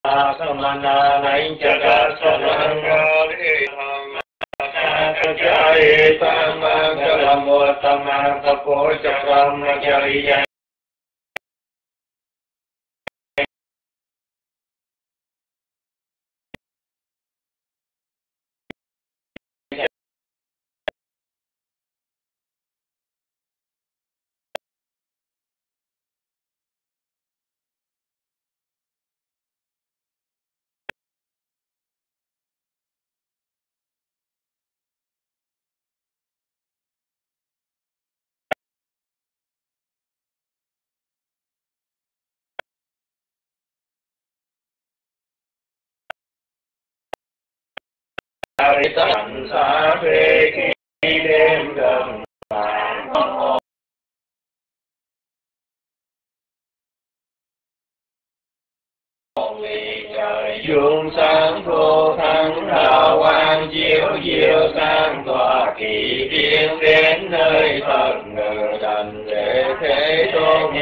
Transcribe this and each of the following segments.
Samana Nainchaka Samangali Sakachai Samangalam Samangapo Chakram Jariya Tận xa về khi đêm gần trời dương sáng vô thắng hào quang chiếu diệu sang tòa kỳ viên đến nơi Phật ngự thành để thế tôn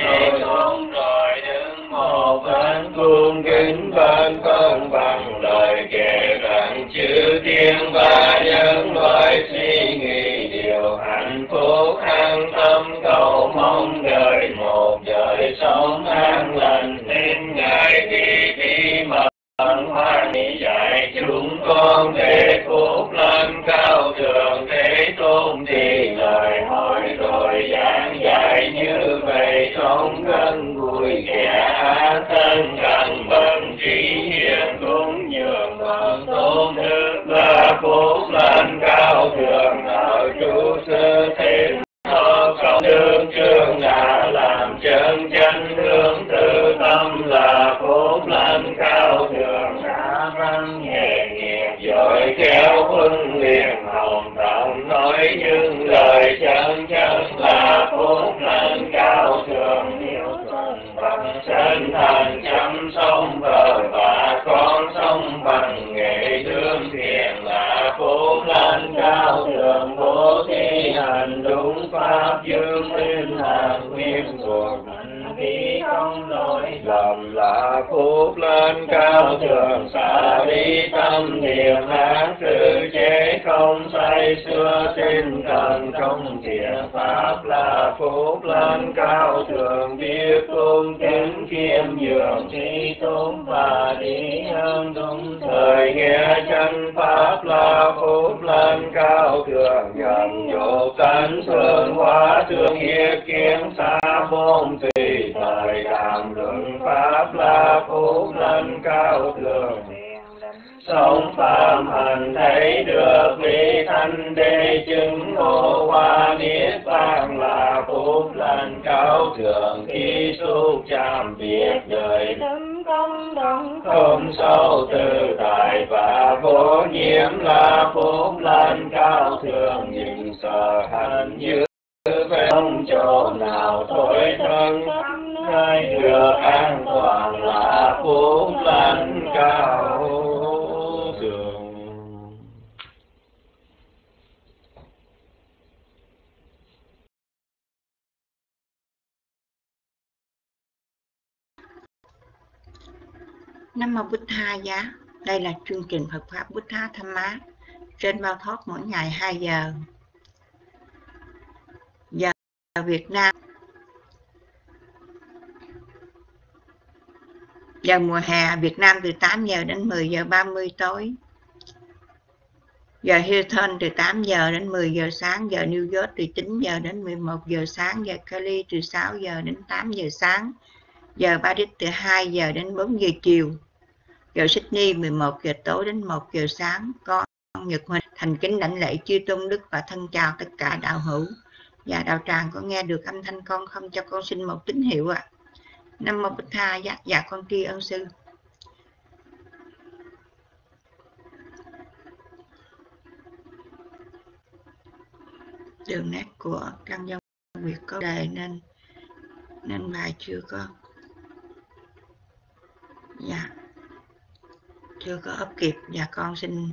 rồi đứng một bên cung kính bên công bằng lời kể rằng chư thiên và nhân loại suy nghĩ điều hạnh phúc an tâm cầu mong đời một đời sống an lành nên ngài đi mật hoa dạy chúng con để phúc lên cao thượng thế tôn thì lời hỏi rồi giảng dạy như vậy sống gần vui kẻ thân gần bên trí hiền cũng nhường bằng tôn đức là phúc lên cao thượng ở chủ sư thế công đương trương đã làm chân chánh hướng tự tâm là phúc lên cao thượng đã văn nghề nghiệp giỏi khéo huân liền hồng tận nói những lời chân chánh là phúc lên cao thượng nhiều thuần bằng chân thành chăm sông bờ và con sông bằng nghệ thương thiền là phúc lên cao thượng bố thí hành đúng pháp dương linh hàng nguyên thuộc hành khí không lỗi lầm là phúc lên cao thượng xả đi tâm niệm ác sự chế không say xưa tinh thần trong thiện pháp là phúc lên cao thượng biết tôn kính khiêm nhường thi tôn và đi hơn đúng thời nghe chân pháp là phúc lên cao thượng nhận dụ tánh thương hóa thương hiệp kiến xa môn tùy thời đàm luận pháp là phúc lên cao thượng sống phạm hành thấy được lý thanh đế chứng ngộ hoa niết bàn là phúc lên cao thượng khi xúc chạm việc đời không sâu tự tại và vô nhiễm là phúc lên cao thượng nhìn sợ hành như về không chỗ nào thôi thân ai được an toàn là phúc lên cao thượng. Nam mô Bụt Tha Giá. Đây là chương trình Phật pháp Bụt Tha Tham Má trên Bao Thoát mỗi ngày 2 giờ. Giờ Việt Nam. Giờ mùa hè Việt Nam từ 8 giờ đến 10 giờ 30 tối. Giờ Houston từ 8 giờ đến 10 giờ sáng. Giờ New York từ 9 giờ đến 11 giờ sáng. Giờ Cali từ 6 giờ đến 8 giờ sáng. Giờ Paris từ 2 giờ đến 4 giờ chiều. Giờ Sydney 11 giờ tối đến 1 giờ sáng. Con Nhật Huỳnh thành kính đảnh lễ chư tôn đức và thân chào tất cả đạo hữu. Và đạo tràng có nghe được âm thanh con không? Cho con xin một tín hiệu ạ. Nam mô Bụt Tha Giá. Dạ con tri ân sư. Đường nét của Căn Dông Việt có đề nên bài chưa có. Dạ chưa có up kịp. Dạ con xin.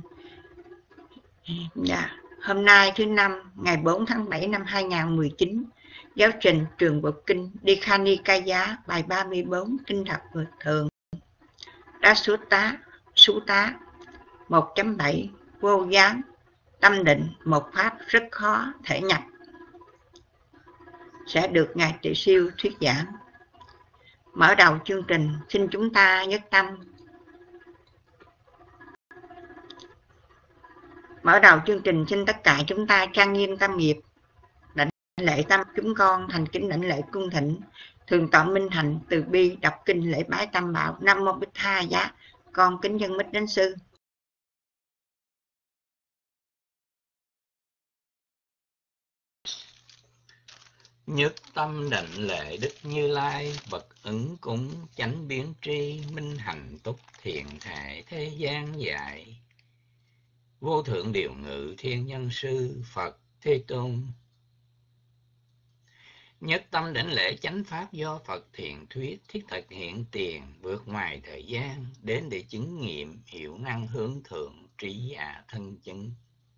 Dạ hôm nay thứ năm ngày 4 tháng 7 năm 2019, giáo trình Trường Bộ Kinh Dikha Nikaya bài 34 kinh thập vượt thường. Đa sú tá 1.7 vô gián tâm định, một pháp rất khó thể nhập, sẽ được Ngài Tỳ Siêu thuyết giảng. Mở đầu chương trình, xin chúng ta nhất tâm. Mở đầu chương trình, xin tất cả chúng ta trang nghiêm tâm nghiệp, đảnh lễ tâm. Chúng con thành kính đảnh lễ cung thỉnh Thượng tọa Minh Hạnh từ bi đọc kinh lễ bái Tam Bảo. Nam mô Bích Tha Giá. Con kính dân Bích Đến Sư. Nhất tâm đảnh lễ Đức Như Lai, bậc ứng cúng chánh biến tri, minh hạnh túc thiện thể thế gian dạy. Vô thượng điều ngự thiên nhân sư, Phật Thế Tôn. Nhất tâm đảnh lễ chánh pháp do Phật thiện thuyết, thiết thực hiện tiền, vượt ngoài thời gian, đến để chứng nghiệm, hiểu năng hướng thượng, trí giả thân chứng.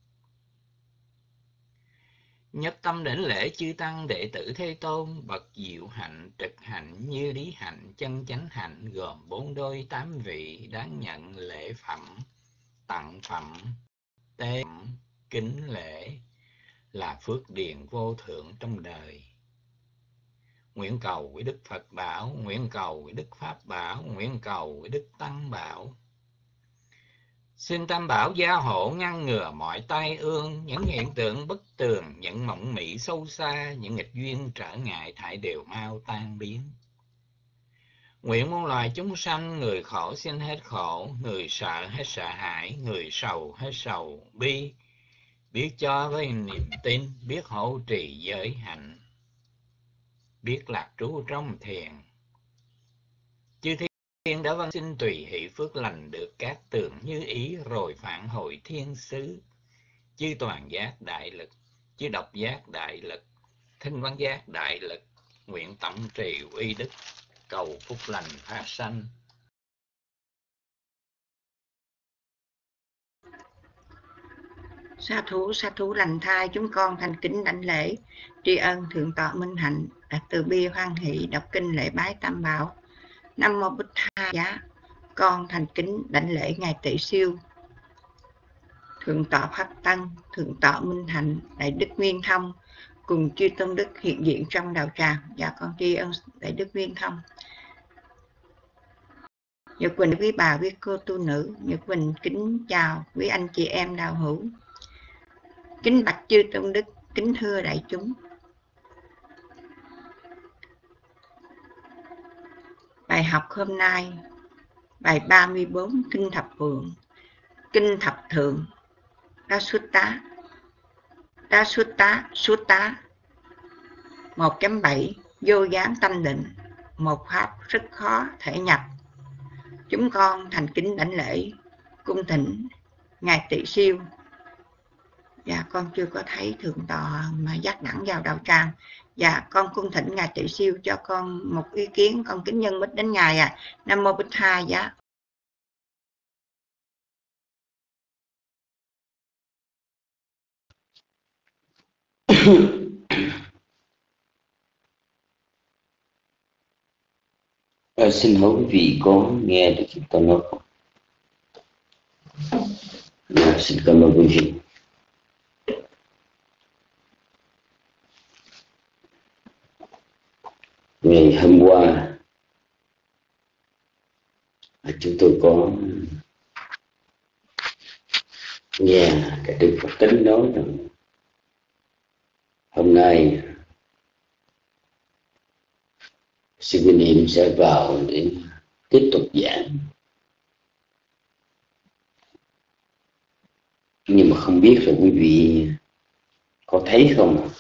Nhất tâm đảnh lễ chư tăng đệ tử Thế Tôn, bậc diệu hạnh, trực hạnh, như lý hạnh, chân chánh hạnh, gồm 4 đôi 8 vị, đáng nhận lễ phẩm, tặng phẩm, tế phẩm, kính lễ, là phước điền vô thượng trong đời. Nguyện cầu với Đức Phật bảo, nguyện cầu với Đức Pháp bảo, nguyện cầu với Đức Tăng bảo. Xin Tam Bảo gia hộ ngăn ngừa mọi tai ương, những hiện tượng bất tường, những mộng mị sâu xa, những nghịch duyên trở ngại thải đều mau tan biến. Nguyện muôn loài chúng sanh, người khổ xin hết khổ, người sợ hết sợ hãi, người sầu hết sầu bi, biết cho với niềm tin, biết hộ trì giới hạnh, biết lạc trú trong thiền. Chư thiên đã vâng xin tùy hỷ phước lành được các tường như ý, rồi phản hồi thiên xứ. Chư toàn giác đại lực, chư độc giác đại lực, thinh văn giác đại lực, nguyện tổng trì uy đức, cầu phúc lành phát sanh. Sa thú lành thai, chúng con thành kính đảnh lễ tri ân Thượng tọa Minh Hạnh đạt từ bi hoan hỷ đọc kinh lễ bái Tam Bảo. Nam mô Bích Tha Giá. Con thành kính đảnh lễ Ngài Tỳ Siêu, Thượng tọa Pháp Tân, Thượng tọa Minh Hạnh, Đại Đức Nguyên Thông cùng chư tôn đức hiện diện trong đạo tràng. Và con tri ân Đại Đức Nguyên Thông. Nhật Quỳnh quý bà, quý cô tu nữ, Nhật Quỳnh kính chào quý anh chị em đạo hữu. Kính bạch chư tôn đức, kính thưa đại chúng. Bài học hôm nay, bài 34 Kinh Thập Vượng, Kinh Thập Thượng, Sutta 1.7 vô gián tâm định, một pháp rất khó thể nhập. Chúng con thành kính đảnh lễ cung thỉnh Ngài Tỳ Siêu. Và con chưa có thấy Thượng tọa mà dắt đẳng vào đạo tràng. Và con cung thỉnh Ngài Tỳ Siêu cho con một ý kiến, con kính nhân bích đến Ngài. Nam mô Bích Tha Giá. Xin hỏi quý vị có nghe được chúng ta nói không? Xin cảm ơn quý vị. Ngày hôm qua chúng tôi có nghe cái Đức Phật Tính nói rằng hôm nay sư Minh Niệm sẽ vào để tiếp tục giảng, nhưng mà không biết là quý vị có thấy không?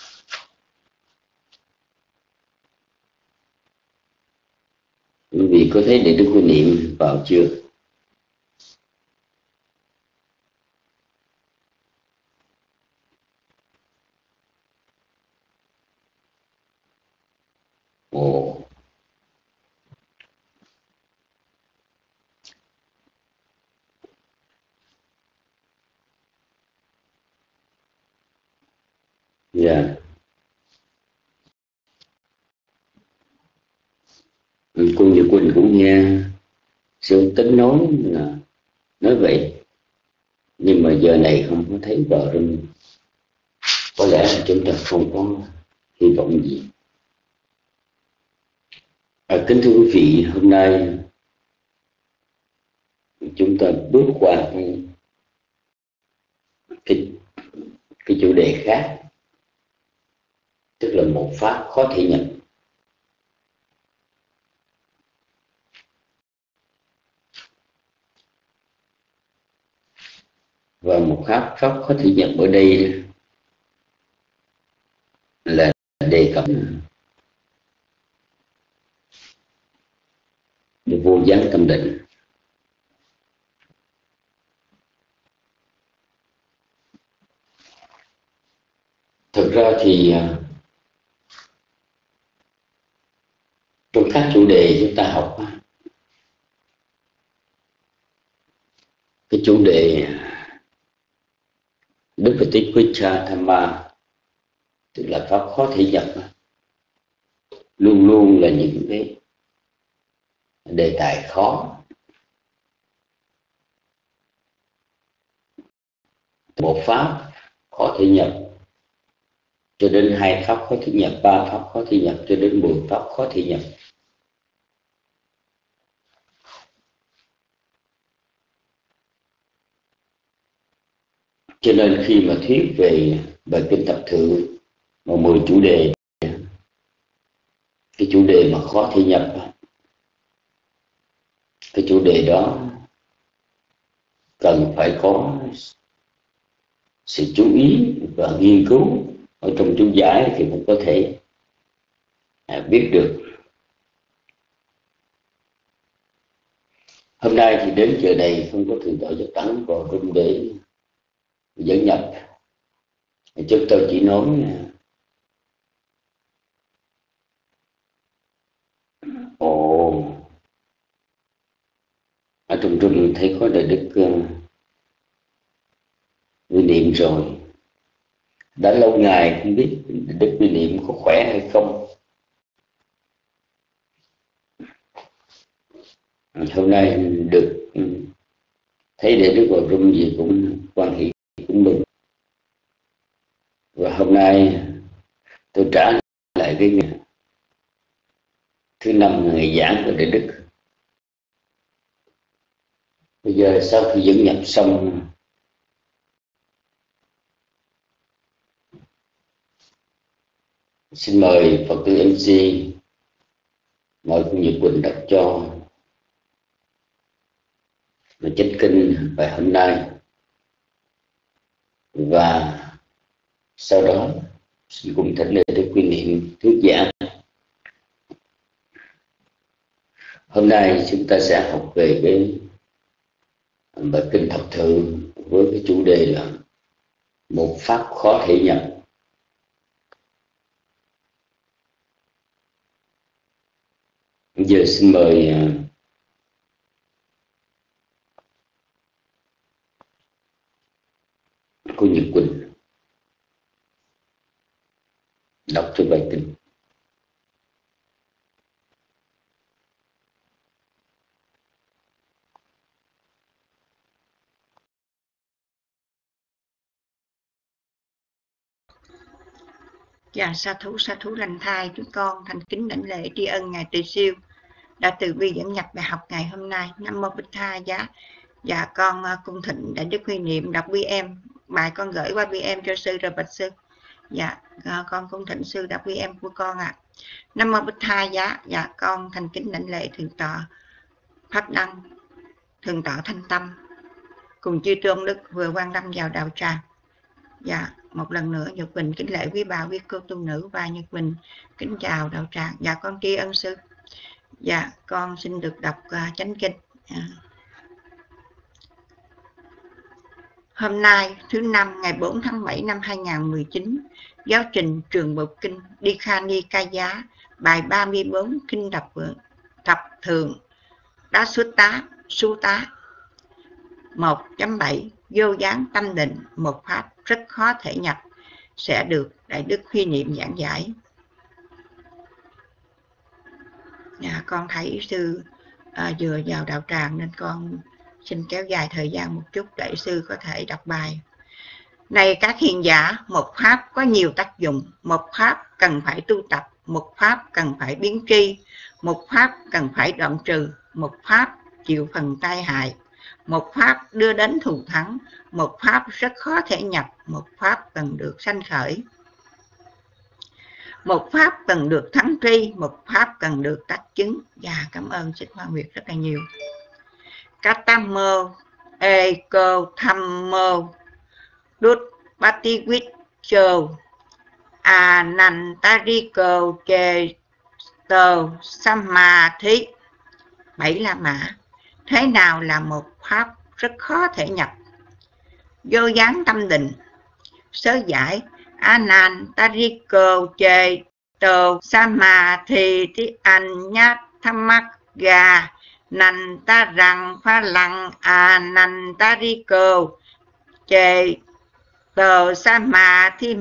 Quý vị có thấy Đại Đức Minh Niệm vào chưa? Ồ, dạ. Cô Nhật Quỳnh cũng nghe Sư tính nói vậy, nhưng mà giờ này không có thấy vào rừng, có lẽ là chúng ta không có hy vọng gì. Kính thưa quý vị, hôm nay chúng ta bước qua cái chủ đề khác, tức là một pháp khó thể nhận. Và một pháp khó thể nhận ở đây là đề cập vô gián tâm định. Thực ra thì trong các chủ đề chúng ta học, cái chủ đề Duppaticca Dhamma, tức là pháp khó thể nhận, luôn luôn là những cái đề tài khó. Một pháp khó thể nhận cho đến 2 pháp khó thể nhận, 3 pháp khó thể nhận cho đến 10 pháp khó thể nhận. Cho nên khi mà thuyết về bài kinh Thập Tự mà 10 chủ đề, cái chủ đề mà khó thể nhập, cái chủ đề đó cần phải có sự chú ý và nghiên cứu ở trong chú giải thì cũng có thể biết được. Hôm nay thì đến giờ này không có Thượng tọa Giác Tấn vào room để dẫn nhập, chúng tôi chỉ nói ở trong room thấy có Đại Đức Quy Niệm rồi, đã lâu ngày không biết Đức Quy Niệm có khỏe hay không. Hôm nay được thấy Đại Đức vào room gì cũng quan hệ, cũng mừng. Và hôm nay tôi trả lại cái ngày thứ 5 ngày giảng của Đại Đức. Bây giờ sau khi dẫn nhập xong, xin mời Phật tử MC, mời cô Nhật Quỳnh đọc cho chánh kinh bài hôm nay, và sau đó xin cùng thỉnh Đại Đức Quy Niệm thuyết giảng. Hôm nay chúng ta sẽ học về cái bài kinh Thập Tự với cái chủ đề là một pháp khó thể nhận. Giờ xin mời cô Nhật Quỳnh đọc cho bài kinh. Dạ, sa thú lành thai, chúng con thành kính đảnh lễ tri ân Ngài Từ Siêu đã từ bi dẫn nhập bài học ngày hôm nay. Nam mô Bích Tha Giá. Dạ, con cung thịnh Đại Đức Huy Niệm đọc VM, bài con gửi qua VM cho sư rồi bạch sư. Dạ, con cung thịnh sư đọc VM của con ạ. Nam mô Bích Tha Giá. Dạ, con thành kính đảnh lễ thượng tọa Pháp Đăng, thượng tọa Thanh Tâm cùng chư tôn đức vừa quan lâm vào đạo tràng. Dạ, một lần nữa Nhật Quỳnh kính lễ quý bà, quý cô tu nữ và Nhật Quỳnh kính chào đạo tràng. Dạ, con tri ân sư. Dạ, con xin được đọc chánh kinh. Hôm nay thứ Năm ngày 4 tháng 7 năm 2019, giáo trình Trường Bộ Kinh Dikha Nikaya, bài 34 kinh thập thường Đá Sutta 1.7 vô gián tâm định, một pháp rất khó thể nhập, sẽ được Đại Đức Huy Niệm giảng giải. Con thấy sư vừa vào đạo tràng nên con xin kéo dài thời gian một chút để sư có thể đọc bài. Này các hiền giả, một pháp có nhiều tác dụng, một pháp cần phải tu tập, một pháp cần phải biến tri, một pháp cần phải đoạn trừ, một pháp chịu phần tai hại, một pháp đưa đến thù thắng, một pháp rất khó thể nhập, một pháp cần được sanh khởi, một pháp cần được thắng tri, một pháp cần được tác chứng. Và cảm ơn Sư Hoa Nguyệt rất là nhiều. Katamo Eko Thammo Đút Batiwit Chô Anantariko Cheto Samadhi. 7 La Mã. Thế nào là một pháp rất khó thể nhập? Vô gián tâm định. Sớ giải Anantariko Cheto Samadhi Ti Anyathamagga Nantarang Phalang Anantariko Cheto Samadhi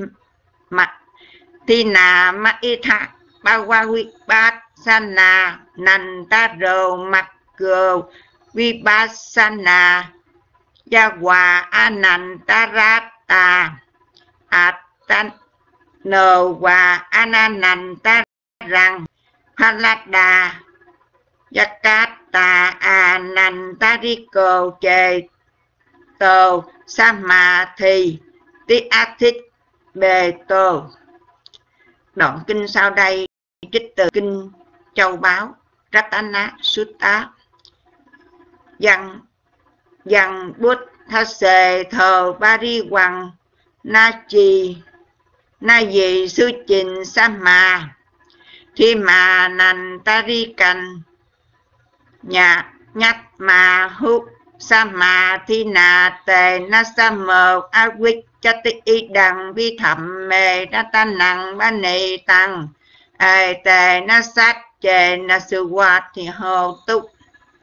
Tina Maitha Bhagavipasana Nantaro Makko Vipassana Yawa Anantarata Atano Wa Anantarang Phalada Yakata Anantariko Cheto Samadhi Tiathit Beto. Đoạn kinh sau đây trích từ kinh Châu Báu Ratana Sutta. Yang Buddhase Thờ Bari Hoàng Na Di Sư Trình Sama Thi Mà Nành Tarikan Nhà Nhắc Mà Hút Sama Thi Nà Tề Na Sa Mờ A Quýt Chati Y Đằng Vi Thẩm Mê Na Ta Năng Ba Nì Tăng Ê Tề Na Sát Chê Na Sư Quát Thì Hồ Túc.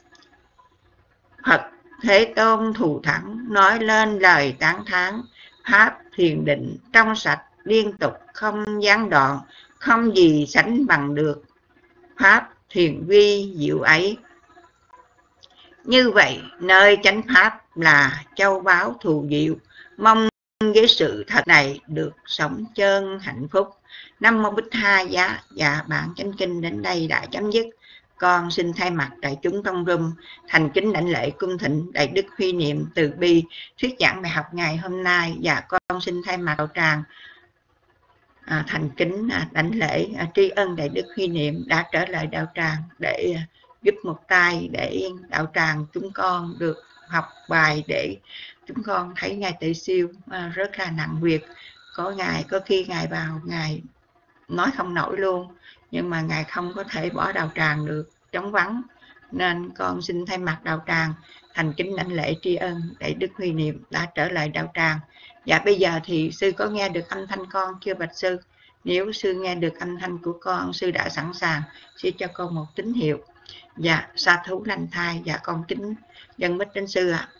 Phật Thế Tôn thù thắng nói lên lời tán thán. Pháp thiền định trong sạch liên tục không gián đoạn, không gì sánh bằng được pháp thiền vi diệu ấy. Như vậy nơi chánh pháp là châu báu thù diệu. Mong với sự thật này được sống chân hạnh phúc. Nam Mô Bích Tha Giá. Và bản chánh kinh đến đây đã chấm dứt. Con xin thay mặt đại chúng trong room thành kính đảnh lễ cung thịnh Đại Đức Huy Niệm Từ Bi thuyết giảng bài học ngày hôm nay. Và con xin thay mặt đạo tràng thành kính đảnh lễ tri ân Đại Đức Huy Niệm đã trở lại đạo tràng để giúp một tay để đạo tràng chúng con được học bài, để chúng con thấy Ngài Tỳ Siêu rất là nặng việc. Có khi Ngài vào Ngài nói không nổi luôn, nhưng mà Ngài không có thể bỏ đạo tràng được trống vắng, nên con xin thay mặt đạo tràng thành kính đảnh lễ tri ân Đại Đức Huy Niệm đã trở lại đạo tràng. Và bây giờ thì sư có nghe được âm thanh con chưa bạch sư? Nếu sư nghe được âm thanh của con, sư đã sẵn sàng, sư cho con một tín hiệu. Dạ, sa thú lành thai. Dạ, con kính dân mít đến sư ạ.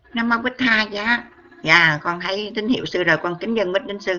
Nam mô Bích Tha giá. Dạ, con thấy tín hiệu sư rồi, con kính dân Bích đến sư.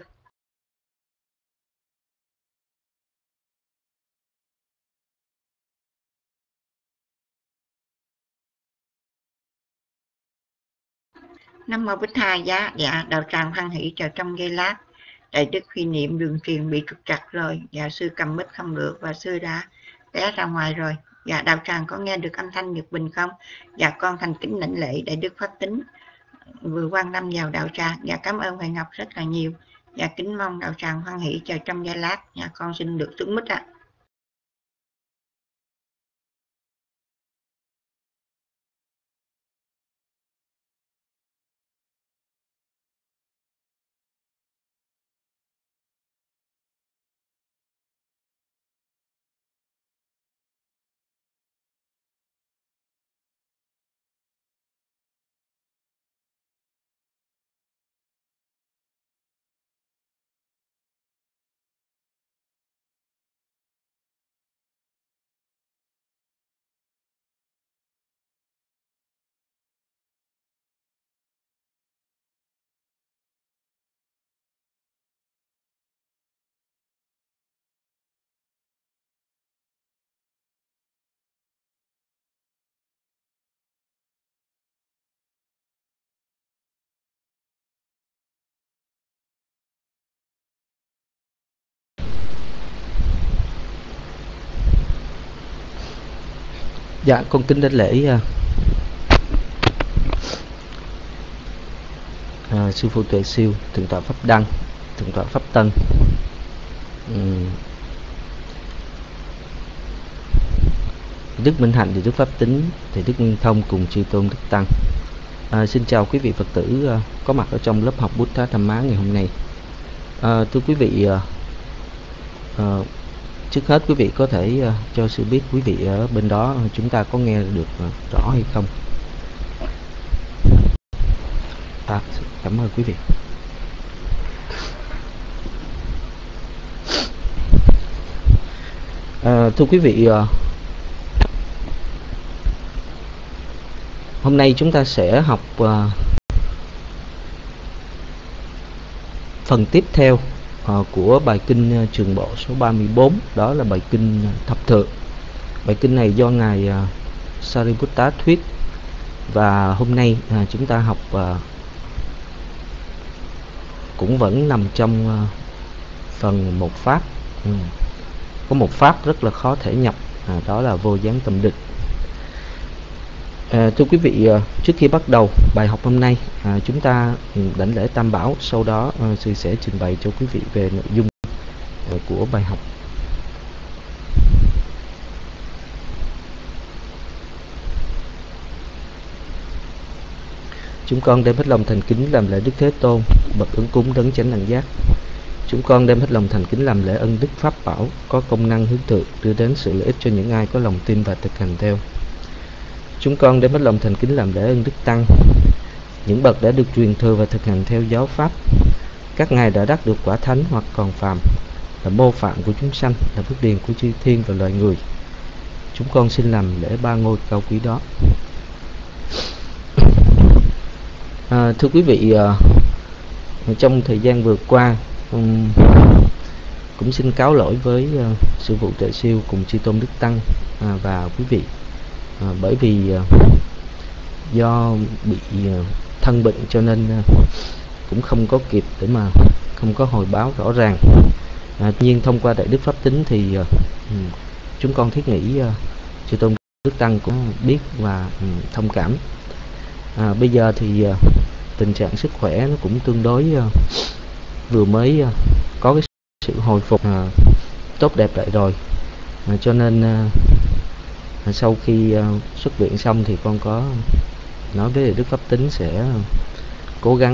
Nam mô Bích Tha giá. Dạ, đạo tràng hoan hỷ chờ trong giây lát. Đại đức khi niệm đường truyền bị trục trặc rồi. Dạ, sư cầm mic không được và sư đã té ra ngoài rồi. Dạ, đạo tràng có nghe được âm thanh Nhật Bình không? Dạ, con thành kính lãnh lễ Đại đức Pháp Tính vừa quan tâm vào đạo tràng. Dạ, cảm ơn Huệ Ngọc rất là nhiều. Dạ, kính mong đạo tràng hoan hỷ chờ trong giây lát. Dạ, con xin được xuống mic ạ. Dạ, con kính đến lễ sư phụ Tuệ Siêu, thượng tọa Pháp Đăng, thượng tọa Pháp Tân, Đức Minh Hạnh, thì Đức Pháp Tính, thì Đức Nguyên Thông cùng Chư Tôn Đức Tăng. Xin chào quý vị Phật tử có mặt ở trong lớp học Buddha Dhamma ngày hôm nay. Thưa quý vị, trước hết quý vị có thể cho sư biết quý vị ở bên đó chúng ta có nghe được rõ hay không? Cảm ơn quý vị. Thưa quý vị, hôm nay chúng ta sẽ học phần tiếp theo của bài kinh Trường Bộ số 34, đó là bài kinh Thập Thượng. Bài kinh này do Ngài Sariputta thuyết, và hôm nay chúng ta học cũng vẫn nằm trong phần một pháp. Có một pháp rất là khó thể nhập, đó là vô gián tâm định. Thưa quý vị, trước khi bắt đầu bài học hôm nay, chúng ta đảnh lễ Tam Bảo, sau đó sư sẽ trình bày cho quý vị về nội dung của bài học. Chúng con đem hết lòng thành kính làm lễ Đức Thế Tôn, bậc ứng cúng đấng chánh đẳng giác. Chúng con đem hết lòng thành kính làm lễ ân Đức Pháp Bảo, có công năng hướng thượng, đưa đến sự lợi ích cho những ai có lòng tin và thực hành theo. Chúng con đem hết lòng thành kính làm lễ ân Đức Tăng, những bậc đã được truyền thừa và thực hành theo giáo pháp. Các ngài đã đắc được quả thánh hoặc còn phàm, là mô phạm của chúng sanh, là phước điền của chư thiên và loài người. Chúng con xin làm lễ ba ngôi cao quý đó. Thưa quý vị, trong thời gian vừa qua cũng xin cáo lỗi với sư phụ Tuệ Siêu cùng Chư Tôn Đức Tăng và quý vị, bởi vì do bị thân bệnh cho nên cũng không có kịp để mà không có hồi báo rõ ràng. Tuy nhiên thông qua Đại Đức Pháp Tính thì chúng con thiết nghĩ Chư Tôn Đức Tăng cũng biết và thông cảm. Bây giờ thì tình trạng sức khỏe nó cũng tương đối vừa mới có cái sự hồi phục tốt đẹp lại rồi, cho nên sau khi xuất viện xong thì con có nói với Đức Pháp Tính sẽ cố gắng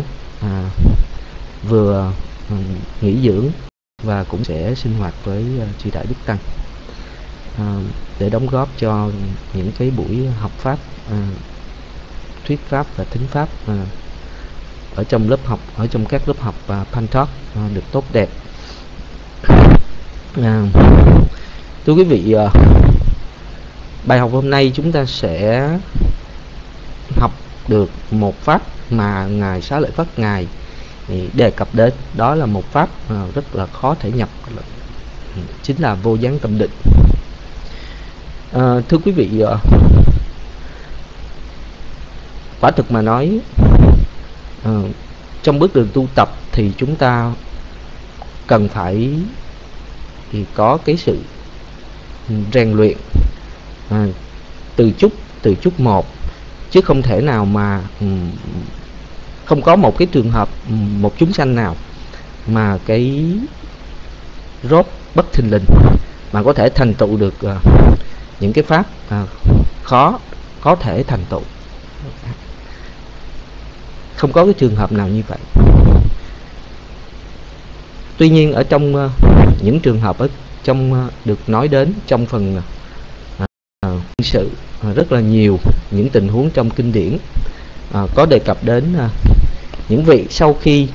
vừa nghỉ dưỡng và cũng sẽ sinh hoạt với chư Đại Đức Tăng để đóng góp cho những cái buổi học pháp, thuyết pháp và thính pháp ở trong lớp học, ở trong các lớp học Pantalk được tốt đẹp. Thưa quý vị, bài học hôm nay chúng ta sẽ học được một pháp mà Ngài Xá Lợi Phất Ngài đề cập đến, đó là một pháp rất là khó thể nhập, chính là vô gián tâm định. Thưa quý vị, quả thực mà nói, trong bước đường tu tập thì chúng ta cần phải có cái sự rèn luyện từ chút một, chứ không thể nào mà không có một cái trường hợp, một chúng sanh nào mà cái rốt bất thình lình mà có thể thành tựu được những cái pháp khó có thể thành tựu. Không có cái trường hợp nào như vậy. Tuy nhiên ở trong những trường hợp ở trong được nói đến trong phần sự rất là nhiều những tình huống trong kinh điển có đề cập đến những vị sau khi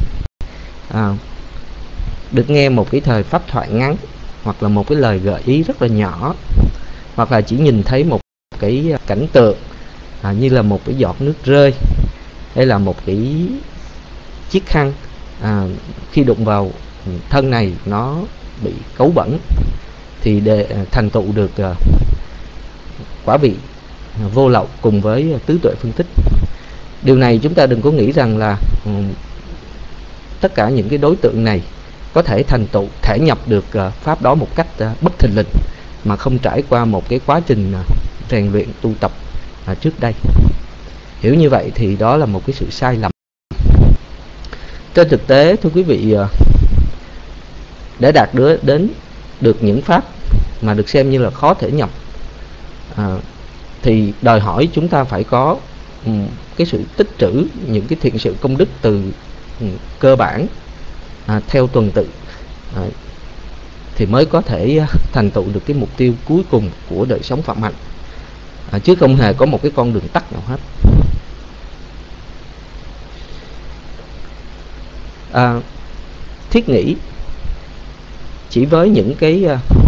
được nghe một cái thời pháp thoại ngắn, hoặc là một cái lời gợi ý rất là nhỏ, hoặc là chỉ nhìn thấy một cái cảnh tượng như là một cái giọt nước rơi, hay là một cái chiếc khăn khi đụng vào thân này nó bị cấu bẩn, thì để thành tựu được quả vị vô lậu cùng với tứ tuệ phân tích. Điều này chúng ta đừng có nghĩ rằng là tất cả những cái đối tượng này có thể thành tựu, thể nhập được pháp đó một cách bất thình lình mà không trải qua một cái quá trình rèn luyện tu tập trước đây. Hiểu như vậy thì đó là một cái sự sai lầm. Trên thực tế, thưa quý vị, để đạt đến được những pháp mà được xem như là khó thể nhập thì đòi hỏi chúng ta phải có cái sự tích trữ những cái thiện sự công đức từ cơ bản theo tuần tự, thì mới có thể thành tựu được cái mục tiêu cuối cùng của đời sống phạm hạnh, chứ không hề có một cái con đường tắt nào hết. Thiết nghĩ chỉ với những cái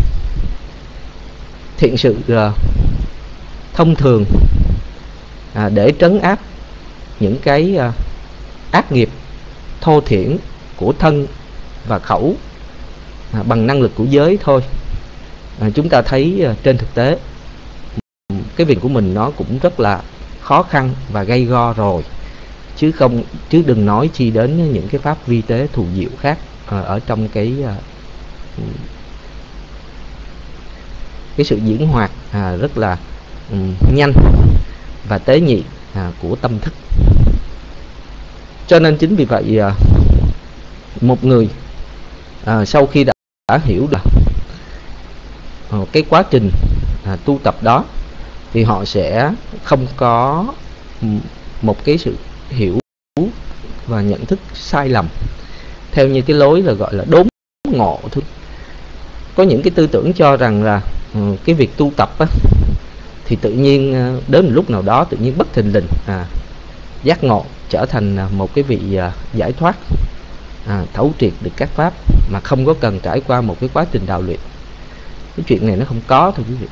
thiện sự thông thường để trấn áp những cái ác nghiệp thô thiển của thân và khẩu bằng năng lực của giới thôi, chúng ta thấy trên thực tế cái việc của mình nó cũng rất là khó khăn và gay go rồi, chứ đừng nói chi đến những cái pháp vi tế thù diệu khác ở trong cái sự diễn hoạt rất là nhanh và tế nhị của tâm thức. Cho nên chính vì vậy một người sau khi đã hiểu được cái quá trình tu tập đó, thì họ sẽ không có một cái sự hiểu và nhận thức sai lầm theo như cái lối là gọi là đốn ngộ thôi. Có những cái tư tưởng cho rằng là cái việc tu tập thì tự nhiên đến một lúc nào đó tự nhiên bất thình lình giác ngộ, trở thành một cái vị giải thoát, thấu triệt được các pháp mà không có cần trải qua một cái quá trình đào luyện. Cái chuyện này nó không có, thưa quý vị.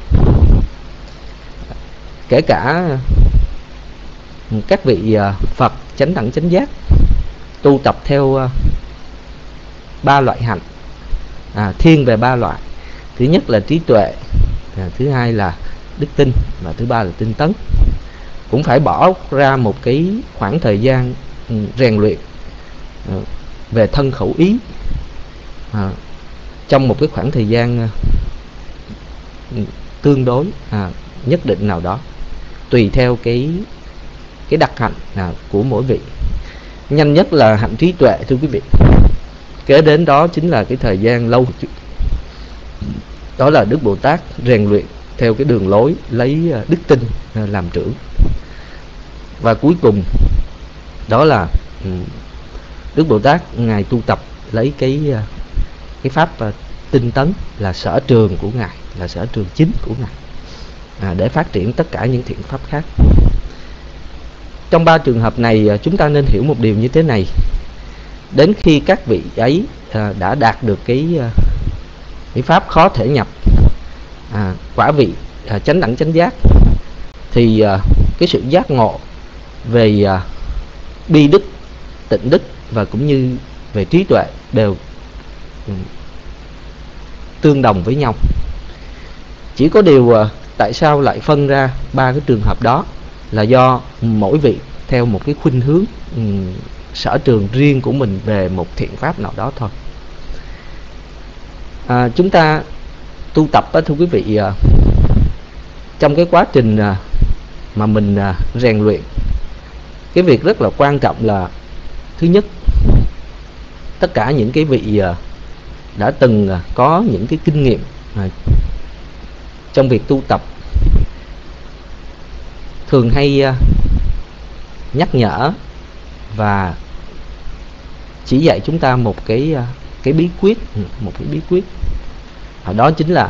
Kể cả các vị Phật chánh đẳng chánh giác tu tập theo 3 loại hạnh, thiên về 3 loại. Thứ nhất là trí tuệ, thứ hai là đức tin, và thứ ba là tinh tấn. Cũng phải bỏ ra một cái khoảng thời gian rèn luyện về thân khẩu ý trong một cái khoảng thời gian tương đối nhất định nào đó, tùy theo cái đặc hạnh của mỗi vị. Nhanh nhất là hạnh trí tuệ, thưa quý vị. Kế đến đó chính là cái thời gian lâu, đó là Đức Bồ Tát rèn luyện theo cái đường lối lấy đức tin làm trưởng. Và cuối cùng đó là Đức Bồ Tát Ngài tu tập lấy cái pháp tinh tấn là sở trường của Ngài, là sở trường chính của Ngài, để phát triển tất cả những thiện pháp khác. Trong 3 trường hợp này, chúng ta nên hiểu một điều như thế này: đến khi các vị ấy đã đạt được cái pháp khó thể nhập, quả vị chánh đẳng chánh giác, thì cái sự giác ngộ về bi đức, tịnh đức và cũng như về trí tuệ đều tương đồng với nhau. Chỉ có điều tại sao lại phân ra ba cái trường hợp đó là do mỗi vị theo một cái khuynh hướng sở trường riêng của mình về một thiện pháp nào đó thôi. Chúng ta tu tập thưa quý vị, trong cái quá trình mà mình rèn luyện, cái việc rất là quan trọng là thứ nhất, tất cả những cái vị đã từng có những cái kinh nghiệm trong việc tu tập thường hay nhắc nhở và chỉ dạy chúng ta một cái bí quyết, đó chính là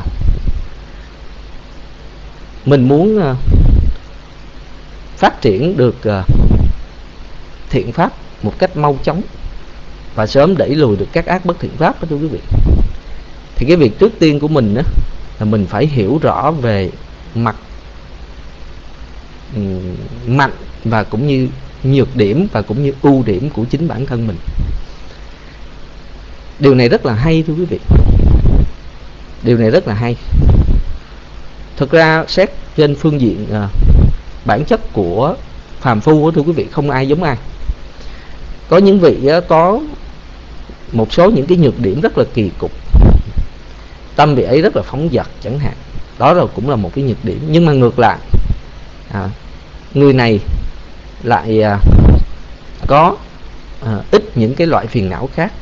mình muốn phát triển được thiện pháp một cách mau chóng và sớm đẩy lùi được các ác bất thiện pháp đó thưa quý vị. Thì cái việc trước tiên của mình đó, là mình phải hiểu rõ về mặt mạnh và cũng như nhược điểm và cũng như ưu điểm của chính bản thân mình. Điều này rất là hay thưa quý vị. Điều này rất là hay. Thực ra xét trên phương diện bản chất của phàm phu thưa quý vị, không ai giống ai. Có những vị có một số những cái nhược điểm rất là kỳ cục, tâm vị ấy rất là phóng dật chẳng hạn, đó rồi cũng là một cái nhược điểm. Nhưng mà ngược lại, người này lại có ít những cái loại phiền não khác.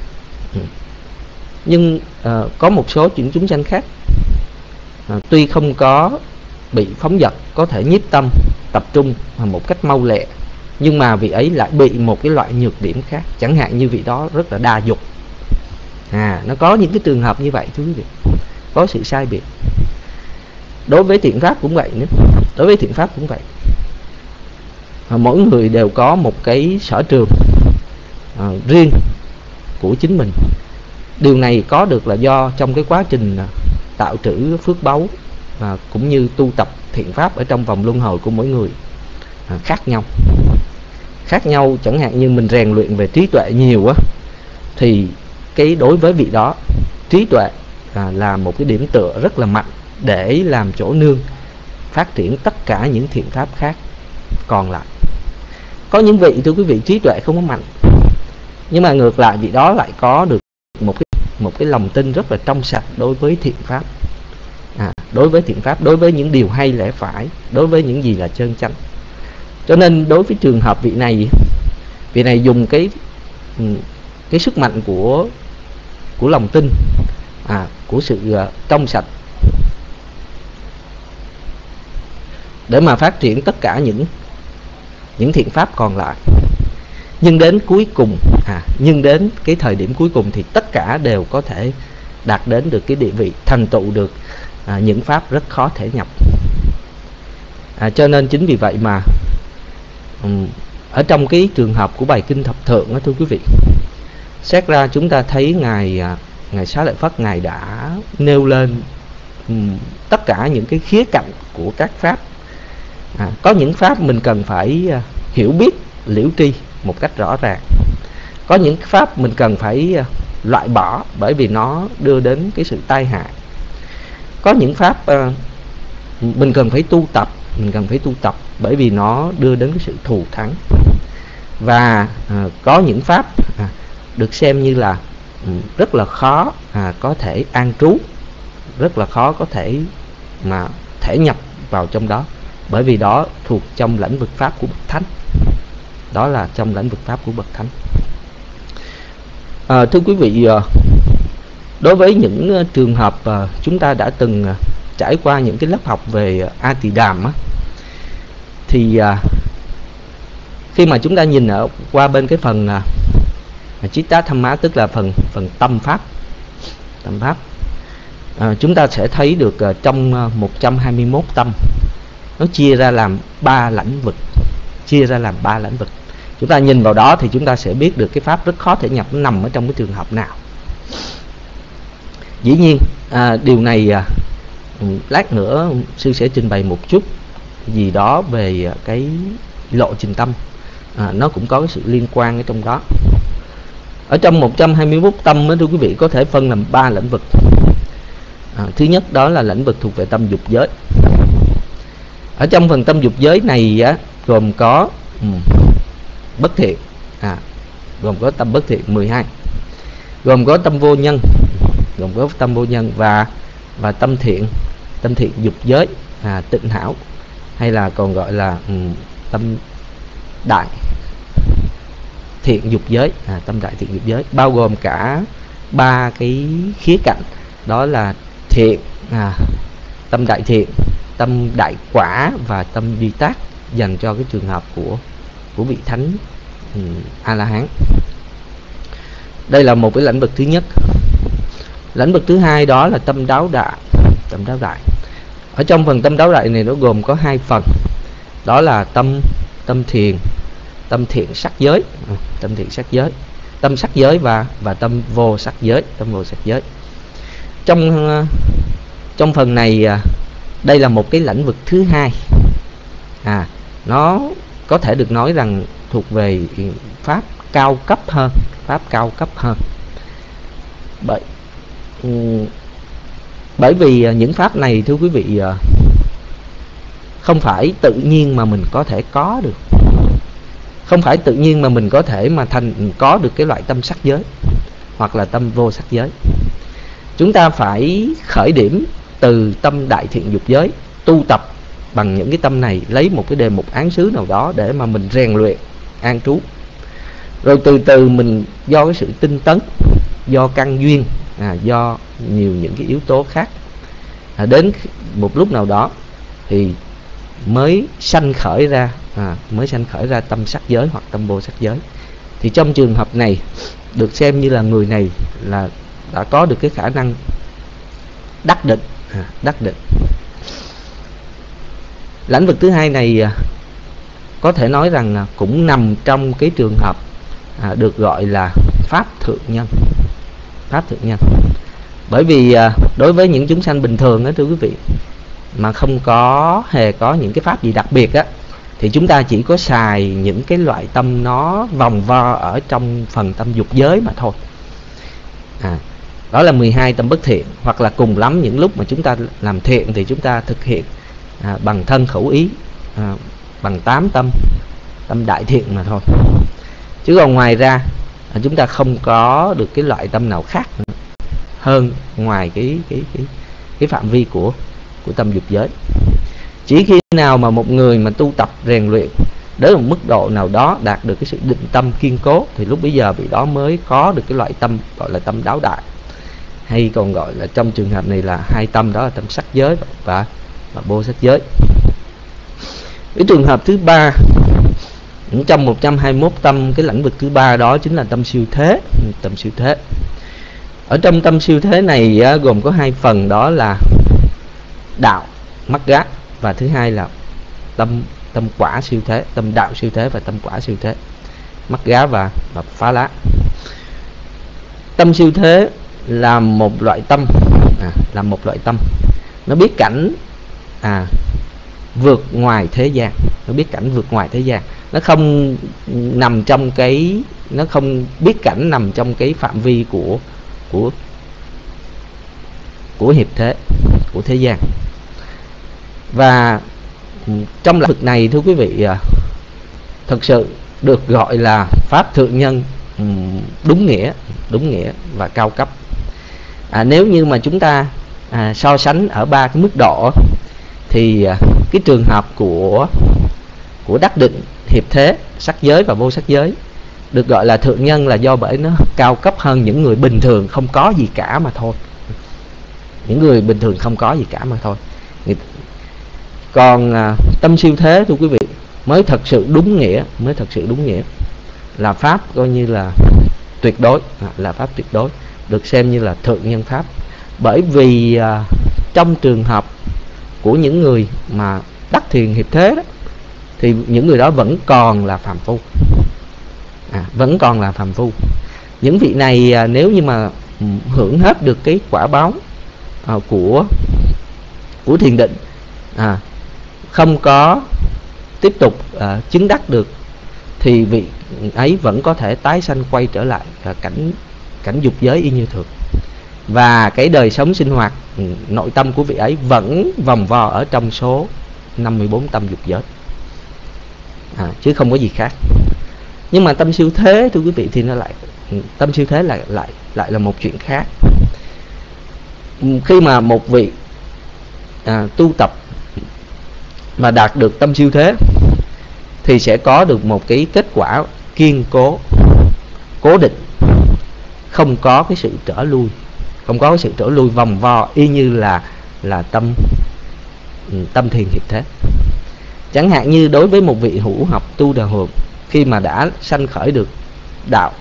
Nhưng có một số những chúng sanh khác tuy không có bị phóng dật, có thể nhiếp tâm tập trung một cách mau lẹ, nhưng mà vị ấy lại bị một cái loại nhược điểm khác. Chẳng hạn như vị đó rất là đa dục. Nó có những cái trường hợp như vậy thưa quý vị, có sự sai biệt. Đối với thiện pháp cũng vậy nữa. Đối với thiện pháp cũng vậy. Mỗi người đều có một cái sở trường riêng của chính mình. Điều này có được là do trong cái quá trình tạo trữ phước báu và cũng như tu tập thiện pháp ở trong vòng luân hồi của mỗi người khác nhau. Khác nhau, chẳng hạn như mình rèn luyện về trí tuệ nhiều á, thì cái đối với vị đó, trí tuệ là một cái điểm tựa rất là mạnh để làm chỗ nương phát triển tất cả những thiện pháp khác còn lại. Có những vị thưa quý vị trí tuệ không có mạnh, nhưng mà ngược lại vị đó lại có được một cái lòng tin rất là trong sạch đối với thiện pháp, đối với thiện pháp, đối với những điều hay lẽ phải, đối với những gì là chân chánh. Cho nên đối với trường hợp vị này dùng cái sức mạnh của lòng tin, của sự trong sạch để mà phát triển tất cả những thiện pháp còn lại. Nhưng đến cuối cùng, nhưng đến cái thời điểm cuối cùng thì tất cả đều có thể đạt đến được cái địa vị thành tựu được những pháp rất khó thể nhập. Cho nên chính vì vậy mà ở trong cái trường hợp của bài kinh thập thượng đó, thưa quý vị, xét ra chúng ta thấy ngài Xá Lợi Phất, ngài đã nêu lên tất cả những cái khía cạnh của các pháp. Có những pháp mình cần phải hiểu biết, liễu tri một cách rõ ràng. Có những pháp mình cần phải loại bỏ bởi vì nó đưa đến cái sự tai hại. Có những pháp mình cần phải tu tập bởi vì nó đưa đến cái sự thù thắng. Và có những pháp được xem như là rất là khó có thể an trú, rất là khó có thể mà thể nhập vào trong đó, bởi vì đó thuộc trong lĩnh vực pháp của bậc thánh. Đó là trong lĩnh vực pháp của bậc thánh. Thưa quý vị, đối với những trường hợp chúng ta đã từng trải qua những cái lớp học về A Tỳ Đàm á, thì khi mà chúng ta nhìn qua bên cái phần Chitta Dhamma, tức là phần tâm pháp, chúng ta sẽ thấy được trong 121 tâm nó chia ra làm 3 lĩnh vực. Chúng ta nhìn vào đó thì chúng ta sẽ biết được cái pháp rất khó thể nhập nó nằm ở trong cái trường hợp nào. Dĩ nhiên điều này lát nữa sư sẽ trình bày một chút gì đó về cái lộ trình tâm, nó cũng có cái sự liên quan ở trong đó. Ở trong 121 tâm đó, thưa quý vị, có thể phân làm 3 lĩnh vực. Thứ nhất đó là lĩnh vực thuộc về tâm dục giới. Ở trong phần tâm dục giới này á, gồm có bất thiện, gồm có tâm bất thiện 12, gồm có tâm vô nhân, và tâm thiện dục giới, tịnh hảo, hay là còn gọi là tâm đại thiện dục giới, tâm đại thiện dục giới, bao gồm cả 3 cái khía cạnh, đó là thiện, tâm đại thiện, tâm đại quả và tâm duy tác, dành cho cái trường hợp của vị thánh A La Hán. Đây là một cái lĩnh vực thứ nhất. Lĩnh vực thứ hai đó là tâm đáo đại. Ở trong phần tâm đáo đại này nó gồm có 2 phần, đó là tâm thiện sắc giới, tâm sắc giới và tâm vô sắc giới, Trong phần này, đây là một cái lĩnh vực thứ hai, nó có thể được nói rằng thuộc về pháp cao cấp hơn. Bởi vì những pháp này, thưa quý vị, không phải tự nhiên mà mình có thể có được, không phải tự nhiên mà mình có thể mà có được cái loại tâm sắc giới hoặc là tâm vô sắc giới. Chúng ta phải khởi điểm từ tâm đại thiện dục giới, tu tập bằng những cái tâm này, lấy một cái đề mục án xứ nào đó để mà mình rèn luyện an trú, rồi từ từ mình do cái sự tinh tấn, do căn duyên, do nhiều những cái yếu tố khác, đến một lúc nào đó thì mới sanh khởi ra tâm sắc giới hoặc tâm vô sắc giới. Thì trong trường hợp này được xem như là người này là đã có được cái khả năng đắc định. Lĩnh vực thứ hai này có thể nói rằng cũng nằm trong cái trường hợp được gọi là pháp thượng nhân. Bởi vì đối với những chúng sanh bình thường đó, thưa quý vị, mà không hề có những cái pháp gì đặc biệt á, thì chúng ta chỉ có xài những cái loại tâm nó vòng vo ở trong phần tâm dục giới mà thôi. Đó là 12 tâm bất thiện, hoặc là cùng lắm những lúc mà chúng ta làm thiện thì chúng ta thực hiện bằng thân khẩu ý, bằng 8 tâm đại thiện mà thôi. Chứ còn ngoài ra chúng ta không có được cái loại tâm nào khác hơn ngoài cái phạm vi của tâm dục giới. Chỉ khi nào mà một người mà tu tập rèn luyện đến một mức độ nào đó, đạt được cái sự định tâm kiên cố, thì lúc bấy giờ vị đó mới có được cái loại tâm gọi là tâm đáo đại, hay còn gọi là trong trường hợp này là 2 tâm, đó là tâm sắc giới và vô sắc giới. Cái trường hợp thứ ba trong 121 tâm, cái lĩnh vực thứ ba đó chính là tâm siêu thế. Ở trong tâm siêu thế này gồm có 2 phần, đó là đạo Magga, và thứ hai là tâm quả siêu thế, tâm đạo siêu thế và tâm quả siêu thế, Magga và Phá Lá. Tâm siêu thế là một loại tâm, nó biết cảnh vượt ngoài thế gian, nó không nằm trong cái, nó không biết cảnh nằm trong cái phạm vi của hiệp thế, của thế gian. Và trong lĩnh vực này, thưa quý vị, thực sự được gọi là pháp thượng nhân đúng nghĩa và cao cấp. Nếu như mà chúng ta so sánh ở 3 cái mức độ, thì cái trường hợp của đắc định hiệp thế, sắc giới và vô sắc giới được gọi là thượng nhân, là do bởi nó cao cấp hơn những người bình thường không có gì cả mà thôi. Còn tâm siêu thế, thưa quý vị, mới thật sự đúng nghĩa, là pháp coi như là tuyệt đối, được xem như là thượng nhân pháp. Bởi vì trong trường hợp của những người mà đắc thiền hiệp thế đó, thì những người đó vẫn còn là phàm phu. Những vị này nếu như mà hưởng hết được cái quả báo của thiền định, không có tiếp tục chứng đắc được thì vị ấy vẫn có thể tái sanh quay trở lại cảnh dục giới y như thường, và cái đời sống sinh hoạt nội tâm của vị ấy vẫn vòng vo ở trong số 54 tâm dục giới, chứ không có gì khác. Nhưng mà tâm siêu thế, thưa quý vị, thì nó lại, tâm siêu thế lại là một chuyện khác. Khi mà một vị tu tập mà đạt được tâm siêu thế thì sẽ có được một cái kết quả kiên cố, cố định, không có cái sự trở lui, không có cái sự trở lui vòng vo y như là tâm thiền hiệp thế. Chẳng hạn như đối với một vị hữu học tu đà hường, khi mà đã sanh khởi được đạo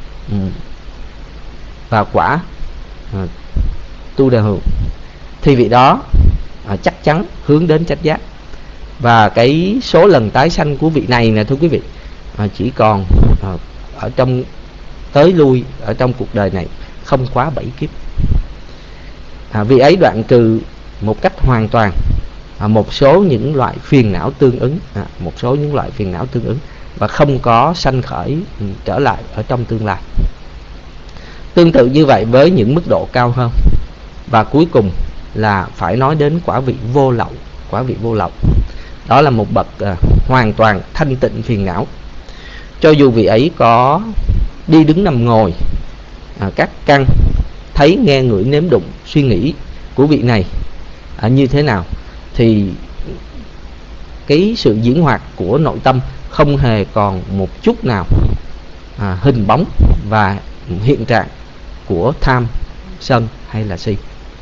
và quả tu đà hường thì vị đó chắc chắn hướng đến chánh giác. Và cái số lần tái sanh của vị này nè, thưa quý vị, chỉ còn ở trong tới lui ở trong cuộc đời này không quá 7 kiếp. Vị ấy đoạn trừ một cách hoàn toàn một số những loại phiền não tương ứng, một số những loại phiền não tương ứng, và không có sanh khởi trở lại ở trong tương lai. Tương tự như vậy với những mức độ cao hơn, và cuối cùng là phải nói đến quả vị vô lậu. Quả vị vô lậu đó là một bậc hoàn toàn thanh tịnh phiền não. Cho dù vị ấy có đi đứng nằm ngồi, các căn thấy nghe ngửi nếm đụng suy nghĩ của vị này như thế nào, thì cái sự diễn hoạt của nội tâm không hề còn một chút nào hình bóng và hiện trạng của tham, sân hay là si.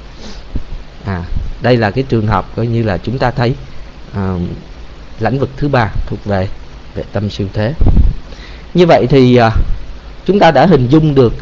Đây là cái trường hợp coi như là chúng ta thấy lãnh vực thứ ba thuộc về tâm siêu thế. Như vậy thì chúng ta đã hình dung được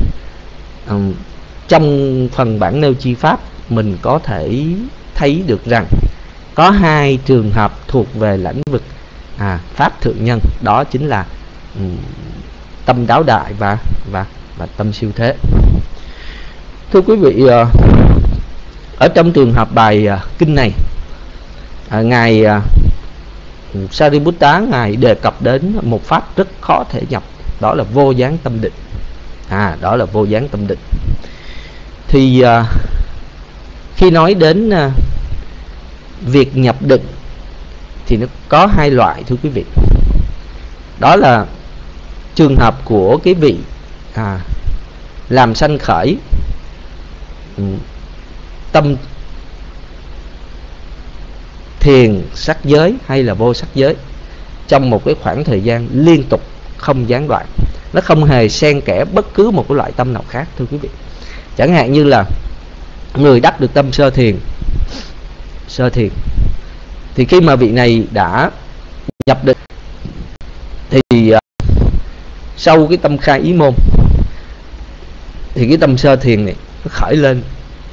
trong phần bản nêu chi pháp, mình có thể thấy được rằng có hai trường hợp thuộc về lãnh vực pháp thượng nhân, đó chính là tâm đáo đại và tâm siêu thế. Thưa quý vị, ở trong trường hợp bài kinh này, ngài Sariputta ngài đề cập đến một pháp rất khó thể nhập, đó là vô gián tâm định. Đó là vô gián tâm định. Thì khi nói đến việc nhập định thì nó có hai loại, thưa quý vị. Đó là trường hợp của cái vị làm sanh khởi tâm thiền sắc giới hay là vô sắc giới trong một cái khoảng thời gian liên tục không gián đoạn, nó không hề xen kẽ bất cứ một cái loại tâm nào khác, thưa quý vị. Chẳng hạn như là người đắc được tâm sơ thiền, thì khi mà vị này đã nhập định thì sau cái tâm khai ý môn thì cái tâm sơ thiền này nó khởi lên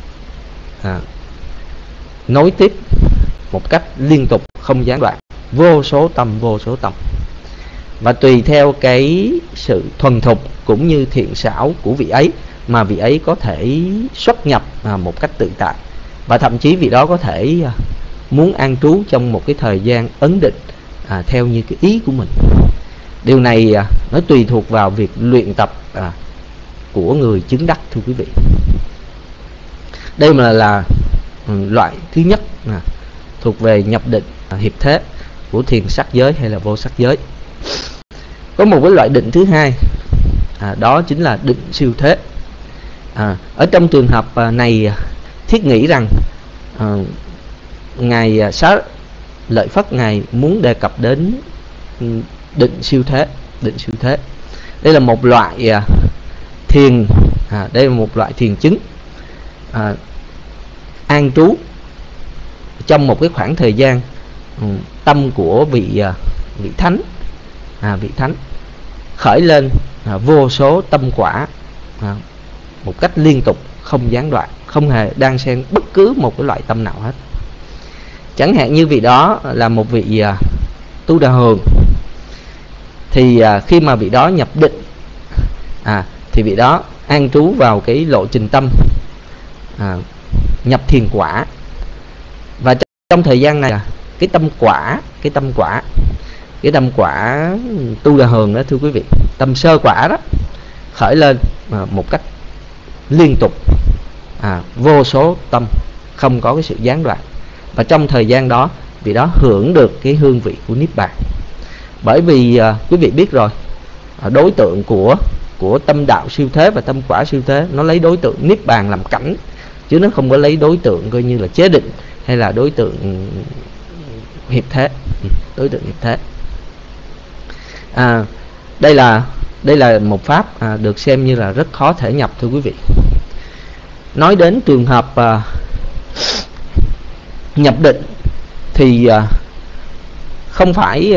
nối tiếp một cách liên tục không gián đoạn, vô số tâm. Và tùy theo cái sự thuần thục cũng như thiện xảo của vị ấy mà vị ấy có thể xuất nhập một cách tự tại, và thậm chí vị đó có thể muốn an trú trong một cái thời gian ấn định theo như cái ý của mình. Điều này nó tùy thuộc vào việc luyện tập của người chứng đắc, thưa quý vị. Đây là loại thứ nhất thuộc về nhập định hiệp thế của thiền sắc giới hay là vô sắc giới. Có một cái loại định thứ hai, đó chính là định siêu thế. Ở trong trường hợp này, thiết nghĩ rằng ngài Xá Lợi Phất ngài muốn đề cập đến định siêu thế. Đây là một loại thiền, đây là một loại thiền chứng an trú trong một cái khoảng thời gian tâm của vị thánh, vị thánh khởi lên vô số tâm quả một cách liên tục không gián đoạn, không hề đan xen bất cứ một cái loại tâm nào hết. Chẳng hạn như vị đó là một vị tu đà hường, thì khi mà vị đó nhập định thì vị đó an trú vào cái lộ trình tâm nhập thiền quả, và trong thời gian này cái tâm quả tu đà hường đó thưa quý vị, tâm sơ quả đó khởi lên một cách liên tục, vô số tâm, không có cái sự gián đoạn, và trong thời gian đó vị đó hưởng được cái hương vị của niết bàn. Bởi vì quý vị biết rồi, đối tượng của tâm đạo siêu thế và tâm quả siêu thế, nó lấy đối tượng niết bàn làm cảnh, chứ nó không có lấy đối tượng coi như là chế định hay là đối tượng hiệp thế. Đối tượng hiệp thế. Đây là một pháp được xem như là rất khó thể nhập thưa quý vị. Nói đến trường hợp nhập định thì không phải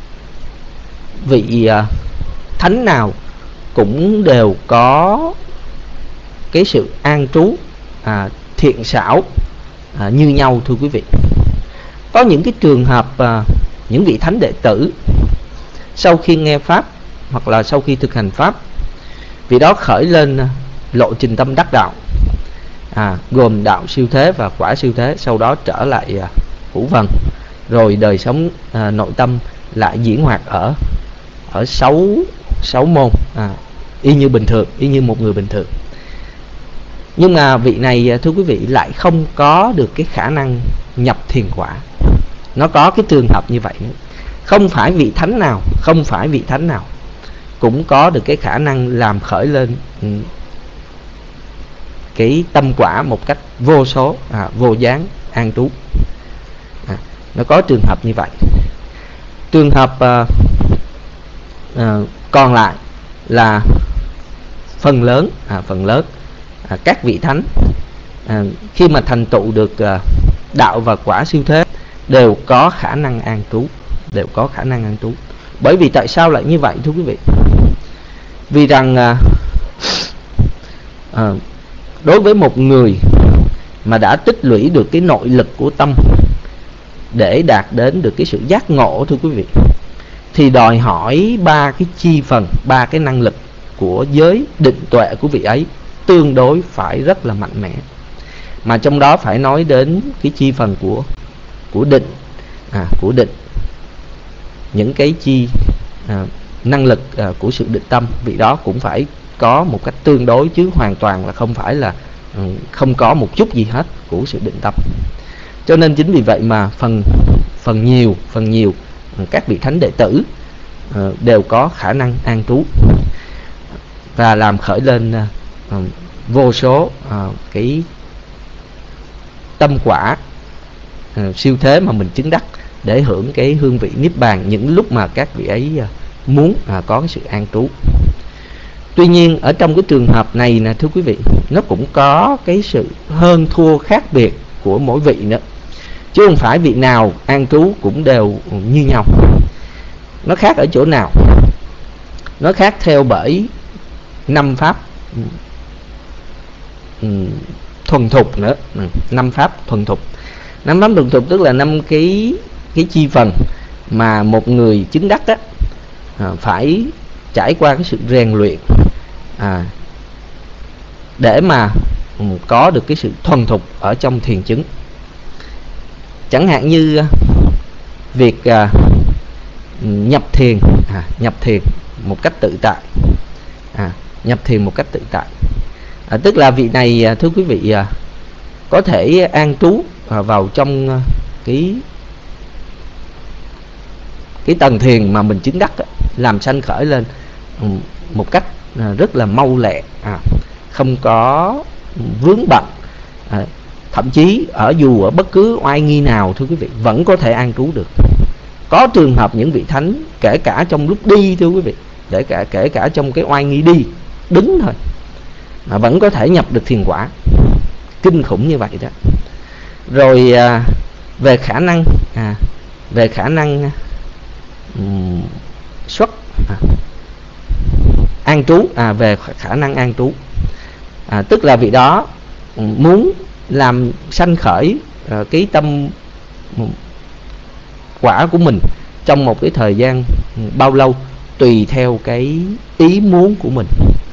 vị thánh nào cũng đều có cái sự an trú thiện xảo như nhau thưa quý vị. Có những cái trường hợp những vị thánh đệ tử sau khi nghe pháp hoặc là sau khi thực hành pháp, vị đó khởi lên lộ trình tâm đắc đạo, gồm đạo siêu thế và quả siêu thế, sau đó trở lại hữu vần, rồi đời sống nội tâm lại diễn hoạt ở sáu môn, y như bình thường, y như một người bình thường. Nhưng mà vị này thưa quý vị lại không có được cái khả năng nhập thiền quả. Nó có cái trường hợp như vậy. Không phải vị thánh nào cũng có được cái khả năng làm khởi lên cái tâm quả một cách vô số, vô gián, an trú. Nó có trường hợp như vậy. Trường hợp còn lại là phần lớn các vị thánh khi mà thành tựu được đạo và quả siêu thế đều có khả năng an trú. Bởi vì tại sao lại như vậy thưa quý vị? Vì rằng đối với một người mà đã tích lũy được cái nội lực của tâm để đạt đến được cái sự giác ngộ thưa quý vị, thì đòi hỏi ba cái chi phần, ba cái năng lực của giới định tuệ của vị ấy tương đối phải rất là mạnh mẽ. Mà trong đó phải nói đến cái chi phần của định, của định, những cái chi năng lực của sự định tâm, vị đó cũng phải có một cách tương đối, chứ hoàn toàn là không phải là không có một chút gì hết của sự định tâm. Cho nên chính vì vậy mà phần nhiều các vị thánh đệ tử đều có khả năng an trú và làm khởi lên vô số cái tâm quả siêu thế mà mình chứng đắc, để hưởng cái hương vị niết bàn những lúc mà các vị ấy muốn có cái sự an trú. Tuy nhiên ở trong cái trường hợp này nè thưa quý vị, nó cũng có cái sự hơn thua khác biệt của mỗi vị nữa, chứ không phải vị nào an trú cũng đều như nhau. Nó khác ở chỗ nào? Nó khác theo bởi 5 pháp thuần thục nữa. 5 pháp thuần thục. 5 pháp thuần thục tức là 5 cái chi phần mà một người chứng đắc phải trải qua cái sự rèn luyện để mà có được cái sự thuần thục ở trong thiền chứng. Chẳng hạn như việc nhập thiền một cách tự tại, tức là vị này thưa quý vị có thể an trú vào trong cái tầng thiền mà mình chứng đắc, làm sanh khởi lên một cách rất là mau lẹ, không có vướng bận, thậm chí dù ở bất cứ oai nghi nào thưa quý vị vẫn có thể an trú được. Có trường hợp những vị thánh kể cả trong lúc đi thưa quý vị, kể cả trong cái oai nghi đi đứng thôi mà vẫn có thể nhập được thiền quả, kinh khủng như vậy đó. Rồi về khả năng xuất an trú, về khả năng an trú, tức là vị đó muốn làm sanh khởi cái tâm quả của mình trong một cái thời gian bao lâu tùy theo cái ý muốn của mình,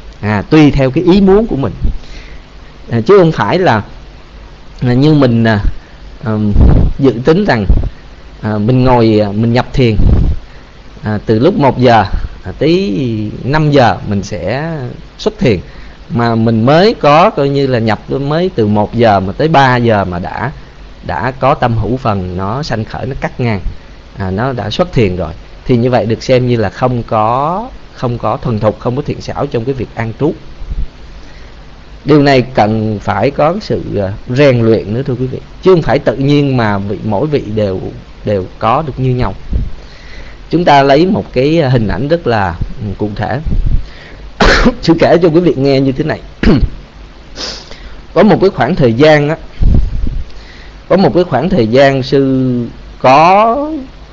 chứ không phải là như mình dự tính rằng mình ngồi mình nhập thiền từ lúc 1 giờ tới 5 giờ mình sẽ xuất thiền, mà mình mới có coi như là nhập mới từ 1 giờ mà tới 3 giờ mà đã có tâm hữu phần nó sanh khởi, nó cắt ngang, nó đã xuất thiền rồi, thì như vậy được xem như là không có thuần thục, không có thiện xảo trong cái việc an trú. Điều này cần phải có sự rèn luyện nữa thưa quý vị, chứ không phải tự nhiên mà mỗi vị đều có được như nhau. Chúng ta lấy một cái hình ảnh rất là cụ thể. Sư kể cho quý vị nghe như thế này. Có một cái khoảng thời gian á, sư có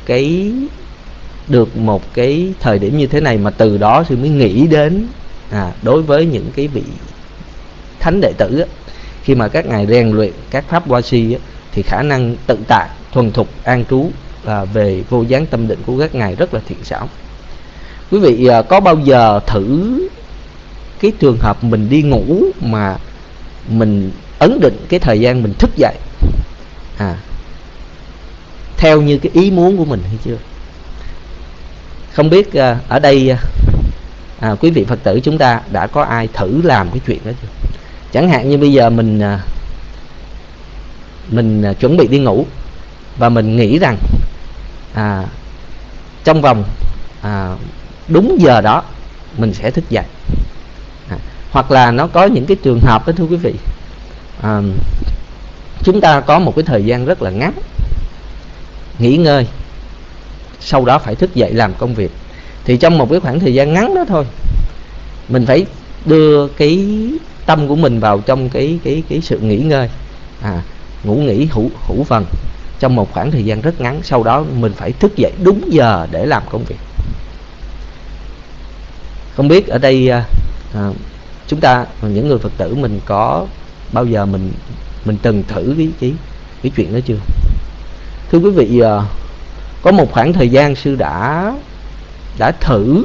được một cái thời điểm như thế này, mà từ đó sư mới nghĩ đến đối với những cái vị thánh đệ tử á, khi mà các ngài rèn luyện các pháp Hoa Si á, thì khả năng tự tại, thuần thục, an trú về vô gián tâm định của các ngài rất là thiện xảo. Quý vị có bao giờ thử cái trường hợp mình đi ngủ mà mình ấn định cái thời gian mình thức dậy theo như cái ý muốn của mình hay chưa? Không biết ở đây quý vị Phật tử chúng ta đã có ai thử làm cái chuyện đó chưa? Chẳng hạn như bây giờ mình chuẩn bị đi ngủ và mình nghĩ rằng trong vòng đúng giờ đó mình sẽ thức dậy. Hoặc là nó có những cái trường hợp đó thưa quý vị, chúng ta có một cái thời gian rất là ngắn nghỉ ngơi, sau đó phải thức dậy làm công việc. Thì trong một cái khoảng thời gian ngắn đó thôi, mình phải đưa cái tâm của mình vào trong cái sự nghỉ ngơi, ngủ nghỉ hữu phần trong một khoảng thời gian rất ngắn. Sau đó mình phải thức dậy đúng giờ để làm công việc. Không biết ở đây chúng ta, những người Phật tử, mình có bao giờ mình từng thử cái chuyện đó chưa? Thưa quý vị, có một khoảng thời gian sư đã thử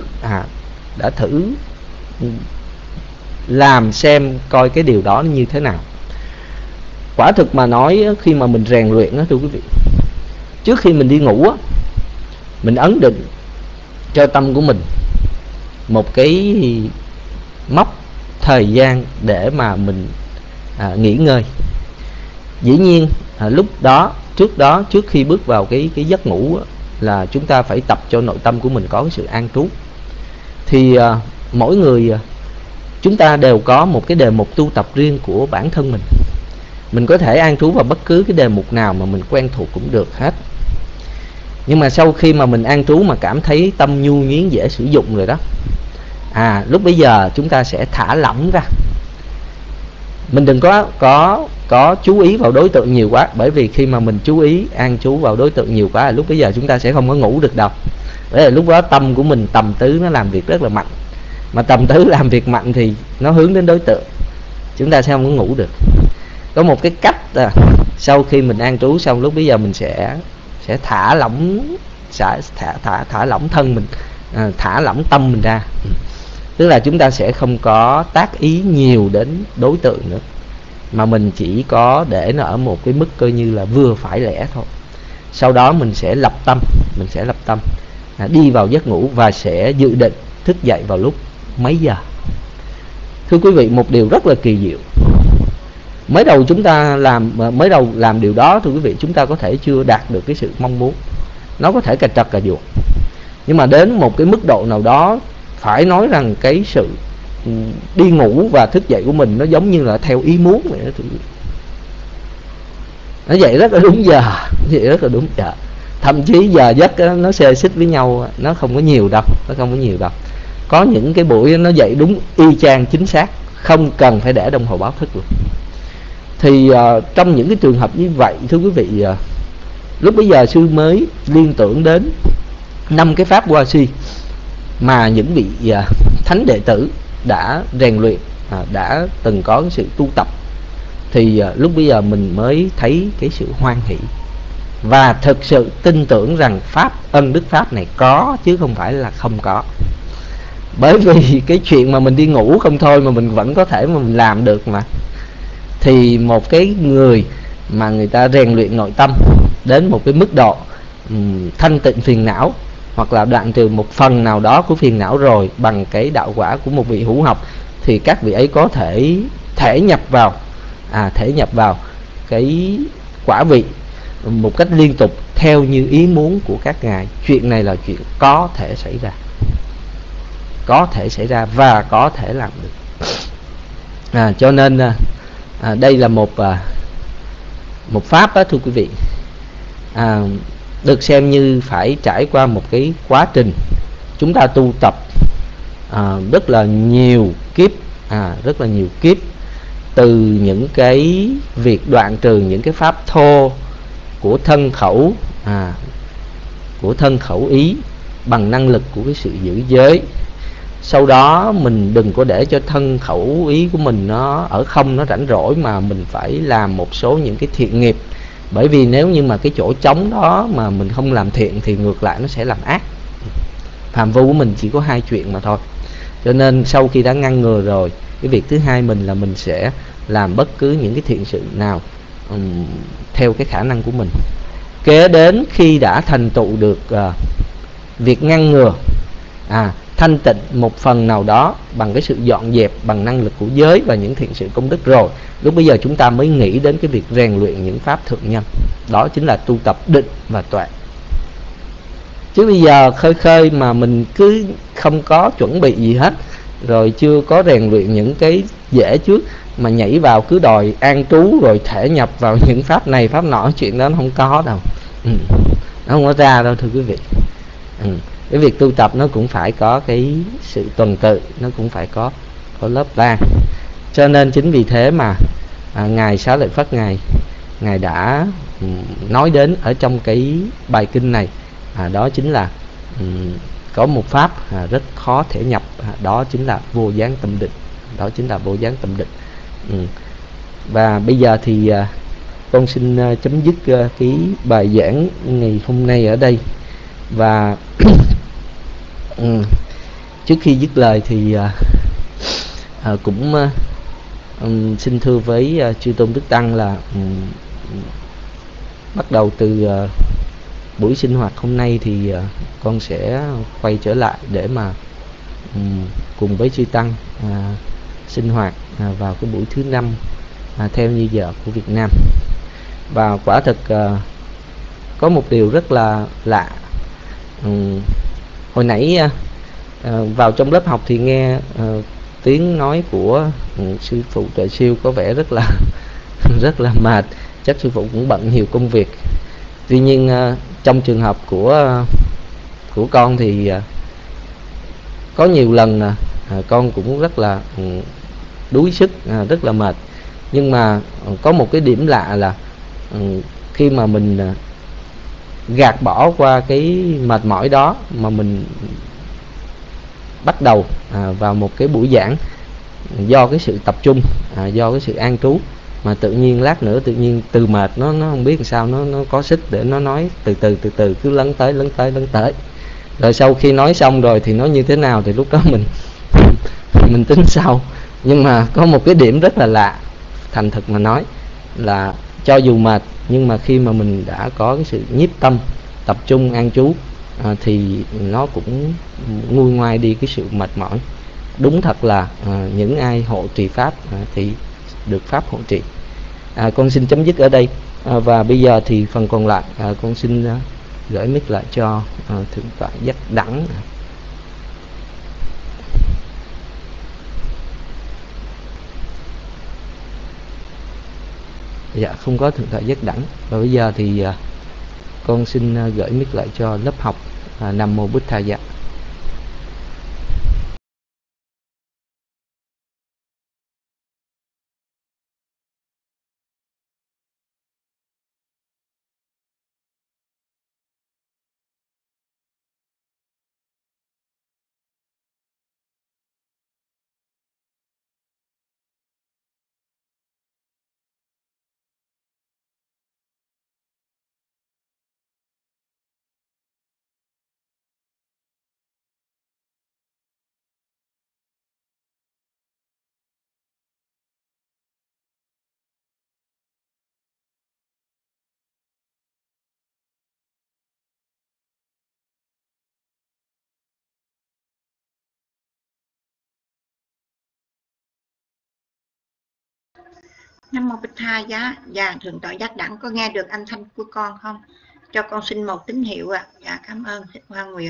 làm xem coi cái điều đó như thế nào. Quả thực mà nói, khi mà mình rèn luyện đó thưa quý vị, trước khi mình đi ngủ á, mình ấn định cho tâm của mình một cái mốc thời gian để mà mình nghỉ ngơi. Dĩ nhiên lúc đó, trước khi bước vào cái giấc ngủ á, là chúng ta phải tập cho nội tâm của mình có cái sự an trú. Thì mỗi người chúng ta đều có một cái đề mục tu tập riêng của bản thân mình. Mình có thể an trú vào bất cứ cái đề mục nào mà mình quen thuộc cũng được hết. Nhưng mà sau khi mà mình an trú mà cảm thấy tâm nhu nhuyến dễ sử dụng rồi đó, lúc bấy giờ chúng ta sẽ thả lỏng ra. Mình đừng có chú ý vào đối tượng nhiều quá, bởi vì khi mà mình chú ý an trú vào đối tượng nhiều quá, lúc bấy giờ chúng ta sẽ không có ngủ được đâu. Bởi vì lúc đó tâm của mình, tầm tứ nó làm việc rất là mạnh, mà tầm tứ làm việc mạnh thì nó hướng đến đối tượng, chúng ta sẽ không có ngủ được. Có một cái cách sau khi mình an trú xong, lúc bấy giờ mình sẽ thả lỏng, thả lỏng thân mình, thả lỏng tâm mình ra. Tức là chúng ta sẽ không có tác ý nhiều đến đối tượng nữa, mà mình chỉ có để nó ở một cái mức coi như là vừa phải lẽ thôi. Sau đó mình sẽ lập tâm, đi vào giấc ngủ và sẽ dự định thức dậy vào lúc mấy giờ. Thưa quý vị, một điều rất là kỳ diệu. Mới đầu làm điều đó thưa quý vị, chúng ta có thể chưa đạt được cái sự mong muốn, nó có thể cà trật cà ruột. Nhưng mà đến một cái mức độ nào đó, phải nói rằng cái sự đi ngủ và thức dậy của mình nó giống như là theo ý muốn vậy đó thưa quý vị. Nó dậy rất là đúng giờ, thậm chí giờ giấc nó xê xích với nhau, nó không có nhiều đâu. Có những cái buổi nó dậy đúng y chang chính xác, không cần phải để đồng hồ báo thức luôn. Thì trong những cái trường hợp như vậy thưa quý vị, lúc bấy giờ sư mới liên tưởng đến 5 cái pháp Hoa Si mà những vị thánh đệ tử đã rèn luyện, đã từng có cái sự tu tập. Thì lúc bây giờ mình mới thấy cái sự hoan hỷ và thực sự tin tưởng rằng pháp ân đức pháp này có chứ không phải là không có. Bởi vì cái chuyện mà mình đi ngủ không thôi mà mình vẫn có thể mà mình làm được mà. Thì một cái người mà người ta rèn luyện nội tâm đến một cái mức độ thanh tịnh phiền não, hoặc là đoạn trừ một phần nào đó của phiền não rồi bằng cái đạo quả của một vị hữu học, thì các vị ấy có thể thể nhập vào cái quả vị một cách liên tục theo như ý muốn của các ngài. Chuyện này là chuyện có thể xảy ra và có thể làm được. Cho nên đây là một pháp đó, thưa quý vị, được xem như phải trải qua một cái quá trình chúng ta tu tập rất là nhiều kiếp, từ những cái việc đoạn trừ những cái pháp thô của thân khẩu ý bằng năng lực của cái sự giữ giới. Sau đó mình đừng có để cho thân khẩu ý của mình nó ở không, nó rảnh rỗi, mà mình phải làm một số những cái thiện nghiệp. Bởi vì nếu như mà cái chỗ trống đó mà mình không làm thiện thì ngược lại nó sẽ làm ác. Phàm phu của mình chỉ có 2 chuyện mà thôi. Cho nên sau khi đã ngăn ngừa rồi, cái việc thứ hai mình là mình sẽ làm bất cứ những cái thiện sự nào theo cái khả năng của mình. Kế đến khi đã thành tựu được việc ngăn ngừa, thanh tịnh một phần nào đó bằng cái sự dọn dẹp bằng năng lực của giới và những thiện sự công đức rồi, lúc bây giờ chúng ta mới nghĩ đến cái việc rèn luyện những pháp thượng nhân. Đó chính là tu tập định và tuệ. Chứ bây giờ khơi mà mình cứ không có chuẩn bị gì hết, rồi chưa có rèn luyện những cái dễ trước, mà nhảy vào cứ đòi an trú rồi thể nhập vào những pháp này pháp nọ, chuyện đó nó không có đâu. Nó không có ra đâu, thưa quý vị. Cái việc tu tập nó cũng phải có cái sự tuần tự, nó cũng phải có lớp lan. Cho nên chính vì thế mà ngài Xá Lợi Phất ngài đã nói đến ở trong cái bài kinh này, đó chính là có một pháp rất khó thể nhập, đó chính là vô gián tâm định. Và bây giờ thì con xin chấm dứt cái bài giảng ngày hôm nay ở đây. Và trước khi dứt lời thì cũng xin thưa với chư tôn đức tăng là bắt đầu từ buổi sinh hoạt hôm nay thì con sẽ quay trở lại để mà cùng với chư tăng sinh hoạt vào cái buổi thứ 5 theo như giờ của Việt Nam. Và quả thực có một điều rất là lạ. Hồi nãy vào trong lớp học thì nghe tiếng nói của sư phụ Tuệ Siêu có vẻ rất là mệt. Chắc sư phụ cũng bận nhiều công việc. Tuy nhiên trong trường hợp của con thì có nhiều lần con cũng rất là đuối sức, rất là mệt. Nhưng mà có một cái điểm lạ là khi mà mình gạt bỏ qua cái mệt mỏi đó, mà mình bắt đầu vào một cái buổi giảng, do cái sự tập trung, do cái sự an trú, mà tự nhiên lát nữa tự nhiên từ mệt nó không biết làm sao nó có sức để nó nói từ từ cứ lấn tới. Rồi sau khi nói xong rồi thì nó như thế nào thì lúc đó mình tính sau. Nhưng mà có một cái điểm rất là lạ, thành thực mà nói, là cho dù mệt nhưng mà khi mà mình đã có cái sự nhiếp tâm, tập trung an trú, thì nó cũng nguôi ngoai đi cái sự mệt mỏi. Đúng thật là những ai hộ trì pháp thì được pháp hộ trì. Con xin chấm dứt ở đây, và bây giờ thì phần còn lại con xin gửi mic lại cho thượng tọa Giác Đẳng. Dạ, không có thượng tọa Giác Đẳng. Và bây giờ thì con xin gửi mic lại cho lớp học Nam Mô Bích Tha Dạ. Nam mô Bích Tha Giá. Dạ thượng tọa Giác Đẳng có nghe được âm thanh của con không? Cho con xin một tín hiệu ạ. Dạ cảm ơn Thích Hoa Nguyệt.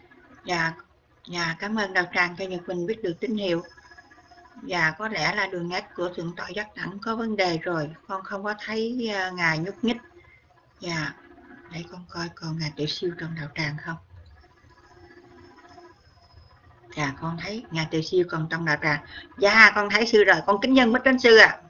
Dạ cảm ơn Đạo Tràng cho Nhật Bình biết được tín hiệu. Dạ có lẽ là đường net của thượng tọa Giác Đẳng có vấn đề rồi, con không có thấy ngài nhúc nhích. Dạ để con coi còn ngài Tuệ Siêu trong Đạo Tràng không. Dạ con thấy ngài Tuệ Siêu còn trong Đạo Tràng. Dạ con thấy sư rồi, con kính nhân Bích Đến sư ạ.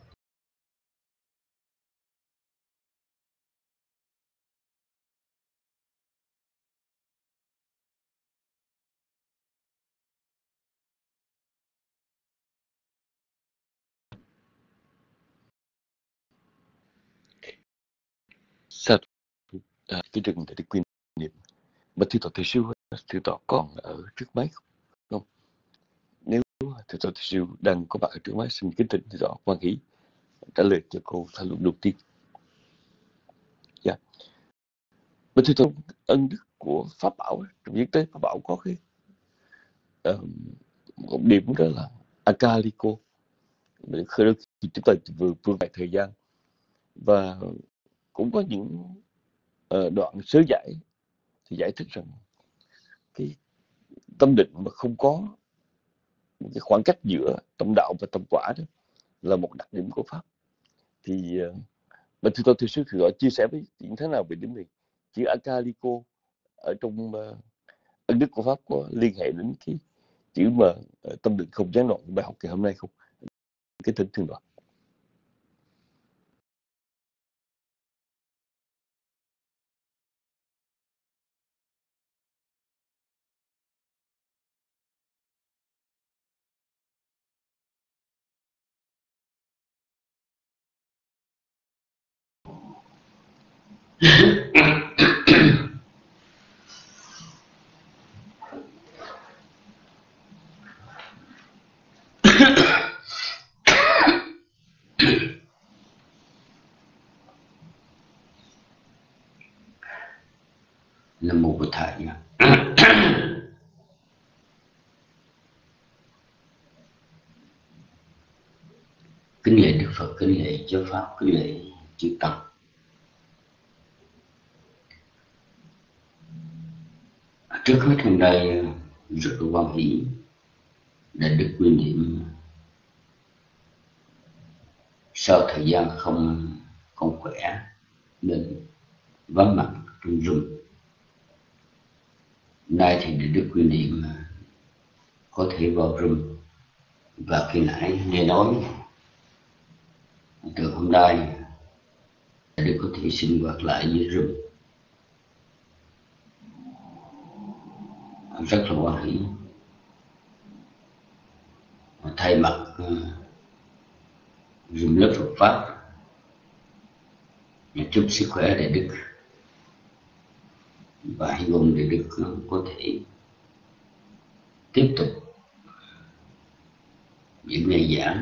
Sao cái rừng để quy niệm mà thưa tọa Thầy Siêu, thưa tọa còn ở trước máy không? Nếu thưa tọa Thầy Siêu đang có bạn ở trước máy, xin kính thỉnh thưa tọa quan hỷ trả lời cho cô thảo luận đầu tiên. Dạ. Mà thưa tọa, ân đức của Pháp Bảo, trong viết tới Pháp Bảo có cái một điểm đó là Akaliko. Đôi khi chúng ta vừa vài thời gian và cũng có những đoạn sớ giải thì giải thích rằng cái tâm định mà không có một cái khoảng cách giữa tâm đạo và tâm quả đó là một đặc điểm của Pháp. Thì mà thưa Thầy Sư chia sẻ với chuyện thế nào về điểm này? Chữ Akaliko ở trong ân đức của Pháp có liên hệ đến cái chữ mà tâm định không gián đoạn của bài học ngày hôm nay không? Cái thỉnh thương đoạn. Nam mô Bổn Thầy. Kính lễ Đức Phật, kính lễ giáo pháp, kính lễ chư tăng. Trước hết hôm nay rất là hoan hỷ đã được quy niệm sau thời gian không khỏe nên vắng mặt trong Zoom. Nay thì để được quy niệm có thể vào Zoom, và khi nãy nghe nói từ hôm nay để có thể sinh hoạt lại với Zoom. Rất là hoan hỷ. Thay mặt Zoom lớp Phật Pháp chúc sức khỏe để Đức, và hy vọng để Đức có thể tiếp tục những ngày giảng.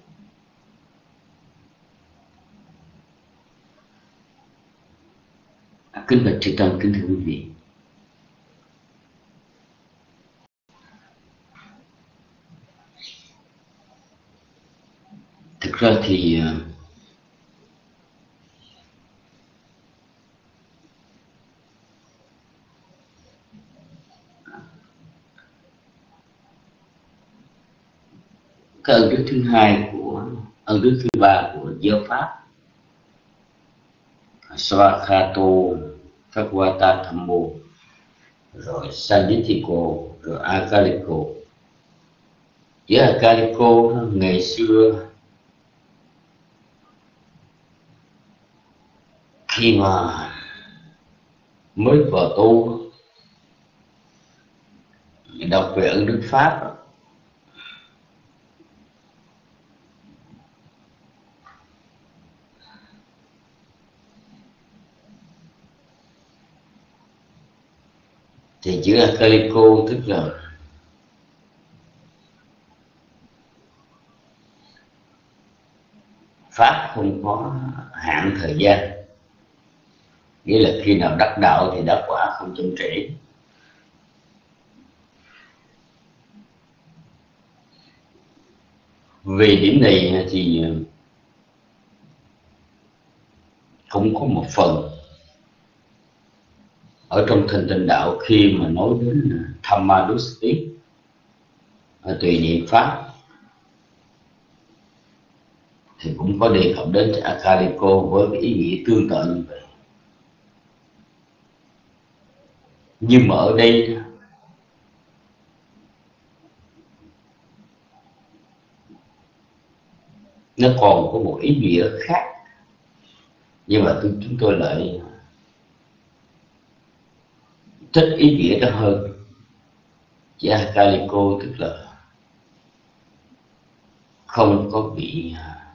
Kính bạch chư tăng, kính thưa quý vị, thực ra thì cái ân đức thứ hai của ân đức thứ ba của giáo pháp Svakhato, Bhagavata Thammo, rồi Sanjitiko, rồi Akaliko. Chữ Akaliko ngày xưa khi mà mới vào tu đọc về ân đức Pháp thì chữ Akaliko tức là Pháp không có hạn thời gian, nghĩa là khi nào đắc đạo thì đắc quả, không chậm trễ. Về điểm này thì cũng có một phần ở trong Thanh Tịnh Đạo khi mà nói đến Thammadusti, tùy niệm pháp, thì cũng có đề cập đến Akaliko với cái ý nghĩa tương tự như vậy. Nhưng mà ở đây nó còn có một ý nghĩa khác, nhưng mà chúng tôi lại thích ý nghĩa đó hơn. Chữ Akaliko tức là không có bị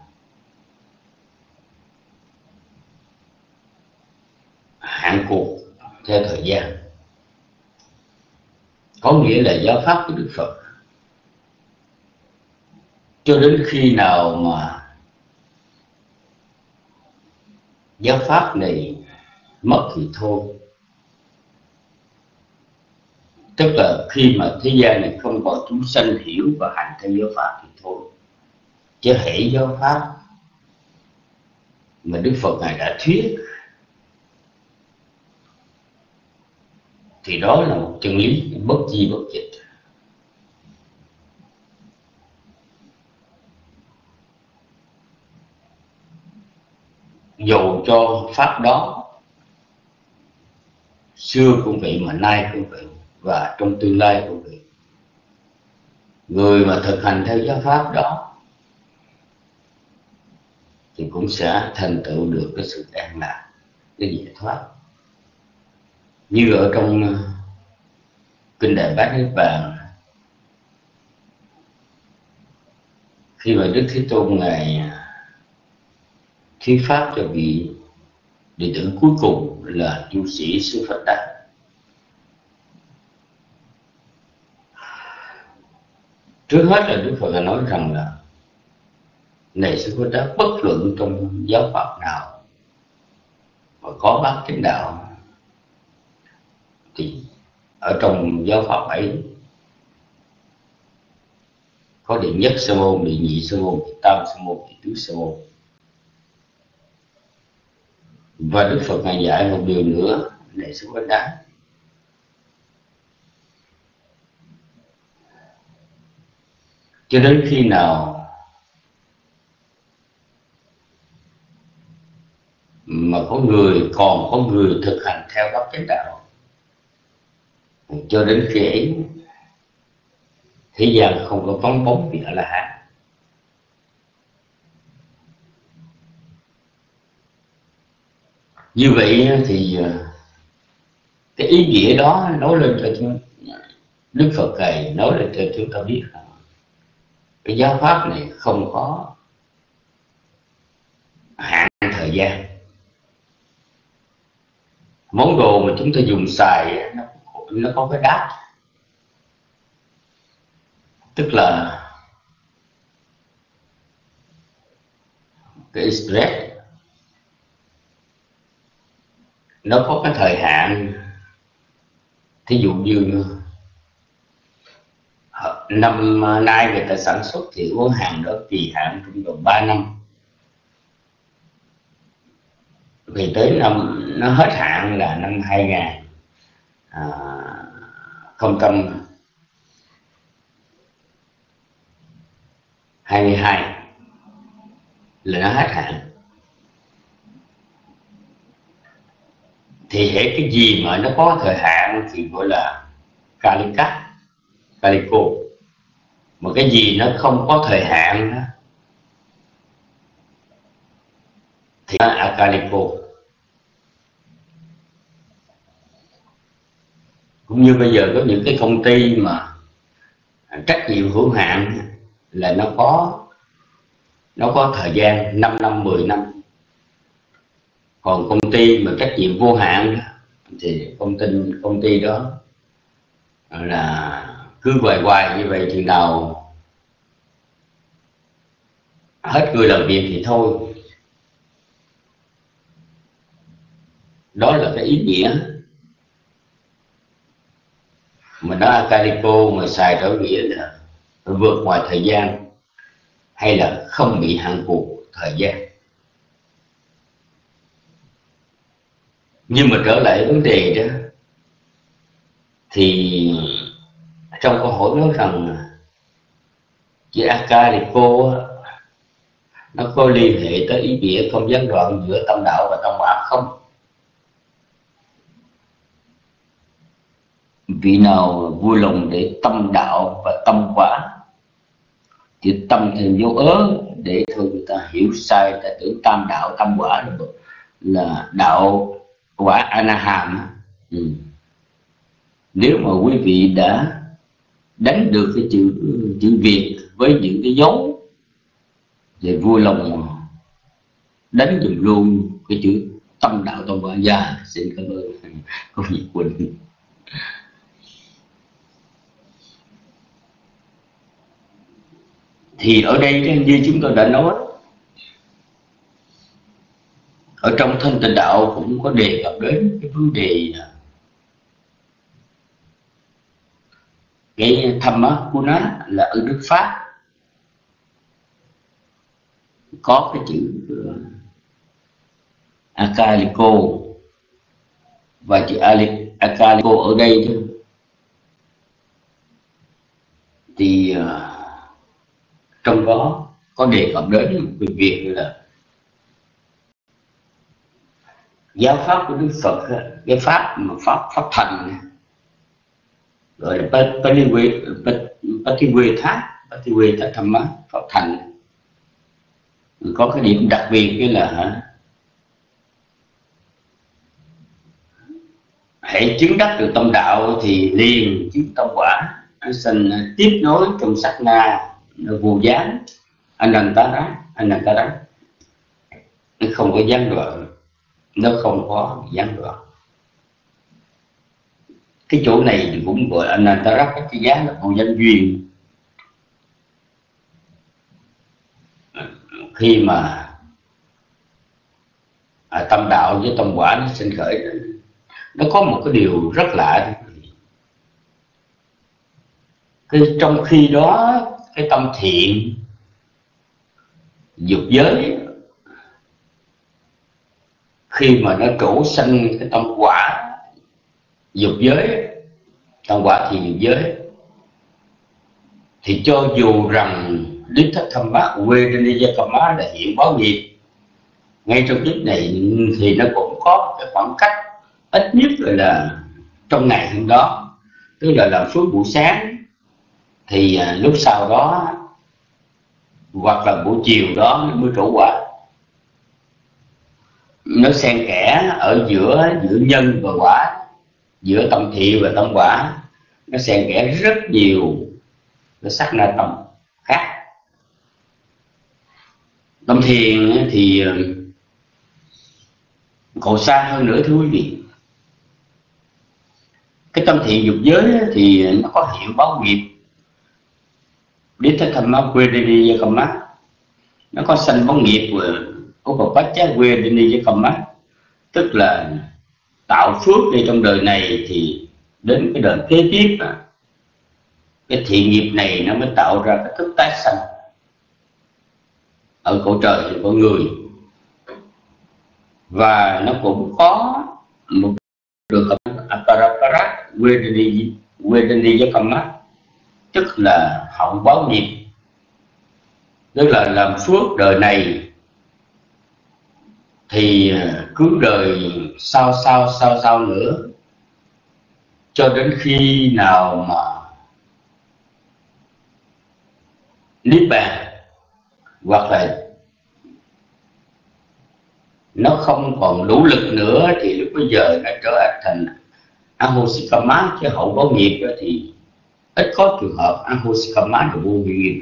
hạn cuộc theo thời gian, có nghĩa là giáo pháp của Đức Phật cho đến khi nào mà giáo pháp này mất thì thôi. Tức là khi mà thế gian này không có chúng sanh hiểu và hành theo giáo pháp thì thôi. Chứ hễ giáo pháp mà Đức Phật Ngài đã thuyết thì đó là một chân lý bất di bất dịch. Dù cho pháp đó xưa cũng vậy mà nay cũng vậy và trong tương lai cũng vậy, người mà thực hành theo giáo pháp đó thì cũng sẽ thành tựu được cái sự an lạc, cái giải thoát. Như ở trong kinh Đại Bát Niết Bàn, khi mà Đức Thế Tôn Ngài thuyết pháp cho vị đệ tử cuối cùng là du sĩ Sư Phật Đà, trước hết là Đức Phật đã nói rằng là: này Sư Phật Đà, bất luận trong giáo pháp nào mà có bát chánh đạo thì ở trong giáo pháp ấy có đệ nhất sa môn, đệ nhị sa môn, đệ tam sa môn, đệ tứ sa môn. Và Đức Phật Ngài dạy một điều nữa, này Sư Phật Đà, cho đến khi nào mà còn có người thực hành theo bát chánh đạo, cho đến khi ấy thế gian không có vắng bóng vị A-la-hán. Như vậy thì cái ý nghĩa đó nói lên cho Đức Phật Ngài nói lên cho chúng ta biết rằng cái giáo pháp này không có hạn thời gian. Món đồ mà chúng ta dùng xài nó có cái đát, tức là cái express, nó có cái thời hạn. Thí dụ như năm nay người ta sản xuất thì uống hàng đó kỳ hạn trong vòng 3 năm, thì tới năm nó hết hạn là năm 2022 là nó hết hạn. Thì hễ cái gì mà nó có thời hạn thì gọi là Calico. Mà cái gì nó không có thời hạn đó thì nó là Calico. Cũng như bây giờ có những cái công ty mà trách nhiệm hữu hạn là nó có thời gian 5 năm, 10 năm. Còn công ty mà trách nhiệm vô hạn thì công ty đó là cứ hoài như vậy, thì nào hết người làm việc thì thôi. Đó là cái ý nghĩa mà nó Calico mà xài theo nghĩa là vượt ngoài thời gian hay là không bị hạn cuộc thời gian. Nhưng mà trở lại vấn đề đó, thì trong câu hỏi nói rằng chữ Akaliko nó có liên hệ tới ý nghĩa không gián đoạn giữa tâm đạo và tâm quả không? Vị nào vui lòng để tâm đạo và tâm quả, thì tâm thường vô ớ, để thường người ta hiểu sai, ta tưởng tam đạo tâm quả là đạo quả Anaham. Nếu mà quý vị đã đánh được cái chữ Việt với những cái dấu, thì vui lòng đánh dùm luôn cái chữ tâm đạo tâm quả. Dạ, xin cảm ơn cô Nhật Quỳnh. Thì ở đây như chúng tôi đã nói, ở trong Thanh Tịnh Đạo cũng có đề cập đến cái vấn đề cái Thamma Guna là ở nước Pháp có cái chữ Akaliko, và chữ Akaliko ở đây thì trong đó có đề cập đến về việc là giáo pháp của Đức Phật, cái pháp mà pháp thành gọi là Patiweta Thamma, pháp thành, có cái điểm đặc biệt cái là hãy chứng đắc được tâm đạo thì liền chứng tâm quả, nó sinh tiếp nối trong sát na, nó vô gián, Anantara, nó không có gián đoạn, nó không có gián đoạn. Cái chỗ này thì cũng gọi Anantara, cái giá là vô gián duyên. Khi mà tâm đạo với tâm quả nó sinh khởi, nó có một cái điều rất lạ. Trong khi đó cái tâm thiện dục giới, khi mà nó trổ sanh cái tâm quả dục giới, tâm quả thì dục giới, thì cho dù rằng Đích Thất Tham Bát Vedaniya Kamma là hiện báo nghiệp ngay trong kiếp này, thì nó cũng có cái khoảng cách ít nhất là trong ngày hôm đó, tức là làm phước buổi sáng, thì lúc sau đó hoặc là buổi chiều đó nó mới trổ quả. Nó xen kẽ ở giữa nhân và quả, giữa tâm thiện và tâm quả, nó xen kẽ rất nhiều cái sắc na tâm khác. Tâm thiền thì còn xa hơn nữa thưa quý vị. Cái tâm thiện dục giới thì nó có hiệu báo nghiệp, Đích Thất Tham Bát Vedaniya Kamma, nó có sanh báo nghiệp của Upapachya Vedaniya Kamma, tức là tạo phước đi trong đời này, thì đến cái đời kế tiếp cái thiện nghiệp này nó mới tạo ra cái thức tái sanh ở cõi trời của người. Và nó cũng có một được Aparapara Vedaniya Kamma, tức là hậu báo nghiệp, tức là làm phước đời này thì cứ đời sau nữa, cho đến khi nào mà niết bàn, hoặc là nó không còn đủ lực nữa, thì lúc bây giờ nó trở thành Ahosikama, chứ hậu báo nghiệp đó thì ít có trường hợp Ahosikama là vô nghiệp.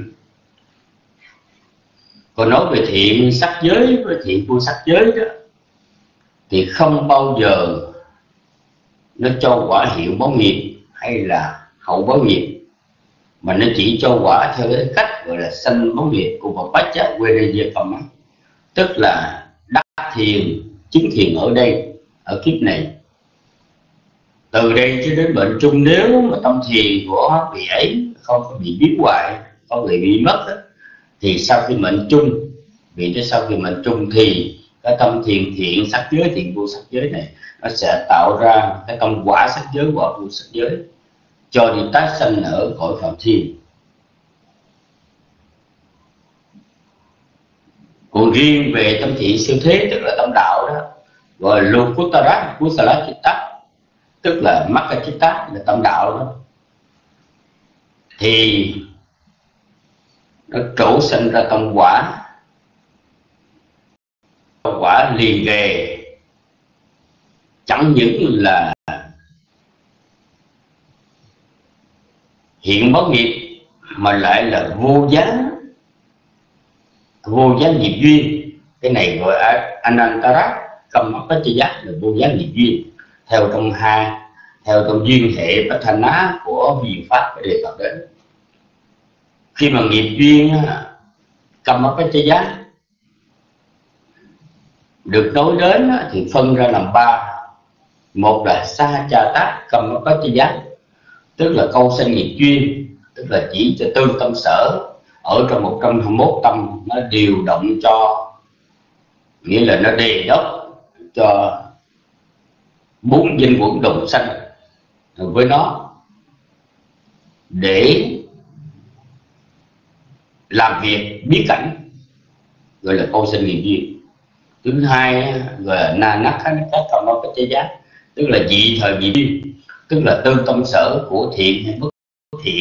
Còn nói về thiện sắc giới với thiện vô sắc giới đó, thì không bao giờ nó cho quả hiệu báo nghiệp hay là hậu báo nghiệp, mà nó chỉ cho quả theo cái cách gọi là sanh báo nghiệp của Upapachya Vedaniya Kamma, tức là đắc thiền, chứng thiền ở đây, ở kiếp này. Từ đây cho đến bệnh chung, nếu mà tâm thiền của vị ấy không có bị biến hoại, không bị mất, thì sau khi mệnh chung, vì sau khi mệnh chung thì cái tâm thiền thiện sắc giới, thiện vô sắc giới này nó sẽ tạo ra cái tâm quả sắc giới, quả vô sắc giới, cho đi tái sanh ở cõi phạm thiên. Còn riêng về tâm thiện siêu thế, tức là tâm đạo đó, gọi là Lokuttara Kusala Chitta, tức là Makka Chitta, là tâm đạo đó, thì nó trổ sinh ra tâm quả, quả liền kề, chẳng những là hiện báo nghiệp mà lại là vô gián nghiệp duyên. Cái này gọi Anantara Kammapaccaya, là vô gián nghiệp duyên, theo trong duyên hệ Patthana của Viên Pháp đề cập đến. Khi mà nghiệp duyên Kammapaccaya được nói đến thì phân ra làm ba. Một là Sahajata Kammapaccaya, tức là câu sanh nghiệp duyên, tức là chỉ cho tương tâm sở ở trong 121 tâm, nó điều động cho, nghĩa là nó đề đốc cho 4 danh quẩn đồng sanh với nó để làm việc bí cảnh, gọi là câu sanh nghiệp duyên. Thứ hai gọi là Nanakhanaka Kammapaccaya, tức là dị thời nghiệp duyên, tức là tương tâm sở của thiện hay bất thiện.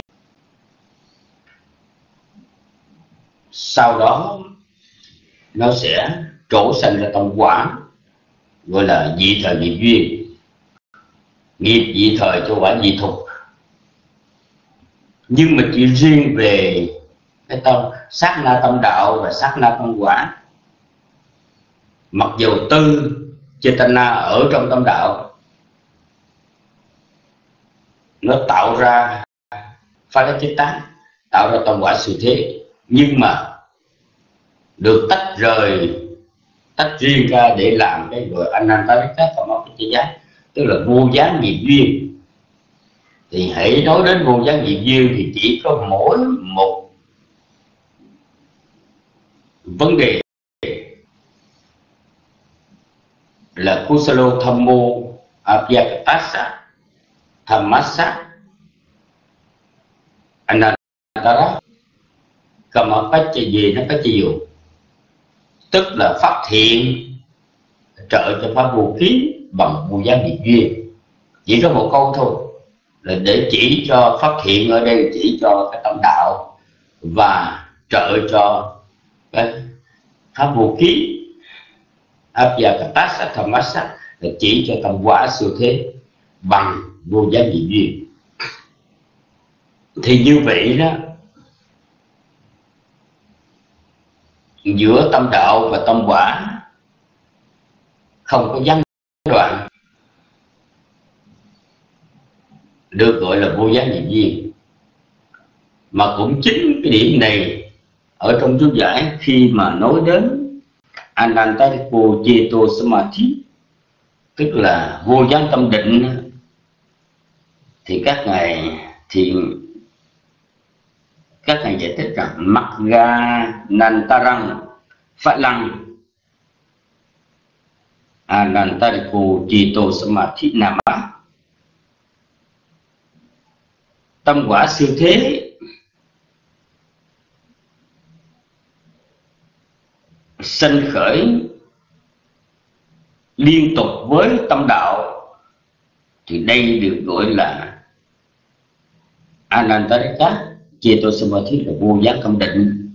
Sau đó nó sẽ trổ sanh ra tâm quả, gọi là dị thời nghiệp duyên, nghiệp dị thời cho quả dị thục. Nhưng mà chỉ riêng về cái tâm sát na tâm đạo và sát na tâm quả, mặc dù tư Chetana ở trong tâm đạo nó tạo ra Phalachitta, tạo ra tâm quả sự thế, nhưng mà được tách riêng ra để làm cái gọi Anantarika Kammapaccaya, tức là vô gián nghiệp duyên. Thì hãy nói đến vô gián nghiệp duyên thì chỉ có mỗi một vấn đề là Kusalo Thammo Abhyakatassa Dhammassa Anantara Kammapaccaya, tức là phát hiện trợ cho pháp vô ký bằng vô gián nghiệp duyên. Chỉ có một câu thôi, là để chỉ cho phát hiện, ở đây chỉ cho cái tâm đạo, và trợ cho cái pháp vô ký Abhyakatassa Dhammassa là chỉ cho tâm quả siêu thế bằng vô gián nghiệp duyên. Thì như vậy đó, giữa tâm đạo và tâm quả không có gián đoạn, được gọi là vô gián nghiệp duyên. Mà cũng chính cái điểm này ở trong chú giải, khi mà nói đến Anantariko Cheto Samadhi, tức là vô gián tâm định, thì các ngài giải thích rằng Magga Nantarang Phát Lăng Anantariko Cheto Samadhi Nama, tâm quả siêu thế sanh khởi liên tục với tâm đạo, thì đây được gọi là Anantarika Cheto Samadhi, là vô gián tâm định.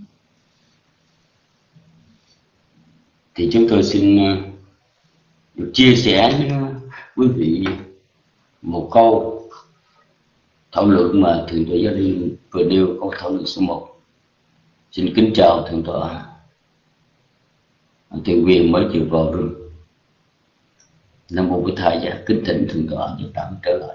Thì chúng tôi xin được chia sẻ với quý vị một câu thảo luận mà Thượng tọa Giáo Liên vừa nêu, câu thảo luận số 1. Xin kính chào Thượng tọa Thiện Quyền mới chịu vào rừng. Nam mô Bổn Thầy, và kính thỉnh Thượng tọa giúp đỡ trở lại.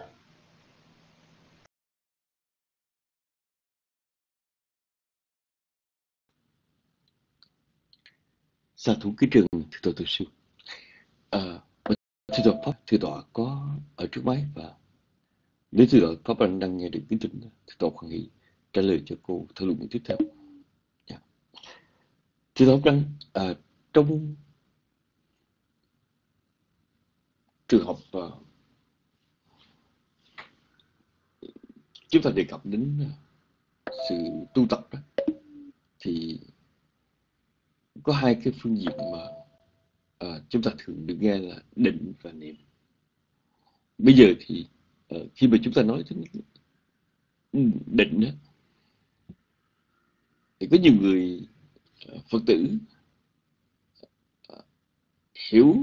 Sa thú kính trường Thượng tọa Từ Sư. Thượng tọa Pháp, Thượng tọa có ở trước máy, và nếu Thượng tọa Pháp đang nghe được kính thỉnh, Thượng tọa khoan hỷ trả lời cho cô thảo luận tiếp theo. Thượng tọa đang trong trường hợp chúng ta đề cập đến sự tu tập đó, thì có hai cái phương diện mà chúng ta thường được nghe là định và niệm. Bây giờ thì khi mà chúng ta nói đến định đó, thì có nhiều người Phật tử hiểu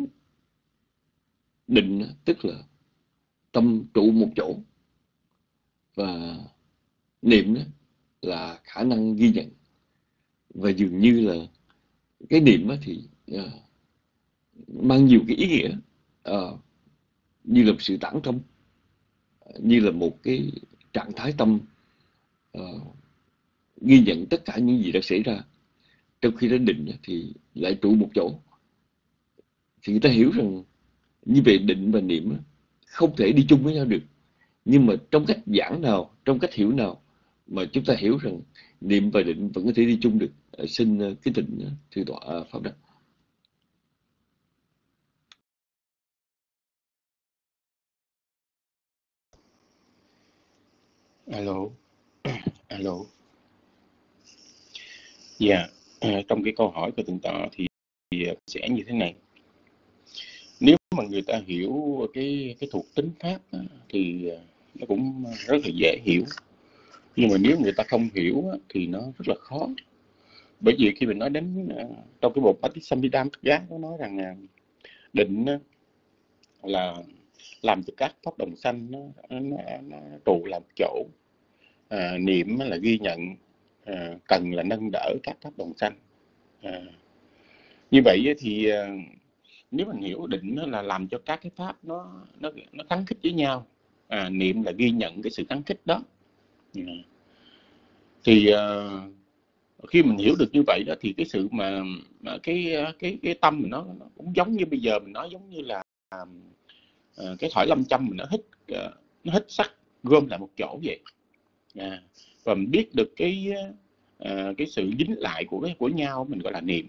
định tức là tâm trụ một chỗ, và niệm đó là khả năng ghi nhận. Và dường như là cái niệm thì mang nhiều cái ý nghĩa, như là một sự tản tâm, như là một cái trạng thái tâm ghi nhận tất cả những gì đã xảy ra. Trong khi đó định thì lại trụ một chỗ. Thì người ta hiểu rằng như vậy định và niệm không thể đi chung với nhau được. Nhưng mà trong cách giảng nào, trong cách hiểu nào mà chúng ta hiểu rằng niệm và định vẫn có thể đi chung được? Xin kính thỉnh thưa tọa Pháp Đăng. Alo. Alo. Dạ, trong cái câu hỏi của thượng tọa thì sẽ như thế này. Nếu mà người ta hiểu cái thuộc tính pháp thì nó cũng rất là dễ hiểu. Nhưng mà nếu người ta không hiểu thì nó rất là khó. Bởi vì khi mình nói đến trong cái bộ Paticampitam có nói rằng định là làm cho các pháp đồng sanh nó trụ làm chỗ, niệm là ghi nhận, cần là nâng đỡ các pháp đồng sanh. Như vậy thì nếu mình hiểu định là làm cho các cái pháp nó khắng khích với nhau, niệm là ghi nhận cái sự khắng khích đó, thì khi mình hiểu được như vậy đó thì cái sự mà cái tâm mình nó cũng giống như bây giờ mình nói, giống như là cái thỏi lâm châm mình nó hít sắt gom lại một chỗ vậy. Và mình biết được cái sự dính lại của nhau mình gọi là niệm.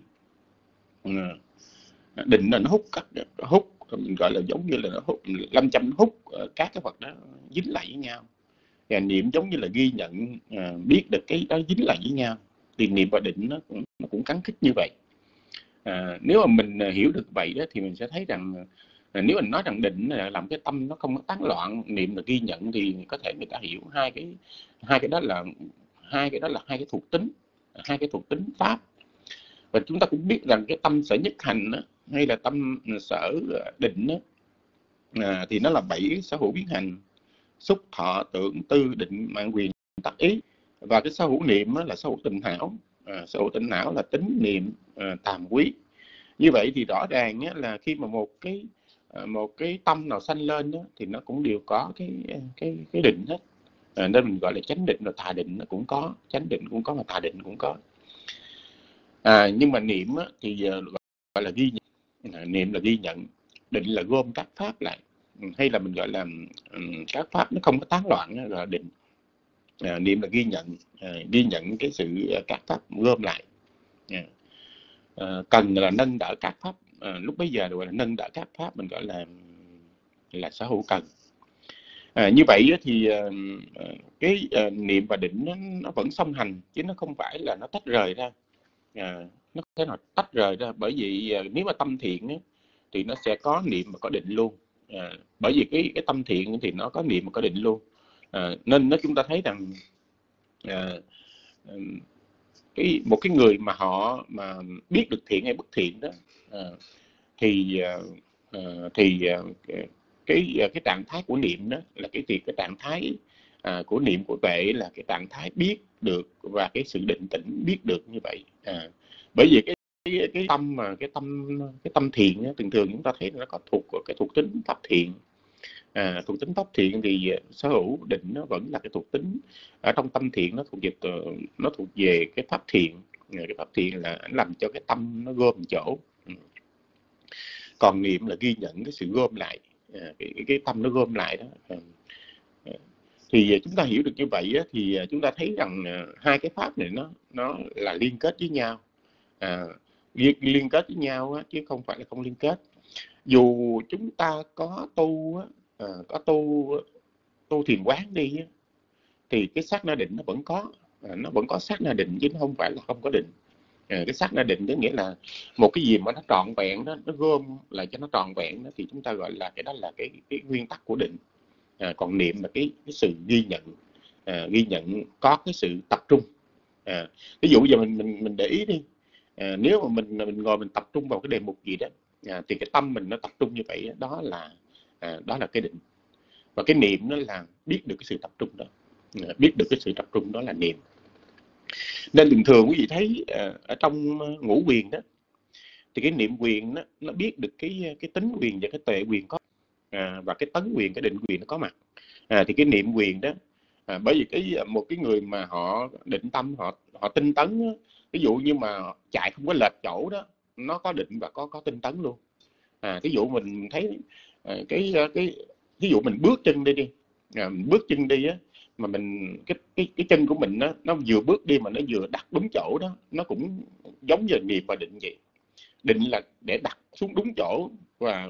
Định là nó hút mình gọi là giống như là nó hút, lâm châm nó hút các cái vật đó dính lại với nhau. Và niệm giống như là ghi nhận, biết được cái đó dính lại với nhau. Thì niệm và định nó cũng khắng khích như vậy. Nếu mà mình hiểu được vậy đó thì mình sẽ thấy rằng nếu mình nói rằng định là làm cái tâm nó không có tán loạn, niệm là ghi nhận, thì có thể người ta hiểu hai cái đó là hai cái thuộc tính pháp. Và chúng ta cũng biết rằng cái tâm sở nhất hành hay là tâm sở định thì nó là 7 sở hữu biến hành: xúc, thọ, tưởng, tư, định, mạng, quyền, tác, ý. Và cái sở hữu niệm là sở hữu tịnh não. Sở hữu tịnh não là tính, niệm, tàm, quý. Như vậy thì rõ ràng là khi mà một cái tâm nào sanh lên đó, thì nó cũng đều có cái định hết. Nên mình gọi là chánh định và tà định, nó cũng có, chánh định cũng có mà tà định cũng có. Nhưng mà niệm thì gọi là ghi nhận. Niệm là ghi nhận, định là gom các pháp lại, hay là mình gọi là các pháp nó không có tán loạn gọi là định. Niệm là ghi nhận cái sự các pháp gom lại. Cần là nâng đỡ các pháp, lúc bấy giờ gọi là nâng đỡ các pháp, mình gọi là sở hữu cần. Như vậy thì cái niệm và định nó vẫn song hành, chứ nó không phải là nó tách rời ra. Nó có thể nào tách rời ra, bởi vì nếu mà tâm thiện thì nó sẽ có niệm và có định luôn. Bởi vì cái tâm thiện thì nó có niệm và có định luôn. Nên chúng ta thấy rằng một cái người mà họ mà biết được thiện hay bất thiện đó, thì cái trạng thái của niệm đó là cái trạng thái của niệm của tuệ là cái trạng thái biết được, và cái sự định tĩnh biết được như vậy. Bởi vì cái tâm thiện thường thường chúng ta thấy nó có thuộc tính pháp thiện. Thuộc tính pháp thiện thì sở hữu định nó vẫn là cái thuộc tính ở trong tâm thiện, nó thuộc về cái pháp thiện. Cái pháp thiện là làm cho cái tâm nó gom chỗ. Còn niệm là ghi nhận cái sự gom lại, cái tâm nó gom lại đó. Thì chúng ta hiểu được như vậy thì chúng ta thấy rằng hai cái pháp này nó là liên kết với nhau. Liên kết với nhau chứ không phải là không liên kết. Dù chúng ta có tu có tu thiền quán đi á, thì cái sát na định nó vẫn có, nó vẫn có sát na định chứ nó không phải là không có định. Cái sát na định có nghĩa là một cái gì mà nó trọn vẹn đó, nó gom lại cho nó trọn vẹn đó, thì chúng ta gọi là cái đó là cái nguyên tắc của định. Còn niệm là cái sự ghi nhận, ghi nhận có cái sự tập trung. Ví dụ giờ mình để ý đi, nếu mà mình ngồi mình tập trung vào cái đề mục gì đó, thì cái tâm mình nó tập trung như vậy, đó là cái định. Và cái niệm nó là biết được cái sự tập trung đó, biết được cái sự tập trung đó là niệm. Nên bình thường quý vị thấy ở trong ngũ quyền đó, thì cái niệm quyền đó, nó biết được cái tính quyền và cái tuệ quyền có, và cái tấn quyền, cái định quyền nó có mặt. Thì cái niệm quyền đó, bởi vì một cái người mà họ định tâm, họ tinh tấn, ví dụ như mà chạy không có lệch chỗ đó, nó có định và có tinh tấn luôn. Ví dụ mình thấy ví dụ mình bước chân đi bước chân đi á, mà mình cái chân của mình nó vừa bước đi mà nó vừa đặt đúng chỗ đó, nó cũng giống như niệm và định vậy. Định là để đặt xuống đúng chỗ, và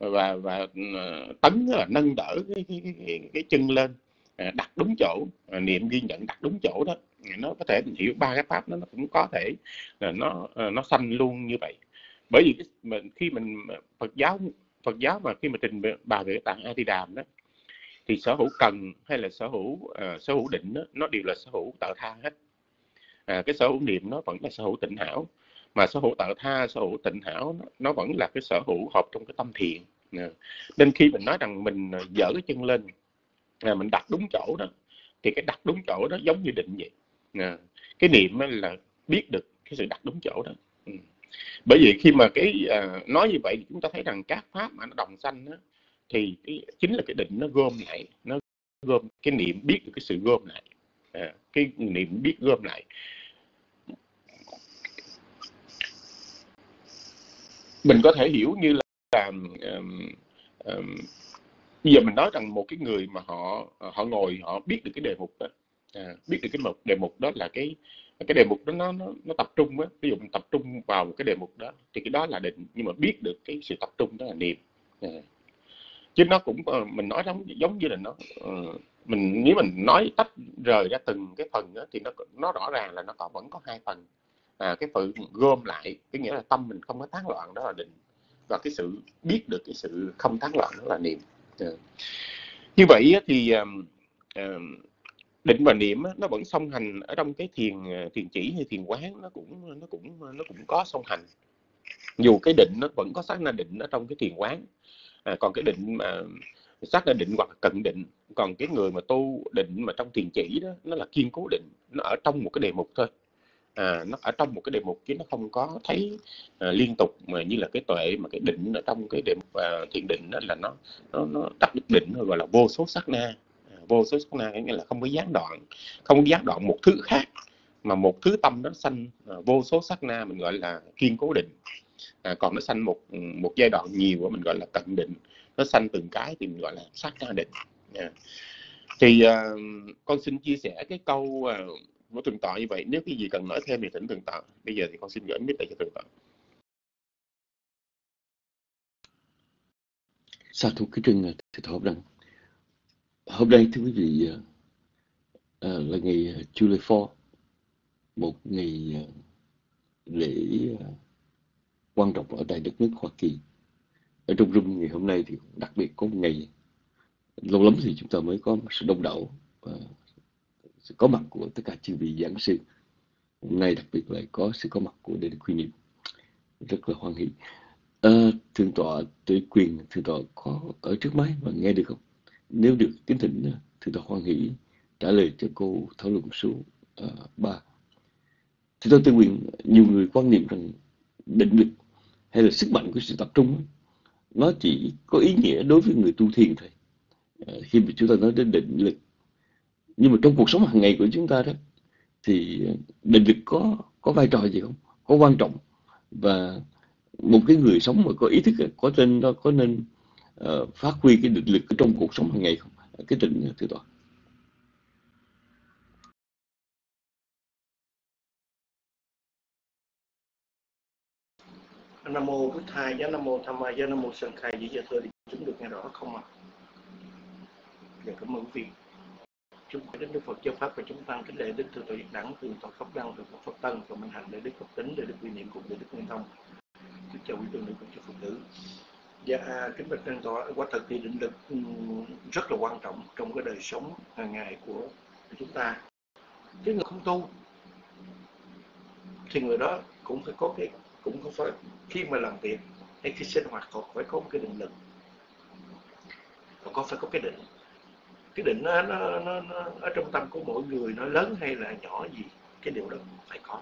tấn là nâng đỡ cái chân lên, đặt đúng chỗ. Niệm ghi nhận đặt đúng chỗ đó. Nó có thể hiểu ba cái pháp đó, nó cũng có thể là nó sanh luôn như vậy. Bởi vì khi mình Phật giáo mà khi mà trình bày về Tạng A Di Đàm đó, thì sở hữu cần hay là sở hữu định đó, nó đều là sở hữu tự tha hết. Cái sở hữu niệm nó vẫn là sở hữu tịnh hảo, mà sở hữu tự tha, sở hữu tịnh hảo nó vẫn là cái sở hữu hợp trong cái tâm thiện. Nên khi mình nói rằng mình dỡ cái chân lên, mình đặt đúng chỗ đó, thì cái đặt đúng chỗ đó giống như định vậy. Cái niệm là biết được cái sự đặt đúng chỗ đó. Bởi vì khi mà nói như vậy thì chúng ta thấy rằng các pháp mà nó đồng sanh đó, thì chính là cái định nó gom lại, nó gom cái niệm biết được cái sự gom lại, cái niệm biết gom lại. Mình có thể hiểu như là bây giờ mình nói rằng một cái người mà họ ngồi, họ biết được cái đề mục đó, biết được cái đề mục đó là cái đề mục đó nó tập trung á. Ví dụ mình tập trung vào một cái đề mục đó thì cái đó là định, nhưng mà biết được cái sự tập trung đó là niệm. Chứ nó cũng mình nói giống như là nếu mình nói tách rời ra từng cái phần đó, thì nó rõ ràng là nó vẫn có hai phần. Cái phần gom lại, cái nghĩa là tâm mình không có tán loạn, đó là định, và cái sự biết được cái sự không tán loạn, đó là niệm. Như vậy thì định và niệm nó vẫn song hành ở trong cái thiền chỉ hay thiền quán, nó cũng có song hành. Dù cái định nó vẫn có sát na định ở trong cái thiền quán, còn cái định mà sát na định hoặc là cận định, còn cái người mà tu định mà trong thiền chỉ đó, nó là kiên cố định, nó ở trong một cái đề mục thôi. Nó ở trong một cái đề mục chứ nó không có thấy liên tục mà như là cái tuệ, mà cái định ở trong cái đề mục thiền định đó là nó đắc được định, gọi là vô số sát na. Vô số sát na nghĩa là không có gián đoạn một thứ khác, mà một thứ tâm đó sanh vô số sát na, mình gọi là kiên cố định. Còn nó sanh một giai đoạn nhiều, mình gọi là cận định. Nó sanh từng cái thì mình gọi là sát na định. Thì con xin chia sẻ cái câu của Thượng tọa như vậy. Nếu cái gì cần nói thêm thì thỉnh Thượng tọa. Bây giờ thì con xin gửi mic lại cho Thượng tọa. Sa thú cái trưng Thượng tọa Hợp Đăng. Hôm nay thưa quý vị là ngày July 4, một ngày lễ quan trọng ở tại đất nước Hoa Kỳ. Ở trong room ngày hôm nay thì đặc biệt có một ngày lâu lắm thì chúng ta mới có sự đông đảo và sự có mặt của tất cả chư vị giảng sư. Hôm nay đặc biệt lại có sự có mặt của Đại đức Huy Niệm, rất là hoan hỷ. Thượng tọa Tuệ Quyền, thượng tọa có ở trước máy và nghe được không? Nếu được, kính thỉnh thượng tọa hoan hỷ trả lời cho cô thảo luận số 3. Thượng tọa Tuệ Quyền, nhiều người quan niệm rằng định lực hay là sức mạnh của sự tập trung nó chỉ có ý nghĩa đối với người tu thiền thôi. Khi mà chúng ta nói đến định lực, nhưng mà trong cuộc sống hàng ngày của chúng ta đó, thì định lực có vai trò gì không? Có quan trọng, và một cái người sống mà có ý thức có nên phát huy cái định lực ở trong cuộc sống hàng ngày không? Cái định thưa tọa. Nam mô Bụt Thầy, giá Nam mô Tham Mai, giá Nam mô Sanh Khai, chỉ cho tôi chúng được nghe rõ không ạ? Dạ, cảm ơn quý vị. Chúng đến Đức Phật giáo pháp và chúng tăng kính lễ Đức Thượng Tọa Diệt Đẳng, Thượng Tọa Pháp Đăng, Thượng Tọa Pháp Tân và Minh Hạnh để Đức Phật Tính, để Đức Quy Niệm cùng để Đức Nguyên Thông. Kính chào quý vị nữ cùng cho Phật tử. Dạ, kính bạch Thượng Tọa, quả thật thì định lực rất là quan trọng trong cái đời sống hàng ngày của chúng ta. Chứ người không tu thì người đó cũng phải có cái, cũng không phải khi mà làm việc hay khi sinh hoạt họ phải có một cái định lực, họ phải có cái định. Cái định nó ở trong tâm của mỗi người, nó lớn hay là nhỏ gì, cái điều đó phải có.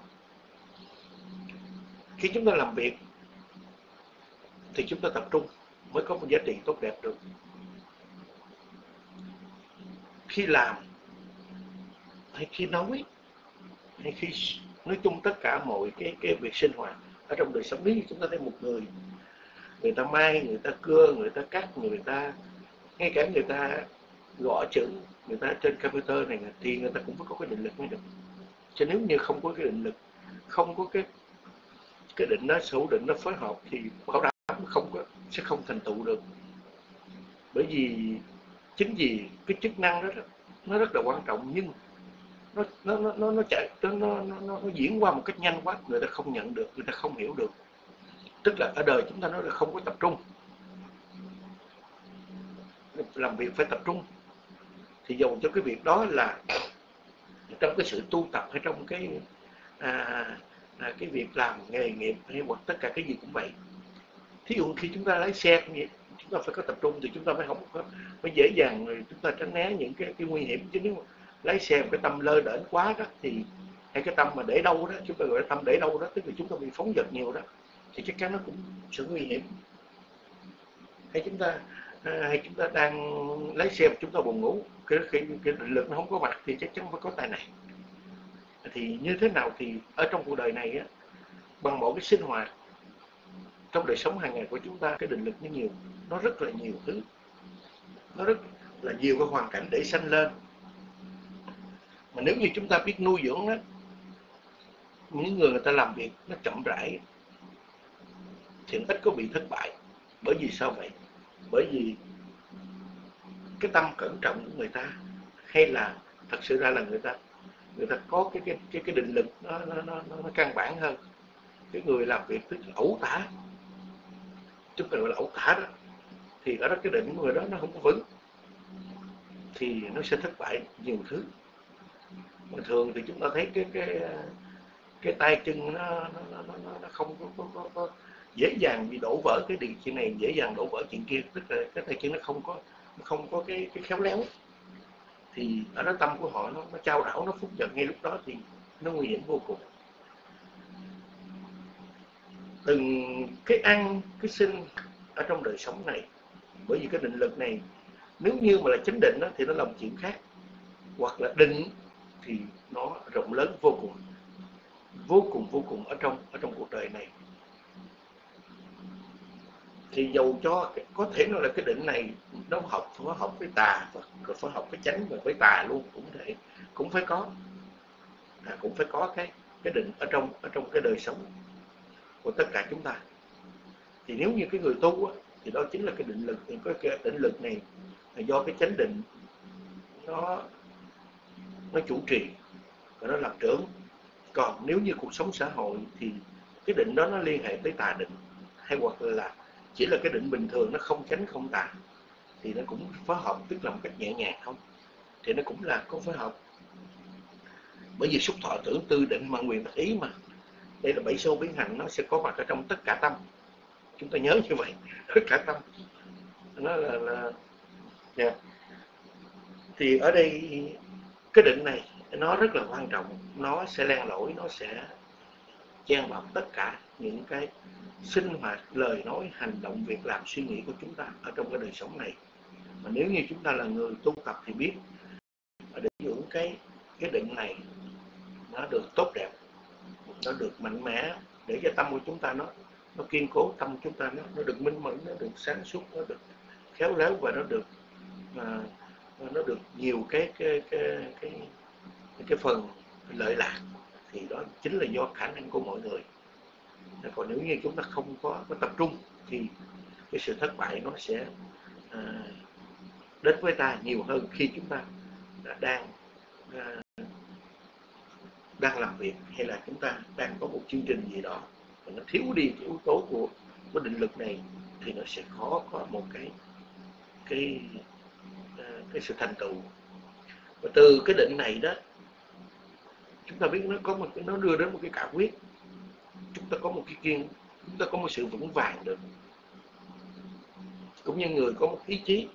Khi chúng ta làm việc thì chúng ta tập trung mới có một giá trị tốt đẹp được. Khi làm hay khi nói hay khi nói chung tất cả mọi cái việc sinh hoạt ở trong đời sống, nếu như chúng ta thấy một người ta may, người ta cưa, người ta cắt, người ta ngay cả người ta gõ chữ, người ta trên computer này thì người ta cũng phải có cái định lực mới được. Chứ nếu như không có cái định lực, không có cái định nó sở định nó phối hợp thì bảo đảm sẽ không thành tựu được. Bởi vì chính vì cái chức năng đó nó rất là quan trọng, nhưng nó diễn qua một cách nhanh quá, người ta không nhận được, người ta không hiểu được. Tức là ở đời chúng ta nói là không có tập trung. Làm việc phải tập trung. Thì dầu cho cái việc đó là trong cái sự tu tập hay trong cái việc làm nghề nghiệp hay hoặc tất cả cái gì cũng vậy. Thí dụ khi chúng ta lái xe cũng vậy, chúng ta phải có tập trung thì chúng ta mới dễ dàng rồi chúng ta tránh né những cái nguy hiểm. Chứ nếu mà lái xe một cái tâm lơ đễnh quá đó thì, hay cái tâm mà để đâu đó, chúng ta gọi là tâm để đâu đó, tức là chúng ta bị phóng dật nhiều đó, thì chắc chắn nó cũng sẽ nguy hiểm. Hay chúng ta đang lái xe mà chúng ta buồn ngủ, cái định lực nó không có mặt thì chắc chắn phải có tai nạn. Thì như thế nào thì ở trong cuộc đời này á, bằng mỗi cái sinh hoạt trong đời sống hàng ngày của chúng ta, cái định lực nó rất là nhiều thứ, nó rất là nhiều cái hoàn cảnh để sanh lên. Mà nếu như chúng ta biết nuôi dưỡng đó, những người ta làm việc nó chậm rãi thì ít có bị thất bại. Bởi vì sao vậy? Bởi vì cái tâm cẩn trọng của người ta, hay là thật sự ra là người ta có cái định lực nó căn bản hơn. Cái người làm việc tức là ẩu tả, chúng ta gọi là ẩu tả đó, thì ở đó cái định của người đó nó không có vững, thì nó sẽ thất bại nhiều thứ. Mà thường thì chúng ta thấy cái tay chân nó không có dễ dàng bị đổ vỡ cái chuyện này, dễ dàng đổ vỡ chuyện kia, tức là cái tay chân nó không có cái khéo léo, thì ở đó tâm của họ nó chao đảo, nó phúc giận ngay lúc đó thì nó nguy hiểm vô cùng. Từng cái ăn cái sinh ở trong đời sống này, bởi vì cái định lực này nếu như mà là chánh định đó, thì nó là một chuyện khác, hoặc là định thì nó rộng lớn vô cùng ở trong cuộc đời này. Thì dầu cho có thể nói là cái định này nó hợp với tà, rồi phối hợp với chánh và với tà luôn, cũng phải có cái định ở trong cái đời sống của tất cả chúng ta. Thì nếu như cái người tu á, thì đó chính là cái định lực. Thì cái định lực này là do cái chánh định nó chủ trì và nó làm trưởng. Còn nếu như cuộc sống xã hội thì cái định đó nó liên hệ tới tà định, hay hoặc là chỉ là cái định bình thường, nó không chánh không tà, thì nó cũng phối hợp, tức là một cách nhẹ nhàng không, thì nó cũng là có phối hợp. Bởi vì xúc thọ tưởng tư định mà nguyện tác ý mà, đây là 7 số biến hành, nó sẽ có mặt ở trong tất cả tâm. Chúng ta nhớ như vậy, tất cả tâm nó là yeah. Thì ở đây cái định này nó rất là quan trọng, nó sẽ len lỏi, nó sẽ chen bọc tất cả những cái sinh hoạt, lời nói, hành động, việc làm, suy nghĩ của chúng ta ở trong cái đời sống này. Mà nếu như chúng ta là người tu tập thì biết để dưỡng cái định này nó được tốt đẹp, nó được mạnh mẽ, để cho tâm của chúng ta nó kiên cố, tâm chúng ta nó được minh mẫn, nó được sáng suốt, nó được khéo léo, và nó được nhiều cái phần lợi lạc. Thì đó chính là do khả năng của mọi người. Còn nếu như chúng ta không có tập trung thì cái sự thất bại nó sẽ đến với ta nhiều hơn khi chúng ta đang làm việc, hay là chúng ta đang có một chương trình gì đó mà nó thiếu đi cái yếu tố của định lực này, thì nó sẽ khó có một cái sự thành tựu. Và từ cái định này đó, chúng ta biết nó đưa đến một cái cảm quyết, chúng ta có một cái kiên, chúng ta có một sự vững vàng được, cũng như người có một ý chí,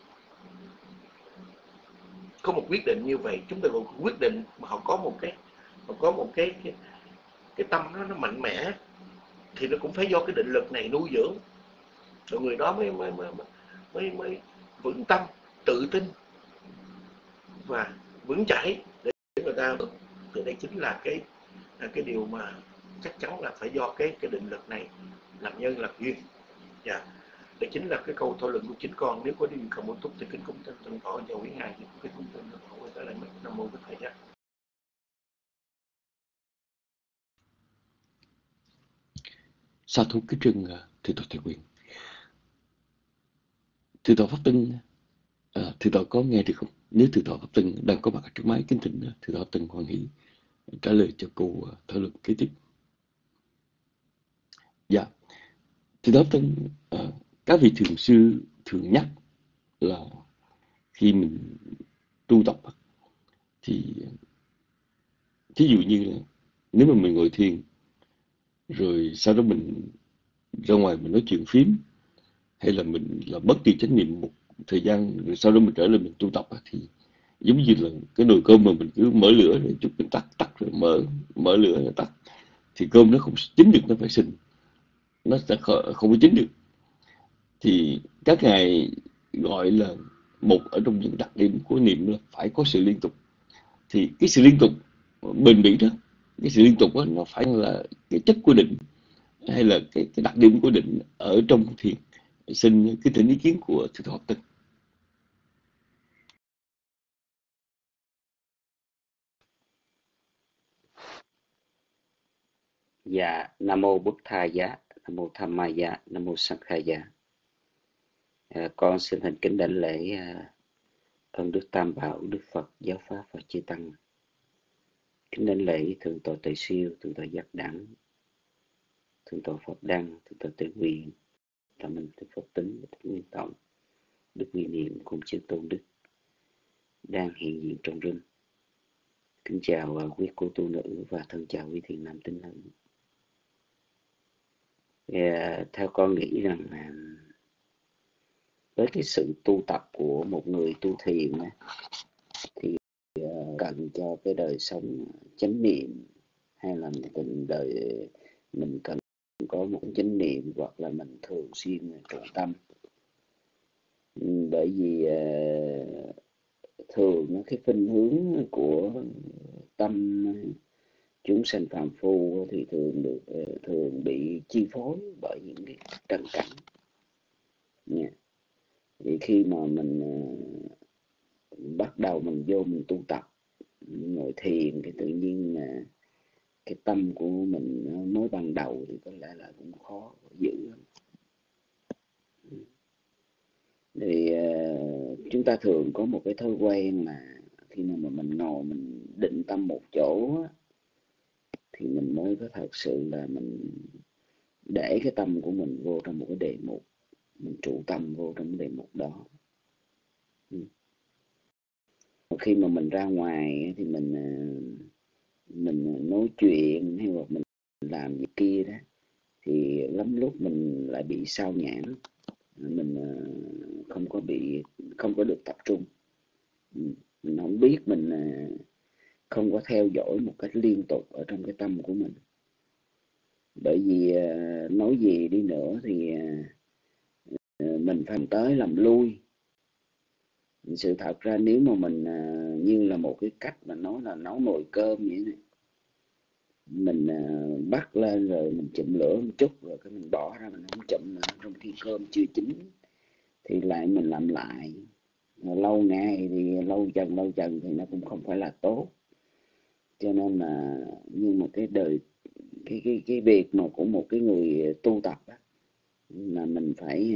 có một quyết định như vậy. Chúng ta có quyết định mà họ có một cái tâm nó mạnh mẽ, thì nó cũng phải do cái định lực này nuôi dưỡng, rồi người đó mới vững tâm, tự tin và vững chãi để người ta. Thì đây chính là cái điều mà chắc chắn là phải do cái định lực này làm nhân làm duyên. Dạ, đây chính là cái câu thảo luận của chính con. Nếu có điều gì cần bổ túc thì kính cung thân tỏ chào quý ngài, kính cung thân tỏ quay trở lại mấy Nam Mô Bích Thầy Giác. Sa thú cái rừng Thượng tọa Thầy Quyền. Thượng tọa Pháp Tân, Thượng tọa có nghe được không? Nếu Thượng tọa Pháp Tân đang có mặt ở trước máy, kính thỉnh Thượng tọa Pháp Tân hoan hỷ trả lời cho cô thảo luận kế tiếp. Dạ, Thượng tọa Pháp Tân, các vị thiền sư thường nhắc là khi mình tu tập thì thí dụ như là nếu mà mình ngồi thiền rồi sau đó mình ra ngoài mình nói chuyện phím, hay là mình là bất kỳ chánh niệm một thời gian rồi sau đó mình trở lại mình tu tập, thì giống như là cái nồi cơm mà mình cứ mở lửa rồi chút mình tắt rồi mở lửa rồi tắt, thì cơm nó không chín được, nó phải sình, nó sẽ không có chín được. Thì các ngài gọi là một ở trong những đặc điểm của niệm là phải có sự liên tục. Thì cái sự liên tục bền bỉ đó, cái sự liên tục đó, nó phải là cái chất của định hay là cái đặc điểm của định ở trong thiền. Xin cái thỉnh ý kiến của Thượng tọa Pháp Tân. Dạ, Nam Mô Bụt Thầy Giá, Nam Mô Tham Ma Giá, Nam Mô Sang Khai Giá. Con xin thành kính đảnh lễ ơn Đức Tam Bảo, Đức Phật, Giáo Pháp và Chư Tăng. Kính đảnh lễ Thượng tọa Tề Siêu, Thượng tọa Giác Đẳng, Thượng tọa Pháp Đăng, Thượng tọa Tề Quyền, Tam Minh Đức Phật Tính, Đức Nguyên Tổng, Đức Nguyên Niệm cùng chư tôn đức đang hiện diện trong rừng. Kính chào quý cô tu nữ và thân chào quý thiện nam tín nữ. Theo con nghĩ rằng với cái sự tu tập của một người tu thiền thì cần cho cái đời sống chánh niệm, hay là mình cần có một chánh niệm, hoặc là mình thường xuyên trụ tâm. Bởi vì thường cái khuynh hướng của tâm chúng sanh phàm phu thì thường bị chi phối bởi những cái trần cảnh. Thì khi mà mình bắt đầu mình vô mình tu tập, ngồi thiền, thì tự nhiên cái tâm của mình mới ban đầu thì có lẽ là cũng khó giữ. Thì chúng ta thường có một cái thói quen là khi mà mình ngồi mình định tâm một chỗ thì mình mới có thật sự là mình để cái tâm của mình vô trong một cái đề mục, mình trụ tâm vô trong cái đề mục đó. Khi mà mình ra ngoài thì mình nói chuyện hay là mình làm gì kia đó, thì lắm lúc mình lại bị sao nhãng, mình không có được tập trung. Mình không biết, mình không có theo dõi một cách liên tục ở trong cái tâm của mình. Bởi vì nói gì đi nữa thì mình phải tới làm lui. Sự thật ra nếu mà mình như là một cái cách mà nói là nấu nồi cơm vậy này, mình bắt lên rồi mình chụm lửa một chút rồi cái mình bỏ ra, mình không chụm nữa, trong khi cơm chưa chín thì lại mình làm lại. Lâu ngày thì lâu dần thì nó cũng không phải là tốt. Cho nên là nhưng mà cái việc mà của một cái người tu tập á, là mình phải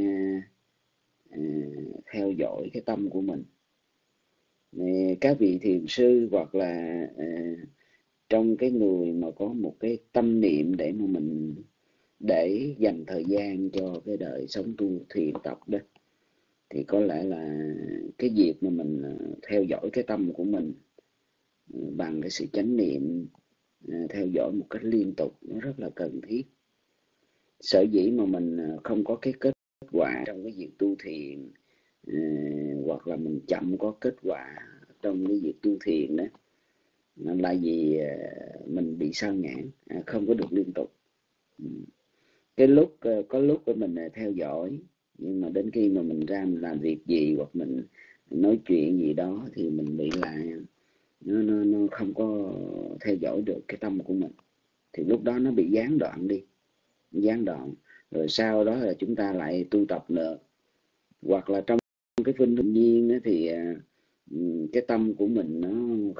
theo dõi cái tâm của mình. Các vị thiền sư hoặc là trong cái người mà có một cái tâm niệm để mà mình để dành thời gian cho cái đời sống tu thiền tập đó, thì có lẽ là cái việc mà mình theo dõi cái tâm của mình bằng cái sự chánh niệm, theo dõi một cách liên tục, nó rất là cần thiết. Sở dĩ mà mình không có cái kết quả trong cái việc tu thiền, hoặc là mình chậm có kết quả trong cái việc tu thiền đó, là vì mình bị sao nhãng, không có được liên tục. Cái lúc có lúc mình theo dõi, nhưng mà đến khi mà mình ra mình làm việc gì hoặc mình nói chuyện gì đó thì mình bị lại nó không có theo dõi được cái tâm của mình, thì lúc đó nó bị gián đoạn đi, gián đoạn. Rồi sau đó là chúng ta lại tu tập nữa, hoặc là trong cái phinh tự nhiên đó, thì cái tâm của mình nó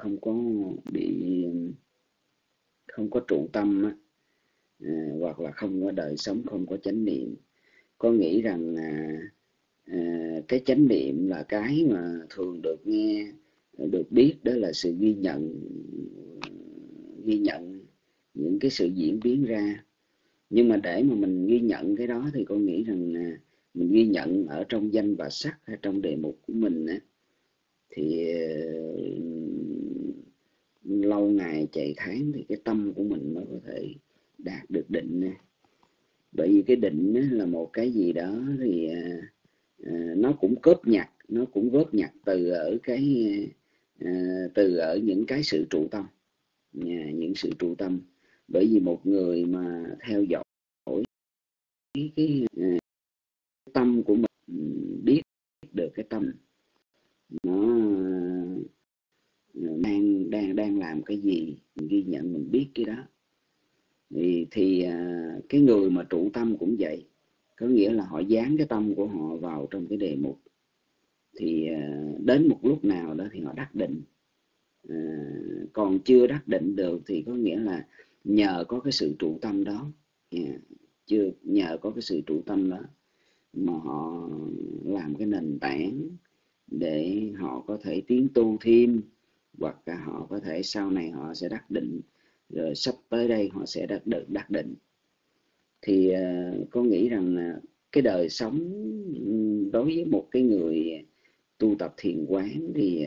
không có trụ tâm á, hoặc là không có đời sống, không có chánh niệm. Có nghĩ rằng cái chánh niệm là cái mà thường được nghe, được biết, đó là sự ghi nhận những cái sự diễn biến ra. Nhưng mà để mà mình ghi nhận cái đó thì con nghĩ rằng mình ghi nhận ở trong danh và sắc hay trong đề mục của mình á, thì lâu ngày chạy tháng thì cái tâm của mình mới có thể đạt được định. Bởi vì cái định là một cái gì đó thì nó cũng vớt nhặt từ ở những cái sự trụ tâm, những sự trụ tâm. Bởi vì một người mà theo dõi cái tâm của mình, biết được cái tâm nó đang làm cái gì, mình ghi nhận, mình biết cái đó, thì cái người mà trụ tâm cũng vậy. Có nghĩa là họ dán cái tâm của họ vào trong cái đề mục, thì đến một lúc nào đó thì họ đắc định. Còn chưa đắc định được thì có nghĩa là nhờ có cái sự trụ tâm đó, nhờ có cái sự trụ tâm đó mà họ làm cái nền tảng để họ có thể tiến tu thêm, hoặc là họ có thể sau này họ sẽ đắc định, rồi sắp tới đây họ sẽ đắc định. Thì con nghĩ rằng cái đời sống đối với một cái người tu tập thiền quán thì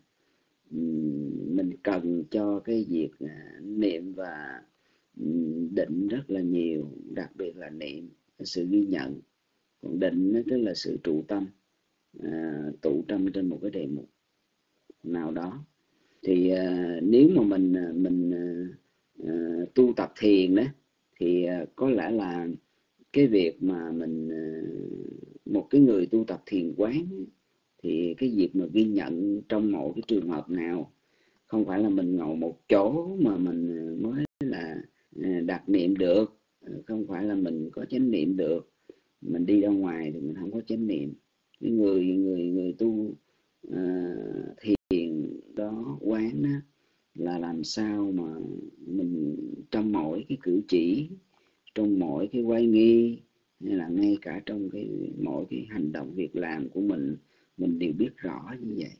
mình cần cho cái việc niệm và định rất là nhiều, đặc biệt là niệm, sự ghi nhận. Còn định nó tức là sự trụ tâm, tụ tâm trên một cái đề mục nào đó. Thì nếu mà mình tu tập thiền đó, thì có lẽ là cái việc mà mình một cái người tu tập thiền quán thì cái việc mà ghi nhận trong mỗi cái trường hợp nào, không phải là mình ngồi một chỗ mà mình mới là đặt niệm được, không phải là mình có chánh niệm được. Mình đi ra ngoài thì mình không có chánh niệm. Cái người tu thiền đó, quán đó, là làm sao mà mình trong mỗi cái cử chỉ, trong mỗi cái quay nghi, hay là ngay cả trong mỗi cái hành động việc làm của mình đều biết rõ như vậy,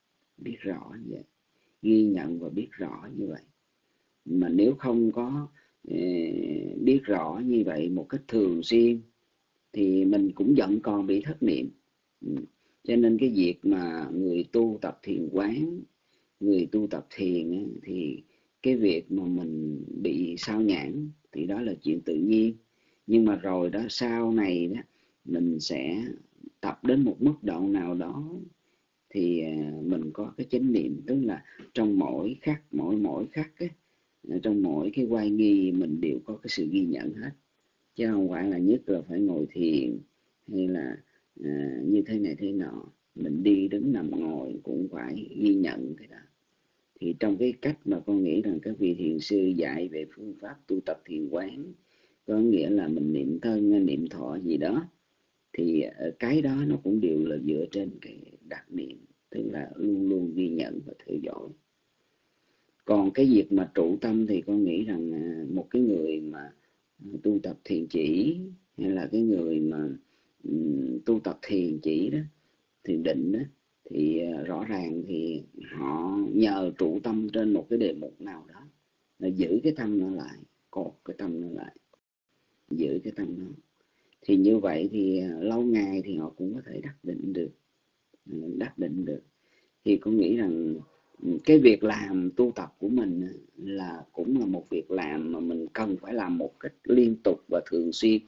ghi nhận và biết rõ như vậy. Mà nếu không có biết rõ như vậy một cách thường xuyên thì mình cũng vẫn còn bị thất niệm. Cho nên cái việc mà người tu tập thiền quán, người tu tập thiền thì cái việc mà mình bị sao nhãng thì đó là chuyện tự nhiên. Nhưng mà rồi đó, sau này đó, mình sẽ tập đến một mức độ nào đó thì mình có cái chánh niệm, tức là trong mỗi khắc, mỗi khắc ấy, trong mỗi cái quay nghi mình đều có cái sự ghi nhận hết, chứ không phải là nhất là phải ngồi thiền hay là như thế này thế nọ. Mình đi đứng nằm ngồi cũng phải ghi nhận cái đó. Thì trong cái cách mà con nghĩ rằng các vị thiền sư dạy về phương pháp tu tập thiền quán, có nghĩa là mình niệm thân, niệm thọ gì đó, thì cái đó nó cũng đều là dựa trên cái đặc niệm, tức là luôn luôn ghi nhận và theo dõi. Còn cái việc mà trụ tâm thì con nghĩ rằng một cái người mà tu tập thiền chỉ, hay là cái người mà tu tập thiền chỉ đó, thiền định đó, thì rõ ràng thì họ nhờ trụ tâm trên một cái đề mục nào đó là giữ cái tâm nó lại, cột cái tâm nó lại, giữ cái tâm nó, thì như vậy thì lâu ngày thì họ cũng có thể đắc định được. Thì con nghĩ rằng cái việc làm tu tập của mình là cũng là một việc làm mà mình cần phải làm một cách liên tục và thường xuyên.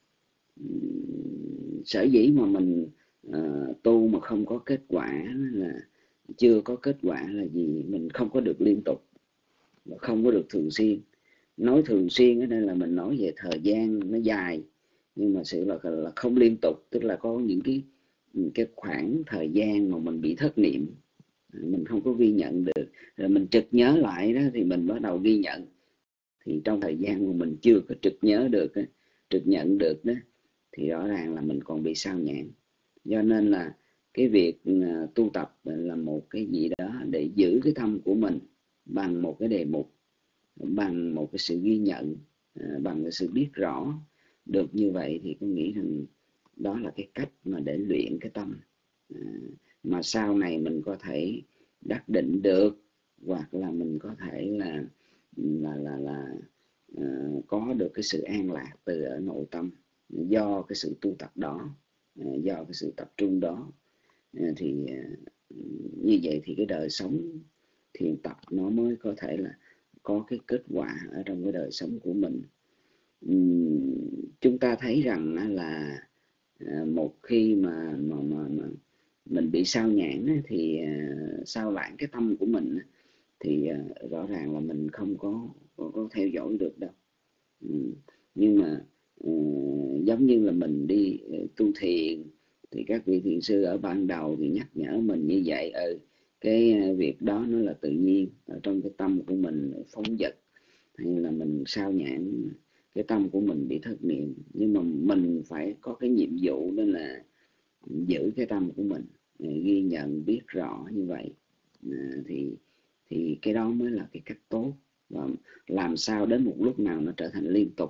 Sở dĩ mà mình tu mà không có kết quả là chưa có kết quả là vì mình không có được liên tục và không có được thường xuyên. Nói thường xuyên ở đây là mình nói về thời gian nó dài, nhưng mà sự là không liên tục, tức là có những cái khoảng thời gian mà mình bị thất niệm, mình không có ghi nhận được, rồi mình trực nhớ lại đó thì mình bắt đầu ghi nhận. Thì trong thời gian mà mình chưa có trực nhớ được, trực nhận được đó, thì rõ ràng là mình còn bị sao nhãng. Do nên là cái việc tu tập là một cái gì đó để giữ cái tâm của mình bằng một cái đề mục, bằng một cái sự ghi nhận, bằng cái sự biết rõ được như vậy, thì tôi nghĩ rằng đó là cái cách mà để luyện cái tâm, mà sau này mình có thể đắc định được, hoặc là mình có thể là có được cái sự an lạc từ ở nội tâm do cái sự tu tập đó, do cái sự tập trung đó. Thì như vậy thì cái đời sống thiền tập nó mới có thể là có cái kết quả ở trong cái đời sống của mình. Chúng ta thấy rằng là một khi mà mình bị sao nhãng thì sao lãng cái tâm của mình, thì rõ ràng là mình không có theo dõi được đâu. Nhưng mà giống như là mình đi tu thiền thì các vị thiền sư ở ban đầu thì nhắc nhở mình như vậy, cái việc đó nó là tự nhiên ở trong cái tâm của mình phóng dật, hay là mình sao nhãng, cái tâm của mình bị thất niệm. Nhưng mà mình phải có cái nhiệm vụ đó là giữ cái tâm của mình, ghi nhận biết rõ như vậy, thì cái đó mới là cái cách tốt. Và làm sao đến một lúc nào nó trở thành liên tục,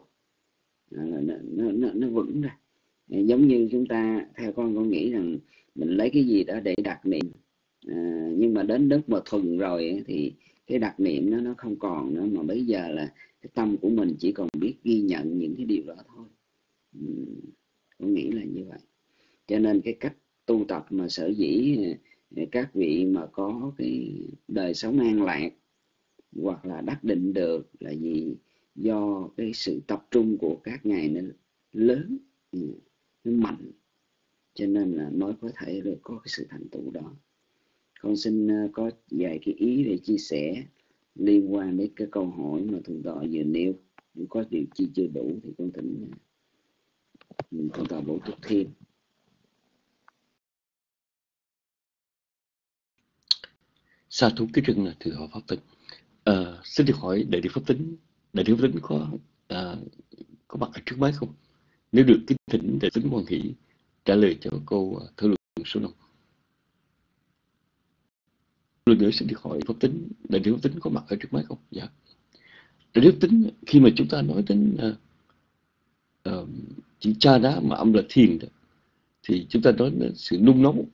nó vững ra. Giống như chúng ta, theo con nghĩ rằng mình lấy cái gì đó để đặc niệm, nhưng mà đến lúc mà thuần rồi thì cái đặc niệm nó không còn nữa, mà bây giờ là cái tâm của mình chỉ còn biết ghi nhận những cái điều đó thôi. Con nghĩ là như vậy. Cho nên cái cách tu tập mà sở dĩ các vị mà có cái đời sống an lạc hoặc là đắc định được là vì do cái sự tập trung của các ngài nó lớn, nó mạnh, cho nên là mới có thể được có cái sự thành tựu đó. Con xin có vài cái ý để chia sẻ liên quan đến cái câu hỏi mà thượng tọa vừa nêu. Nếu có điều chi chưa đủ thì con thỉnh thượng tọa bổ túc thêm. Sa thú cái rừng là thượng họ Pháp Tịnh. Xin được hỏi đại đức Pháp Tịnh có mặt ở trước máy không? Nếu được kính thỉnh đại tính hoan hỷ trả lời cho câu thảo luận số 5. Lần nữa xin được hỏi Pháp Tịnh, đại đức Pháp Tịnh có mặt ở trước máy không? Dạ. Đại đức Pháp Tịnh, khi mà chúng ta nói đến chữ cha đá mà âm là thiền đó, thì chúng ta nói đến sự nung nóng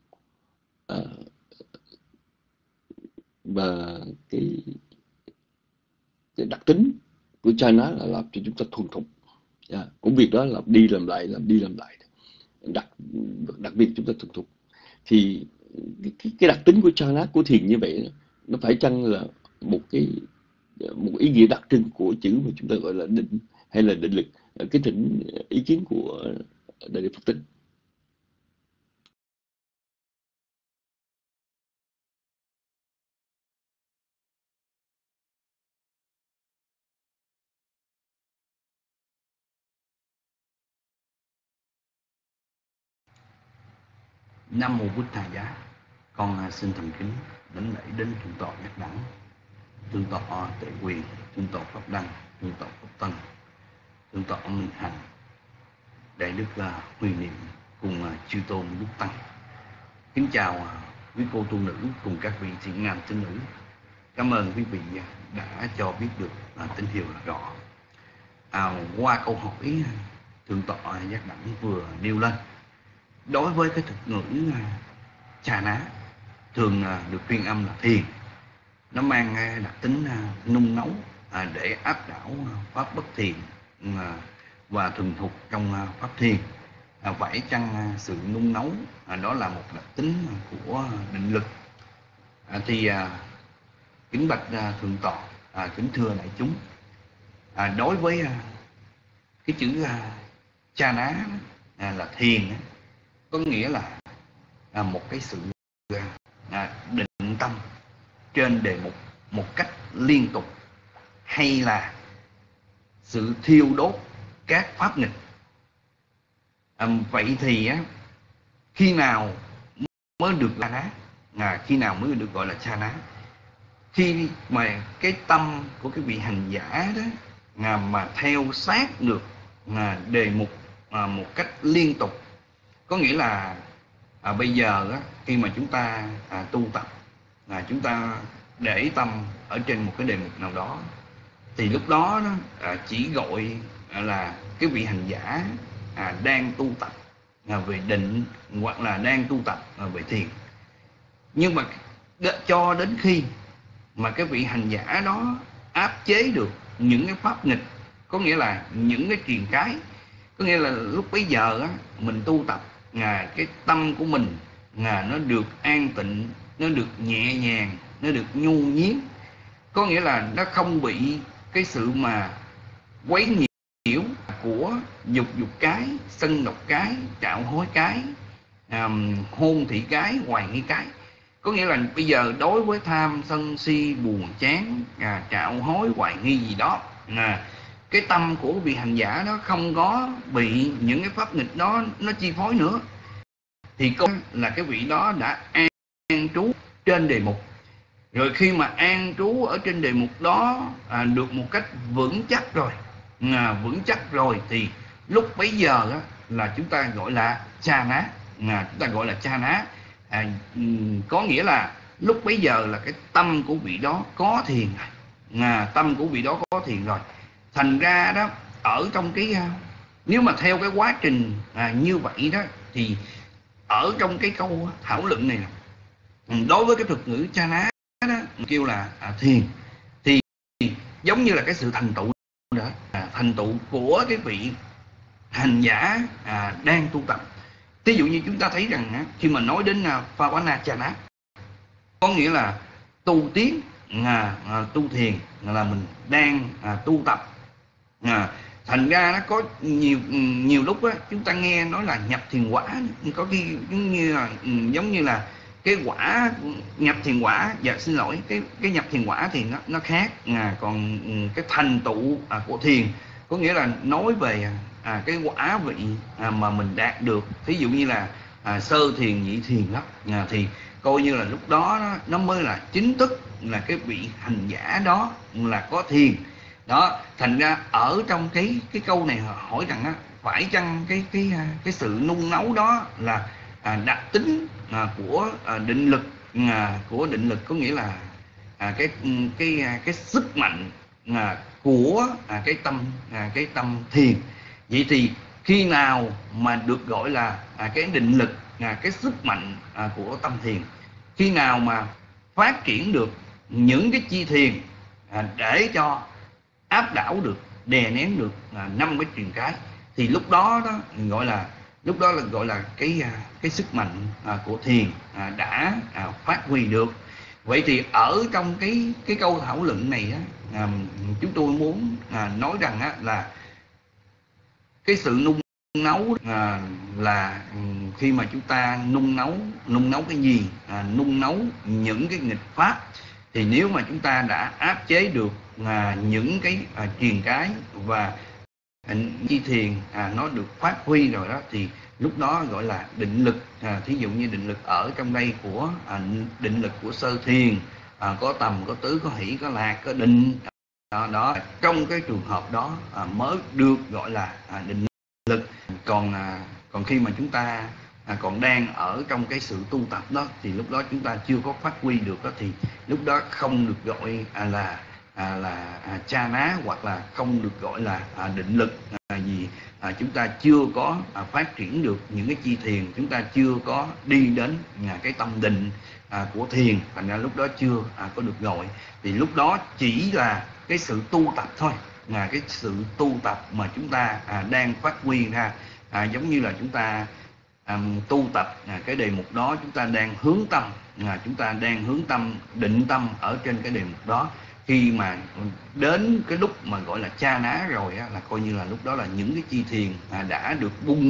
và cái đặc tính của cha ná là làm cho chúng ta thuần thục. Cũng việc đó làm đi làm lại đặc biệt chúng ta thuần thục. Thì cái đặc tính của cha ná của thiền như vậy, nó phải chăng là một ý nghĩa đặc trưng của chữ mà chúng ta gọi là định hay là định lực? Cái thỉnh ý kiến của đại đức Pháp Tịnh. Nam mô Bụt Thầy Giá. Con xin thành kính đảnh lễ đến thượng tọa Nhất Đẳng, thượng tọa Tuệ Quyền, thượng tọa Pháp Đăng, thượng tọa Pháp Tân, thượng tọa Minh Hạnh, đại đức Huy Niệm cùng chư tôn Đức Tăng. Kính chào quý cô tu nữ cùng các vị thiện nam tín nữ. Cảm ơn quý vị đã cho biết được tín hiệu là rõ. Qua câu hỏi thượng tọa Giác Đẳng vừa nêu lên, đối với cái thuật ngữ Cha Ná thường được phiên âm là thiền, nó mang đặc tính nung nấu để áp đảo pháp bất thiền và thuần thục trong pháp thiền. Phải chăng sự nung nấu đó là một đặc tính của định lực? Thì kính bạch thượng tọa, kính thưa đại chúng, đối với cái chữ Cha Ná là thiền, có nghĩa là một cái sự định tâm trên đề mục một cách liên tục, hay là sự thiêu đốt các pháp nghịch. Vậy thì khi nào mới được Cha Ná? Khi nào mới được gọi là Cha Ná? Khi mà cái tâm của cái vị hành giả đó mà theo sát được đề mục một cách liên tục, có nghĩa là bây giờ khi mà chúng ta tu tập, chúng ta để tâm ở trên một cái đề mục nào đó, thì lúc đó chỉ gọi là cái vị hành giả đang tu tập về định, hoặc là đang tu tập về thiền. Nhưng mà cho đến khi mà cái vị hành giả đó áp chế được những cái pháp nghịch, có nghĩa là những cái triền cái, có nghĩa là lúc bấy giờ mình tu tập, cái tâm của mình nó được an tịnh, nó được nhẹ nhàng, nó được nhu nhiếc, có nghĩa là nó không bị cái sự mà quấy nhiễu của dục cái, sân độc cái, trạo hối cái, hôn thị cái, hoài nghi cái. Có nghĩa là bây giờ đối với tham sân si buồn chán, trạo hối hoài nghi gì đó, cái tâm của vị hành giả đó không có bị những cái pháp nghịch đó nó chi phối nữa, thì có là cái vị đó đã an trú trên đề mục. Rồi khi mà an trú ở trên đề mục đó được một cách vững chắc rồi, thì lúc bấy giờ là chúng ta gọi là Cha Ná. Chúng ta gọi là Cha Ná, có nghĩa là lúc bấy giờ là cái tâm của vị đó có thiền, tâm của vị đó có thiền rồi. Thành ra đó, ở trong cái nếu mà theo cái quá trình như vậy đó, thì ở trong cái câu thảo luận này, đối với cái thuật ngữ Cha Ná đó, kêu là thiền, thì giống như là cái sự thành tựu đó, thành tựu của cái vị hành giả đang tu tập. Ví dụ như chúng ta thấy rằng khi mà nói đến Phavana Cha Ná, có nghĩa là tu tiến, tu thiền, là mình đang tu tập. Thành ra nó có nhiều lúc đó, chúng ta nghe nói là nhập thiền quả, có khi giống như là cái quả nhập thiền quả, xin lỗi, cái nhập thiền quả thì nó khác. Còn cái thành tựu của thiền có nghĩa là nói về cái quả vị mà mình đạt được. Ví dụ như là sơ thiền, nhị thiền đó, thì coi như là lúc đó nó mới là chính thức là cái vị hành giả đó là có thiền đó. Thành ra ở trong cái câu này hỏi rằng phải chăng cái sự nung nấu đó là đặc tính của định lực, có nghĩa là cái sức mạnh của cái tâm thiền. Vậy thì khi nào mà được gọi là cái định lực, cái sức mạnh của tâm thiền? Khi nào mà phát triển được những cái chi thiền để cho áp đảo được, đè nén được 5 cái triền cái, thì lúc đó gọi là cái sức mạnh của thiền đã phát huy được. Vậy thì ở trong cái câu thảo luận này chúng tôi muốn nói rằng là cái sự nung nấu là khi mà chúng ta nung nấu cái gì? Nung nấu những cái nghịch pháp. Thì nếu mà chúng ta đã áp chế được những cái triền cái và chi thiền nó được phát huy rồi đó, thì lúc đó gọi là định lực. Thí dụ như định lực ở trong đây của định lực của sơ thiền, có tầm, có tứ, có hỷ, có lạc, có định đó. Trong cái trường hợp đó mới được gọi là định lực. Còn khi mà chúng ta còn đang ở trong cái sự tu tập đó, thì lúc đó chúng ta chưa có phát huy được đó, thì lúc đó không được gọi là cha ná, hoặc là không được gọi là định lực, vì chúng ta chưa có phát triển được những cái chi thiền, chúng ta chưa có đi đến cái tâm định của thiền, thành ra lúc đó chưa có được gọi. Thì lúc đó chỉ là cái sự tu tập thôi, cái sự tu tập mà chúng ta đang phát huy ra, giống như là chúng ta tu tập cái đề mục đó, chúng ta đang hướng tâm, chúng ta đang hướng tâm, định tâm ở trên cái đề mục đó. Khi mà đến cái lúc mà gọi là cha ná rồi là coi như là lúc đó là những cái chi thiền đã được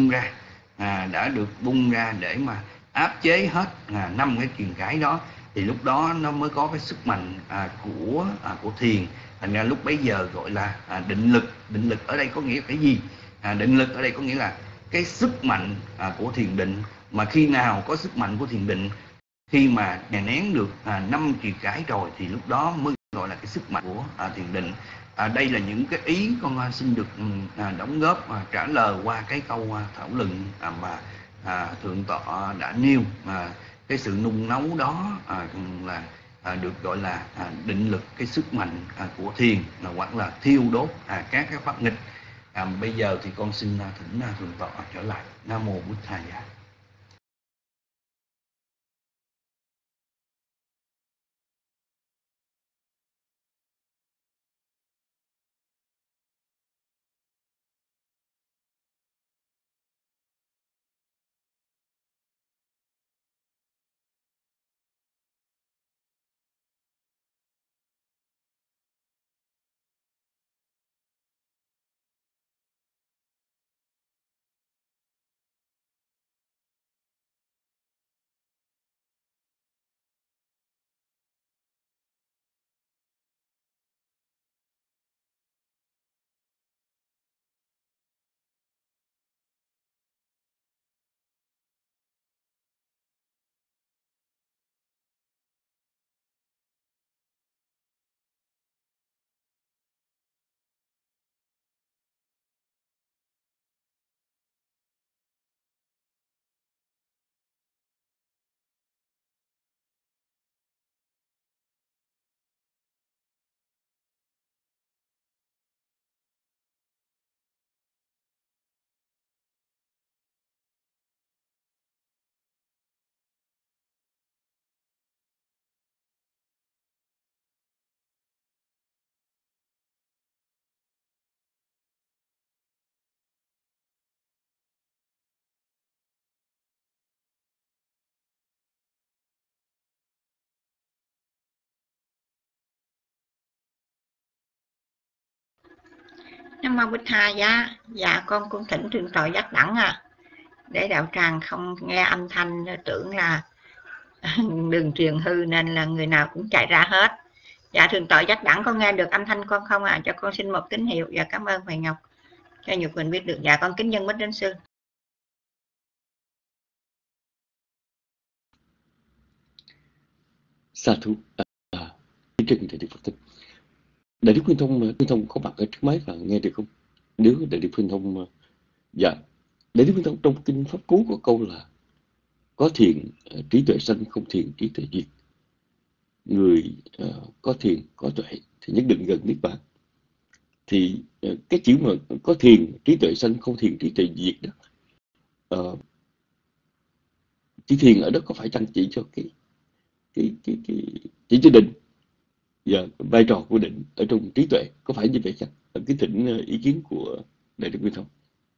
bung ra, để mà áp chế hết 5 cái truyền cái đó, thì lúc đó nó mới có cái sức mạnh của thiền. Thành ra lúc bấy giờ gọi là định lực. Định lực ở đây có nghĩa là cái gì? Định lực ở đây có nghĩa là cái sức mạnh của thiền định. Mà khi nào có sức mạnh của thiền định? Khi mà đè nén được 5 truyền cái rồi, thì lúc đó mới gọi là cái sức mạnh của thiền định. Đây là những cái ý con xin được đóng góp trả lời qua cái câu thảo luận mà Thượng tọa đã nêu. Cái sự nung nấu đó là được gọi là định lực, cái sức mạnh của thiền, hoặc là thiêu đốt các cái pháp nghịch. Bây giờ thì con xin thỉnh Thượng tọa trở lại. Nam mô Bụt Thầy. Nam mô Bụt Thầy. Dạ con cũng thỉnh Thượng tọa giác đẳng để đạo tràng không nghe âm thanh tưởng là đường truyền hư, nên là người nào cũng chạy ra hết. Dạ Thượng tọa giác đẳng, con nghe được âm thanh con không Cho con xin một tín hiệu. Dạ cảm ơn Hoài Ngọc cho Nhật Quỳnh biết được. Dạ con kính dân bích đến sư. Sa thú. Trân Đại Đức Phật Thích. Đại Đức Khuyên Thông có mặt ở trước máy và nghe được không? Nếu Đại Đức Khuyên Thông, dạ, Đại Đức Khuyên Thông trong kinh Pháp Cú có câu là có thiền trí tuệ sanh, không thiền trí tuệ diệt. Người có thiền có tuệ thì nhất định gần niết bàn. Thì cái chữ mà có thiền trí tuệ sanh, không thiền trí tuệ diệt đó, chữ thiền ở đó có phải chăng chỉ cho chỉ cho định và vai trò của định ở trong trí tuệ, có phải như vậy chăng? Cái thỉnh ý kiến của Đại Đức Khuyên Thông.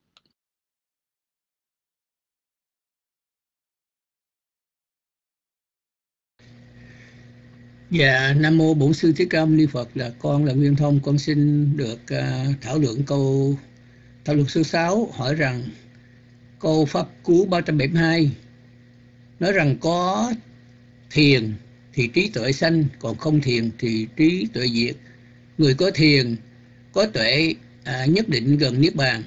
Dạ, Nam mô Bổn Sư Thích Ca Mâu Ni Phật. Là con là Nguyên Thông, con xin được thảo luận số 6, hỏi rằng câu Pháp Cú 372 nói rằng có thiền thì trí tuệ sanh, còn không thiền thì trí tuệ diệt. Người có thiền, có tuệ nhất định gần niết bàn.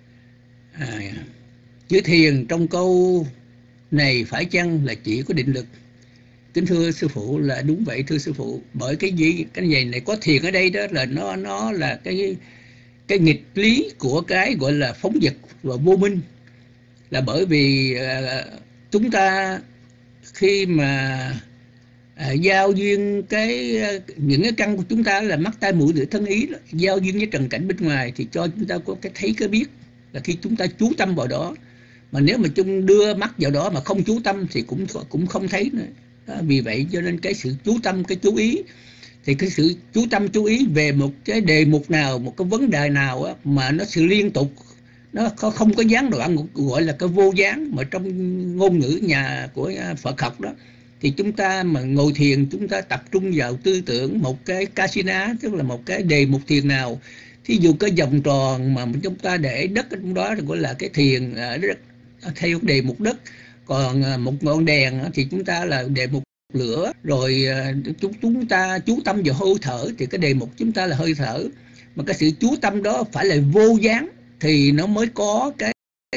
Chữ thiền trong câu này phải chăng là chỉ có định lực? Kính thưa sư phụ, là đúng vậy thưa sư phụ. Bởi cái gì này có thiền ở đây đó là nó là cái nghịch lý của cái gọi là phóng dật và vô minh. là bởi vì chúng ta khi mà giao duyên những cái căn của chúng ta là mắt tai mũi lưỡi thân ý đó, giao duyên với trần cảnh bên ngoài thì cho chúng ta có cái thấy cái biết, là khi chúng ta chú tâm vào đó. Mà nếu mà chúng đưa mắt vào đó mà không chú tâm thì cũng không thấy nữa. Đó, vì vậy cho nên cái sự chú tâm, cái chú ý, thì cái sự chú tâm chú ý về một cái đề mục nào, một cái vấn đề nào á, mà nó sự liên tục, nó không có gián đoạn, gọi là cái vô gián, mà trong ngôn ngữ nhà của Phật học đó, thì chúng ta mà ngồi thiền, chúng ta tập trung vào tư tưởng một cái kasina, tức là một cái đề mục thiền nào. Thí dụ cái vòng tròn mà chúng ta để đất ở trong đó thì gọi là cái thiền đất, theo đề mục đất. Còn một ngọn đèn thì chúng ta là đề mục lửa. Rồi chúng ta chú tâm vào hơi thở thì cái đề mục chúng ta là hơi thở. Mà cái sự chú tâm đó phải là vô gián thì nó mới có cái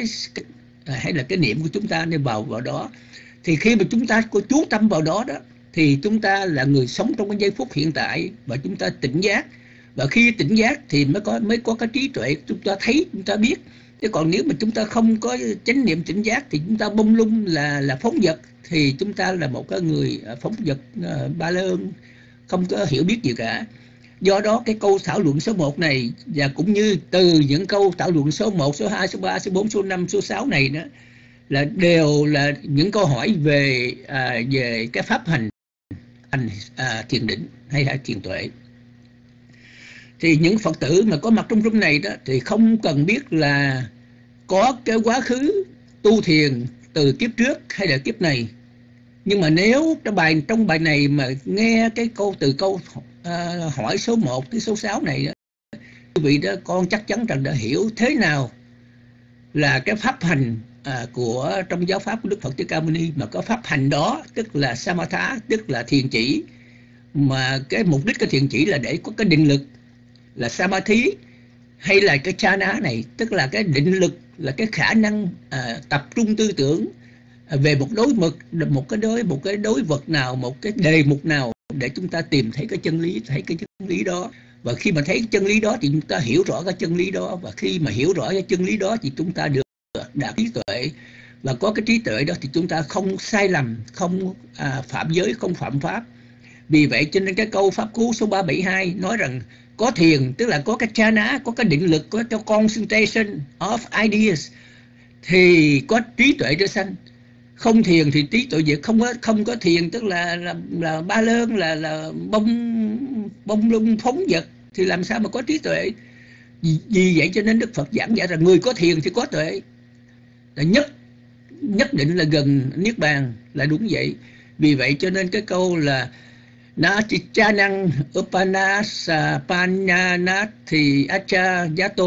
hay là cái niệm của chúng ta nên vào đó. Thì khi mà chúng ta có chú tâm vào đó đó, thì chúng ta là người sống trong cái giây phút hiện tại và chúng ta tỉnh giác. Và khi tỉnh giác thì mới có cái trí tuệ, chúng ta thấy, chúng ta biết. Chứ còn nếu mà chúng ta không có chánh niệm tỉnh giác thì chúng ta bông lung là phóng dật, thì chúng ta là một cái người phóng dật ba lơn, không có hiểu biết gì cả. Do đó cái câu thảo luận số 1 này, và cũng như từ những câu thảo luận số 1, số 2, số 3, số 4, số 5, số 6 này đó, là đều là những câu hỏi về cái pháp hành thiền định hay là thiền tuệ. Thì những Phật tử mà có mặt trong room này đó thì không cần biết là có cái quá khứ tu thiền từ kiếp trước hay là kiếp này. Nhưng mà nếu trong bài này mà nghe cái câu hỏi số 1 tới số 6 này đó, quý vị đó con chắc chắn rằng đã hiểu thế nào là cái pháp hành của trong giáo pháp của Đức Phật Thích Ca Mâu Ni. Mà có pháp hành đó tức là samatha, tức là thiền chỉ. Mà cái mục đích của thiền chỉ là để có cái định lực là samadhi, hay là cái chana này, tức là cái định lực, là cái khả năng tập trung tư tưởng về một đối mực, một cái đối vật nào, một cái đề mục nào để chúng ta tìm thấy cái chân lý, thấy cái chân lý đó. Và khi mà thấy cái chân lý đó thì chúng ta hiểu rõ cái chân lý đó. Và khi mà hiểu rõ cái chân lý đó thì chúng ta được đạt trí tuệ. Và có cái trí tuệ đó thì chúng ta không sai lầm, không phạm giới, không phạm pháp. Vì vậy cho nên cái câu pháp cú số 372 nói rằng có thiền, tức là có cái chana, có cái định lực, có cái concentration of ideas, thì có trí tuệ trở sanh. Không thiền thì trí tuệ diệt, không có thiền tức là ba lơn, là bông lung phóng dật, thì làm sao mà có trí tuệ. Vì vậy cho nên Đức Phật giảng dạy rằng người có thiền thì có tuệ, là nhất định là gần niết bàn, là đúng vậy. Vì vậy cho nên cái câu là na chichanang upanasapannanat thì acha yato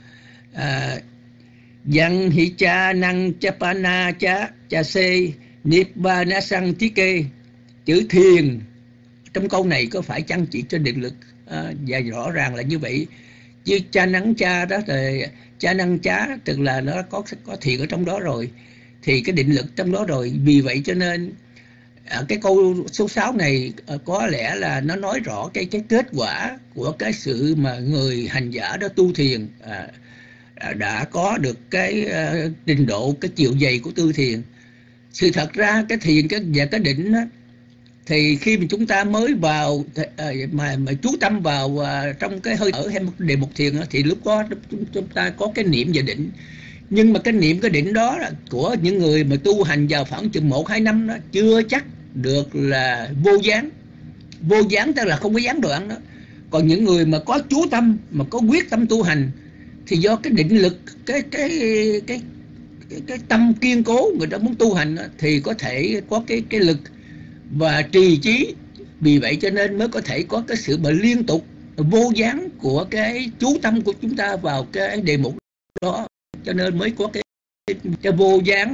yang hicha năng chapana cha se nibbana sang tike. Chữ thiền trong câu này có phải chăng chỉ cho định lực? Và rõ ràng là như vậy. Chứ cha năng cha đó thì cha năng cha tức là nó có thiền ở trong đó rồi, thì cái định lực trong đó rồi. Vì vậy cho nên cái câu số 6 này có lẽ là nó nói rõ cái kết quả của cái sự mà người hành giả đó tu thiền đã có được cái trình độ, cái chiều dày của tư thiền. Sự thật ra cái thiền và cái định đó, thì khi mà chúng ta mới vào mà chú tâm vào trong cái hơi thở hay một đề mục thiền đó, thì lúc đó chúng ta có cái niệm và định. Nhưng mà cái niệm, cái định đó là của những người mà tu hành vào khoảng chừng 1-2 năm đó, chưa chắc được là vô gián. Vô gián tức là không có gián đoạn đó. Còn những người mà có chú tâm, mà có quyết tâm tu hành, thì do cái định lực, cái tâm kiên cố người ta muốn tu hành đó, thì có thể có cái lực và trì trí. Vì vậy cho nên mới có thể có cái sự mà liên tục vô gián của cái chú tâm của chúng ta vào cái đề mục đó, cho nên mới có cái vô gián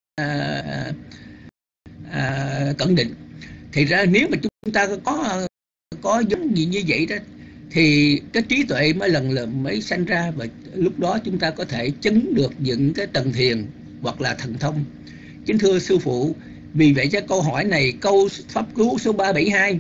cẩn định. Thì ra nếu mà chúng ta có giống gì như vậy đó, thì cái trí tuệ mới lần mới sanh ra, và lúc đó chúng ta có thể chứng được những cái tầng thiền hoặc là thần thông. Kính thưa sư phụ, vì vậy cho câu hỏi này, câu pháp cứu số 372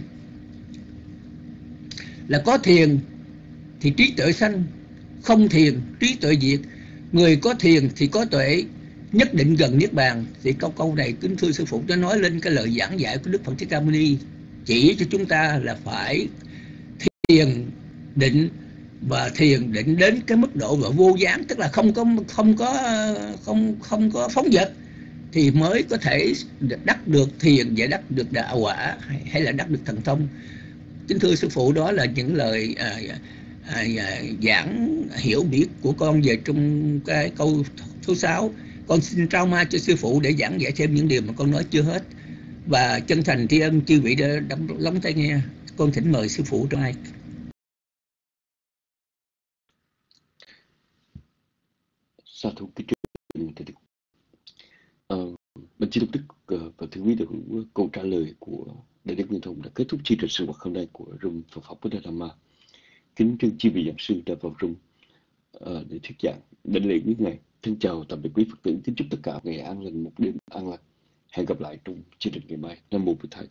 là có thiền thì trí tuệ sanh, không thiền trí tuệ diệt. Người có thiền thì có tuệ, nhất định gần niết bàn. Thì câu này kính thưa sư phụ, nó nói lên cái lời giảng dạy của Đức Phật Thích Ca Mâu Ni, chỉ cho chúng ta là phải thiền định, và thiền định đến cái mức độ và vô gián, tức là không có phóng dật, thì mới có thể đắc được thiền và đắc được đạo quả, hay là đắc được thần thông. Kính thưa sư phụ, đó là những lời giảng hiểu biết của con về trong cái câu số 6. Con xin trao mai cho sư phụ để giảng dạy thêm những điều mà con nói chưa hết, và chân thành tri ân chư vị đã lắng tai nghe. Con thỉnh mời sư phụ trong ai. Sa thú kính trình thầy Đức. Bên Chí Tôn Đức và thưa quý được câu trả lời của Đại Đức Nguyên Thông đã kết thúc chương trình sinh hoạt hôm nay của room Phật pháp Buddha Dhamma. Kính thưa chư vị giảng sư đã vào room để thuyết giảng đến lễ quý ngày. Thân chào tạm biệt quý Phật tử, kính chúc tất cả ngày an lành, một đêm an lành. Hẹn gặp lại trong chương trình ngày mai. Nam mô Bổn Thầy.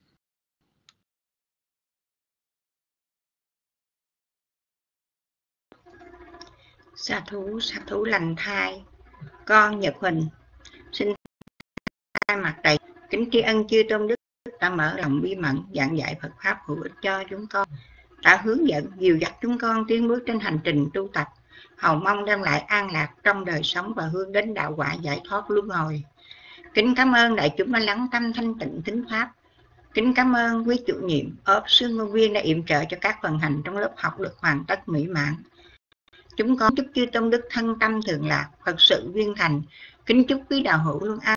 Sa thú lành thai. Con Nhật Huỳnh xin thay mặt đầy kính tri ân chư tôn đức đã mở lòng bí mật giảng dạy Phật pháp hữu ích cho chúng con, đã hướng dẫn dìu dắt chúng con tiến bước trên hành trình tu tập, hầu mong đem lại an lạc trong đời sống và hướng đến đạo quả giải thoát luân hồi. Kính cảm ơn đại chúng đã lắng tâm thanh tịnh thính pháp. Kính cảm ơn quý chủ nhiệm, ốp sư ngôn viên đã yểm trợ cho các phần hành trong lớp học được hoàn tất mỹ mãn. Chúng con chúc chư tôn đức thân tâm thường lạc, Phật sự viên thành. Kính chúc quý đạo hữu luôn an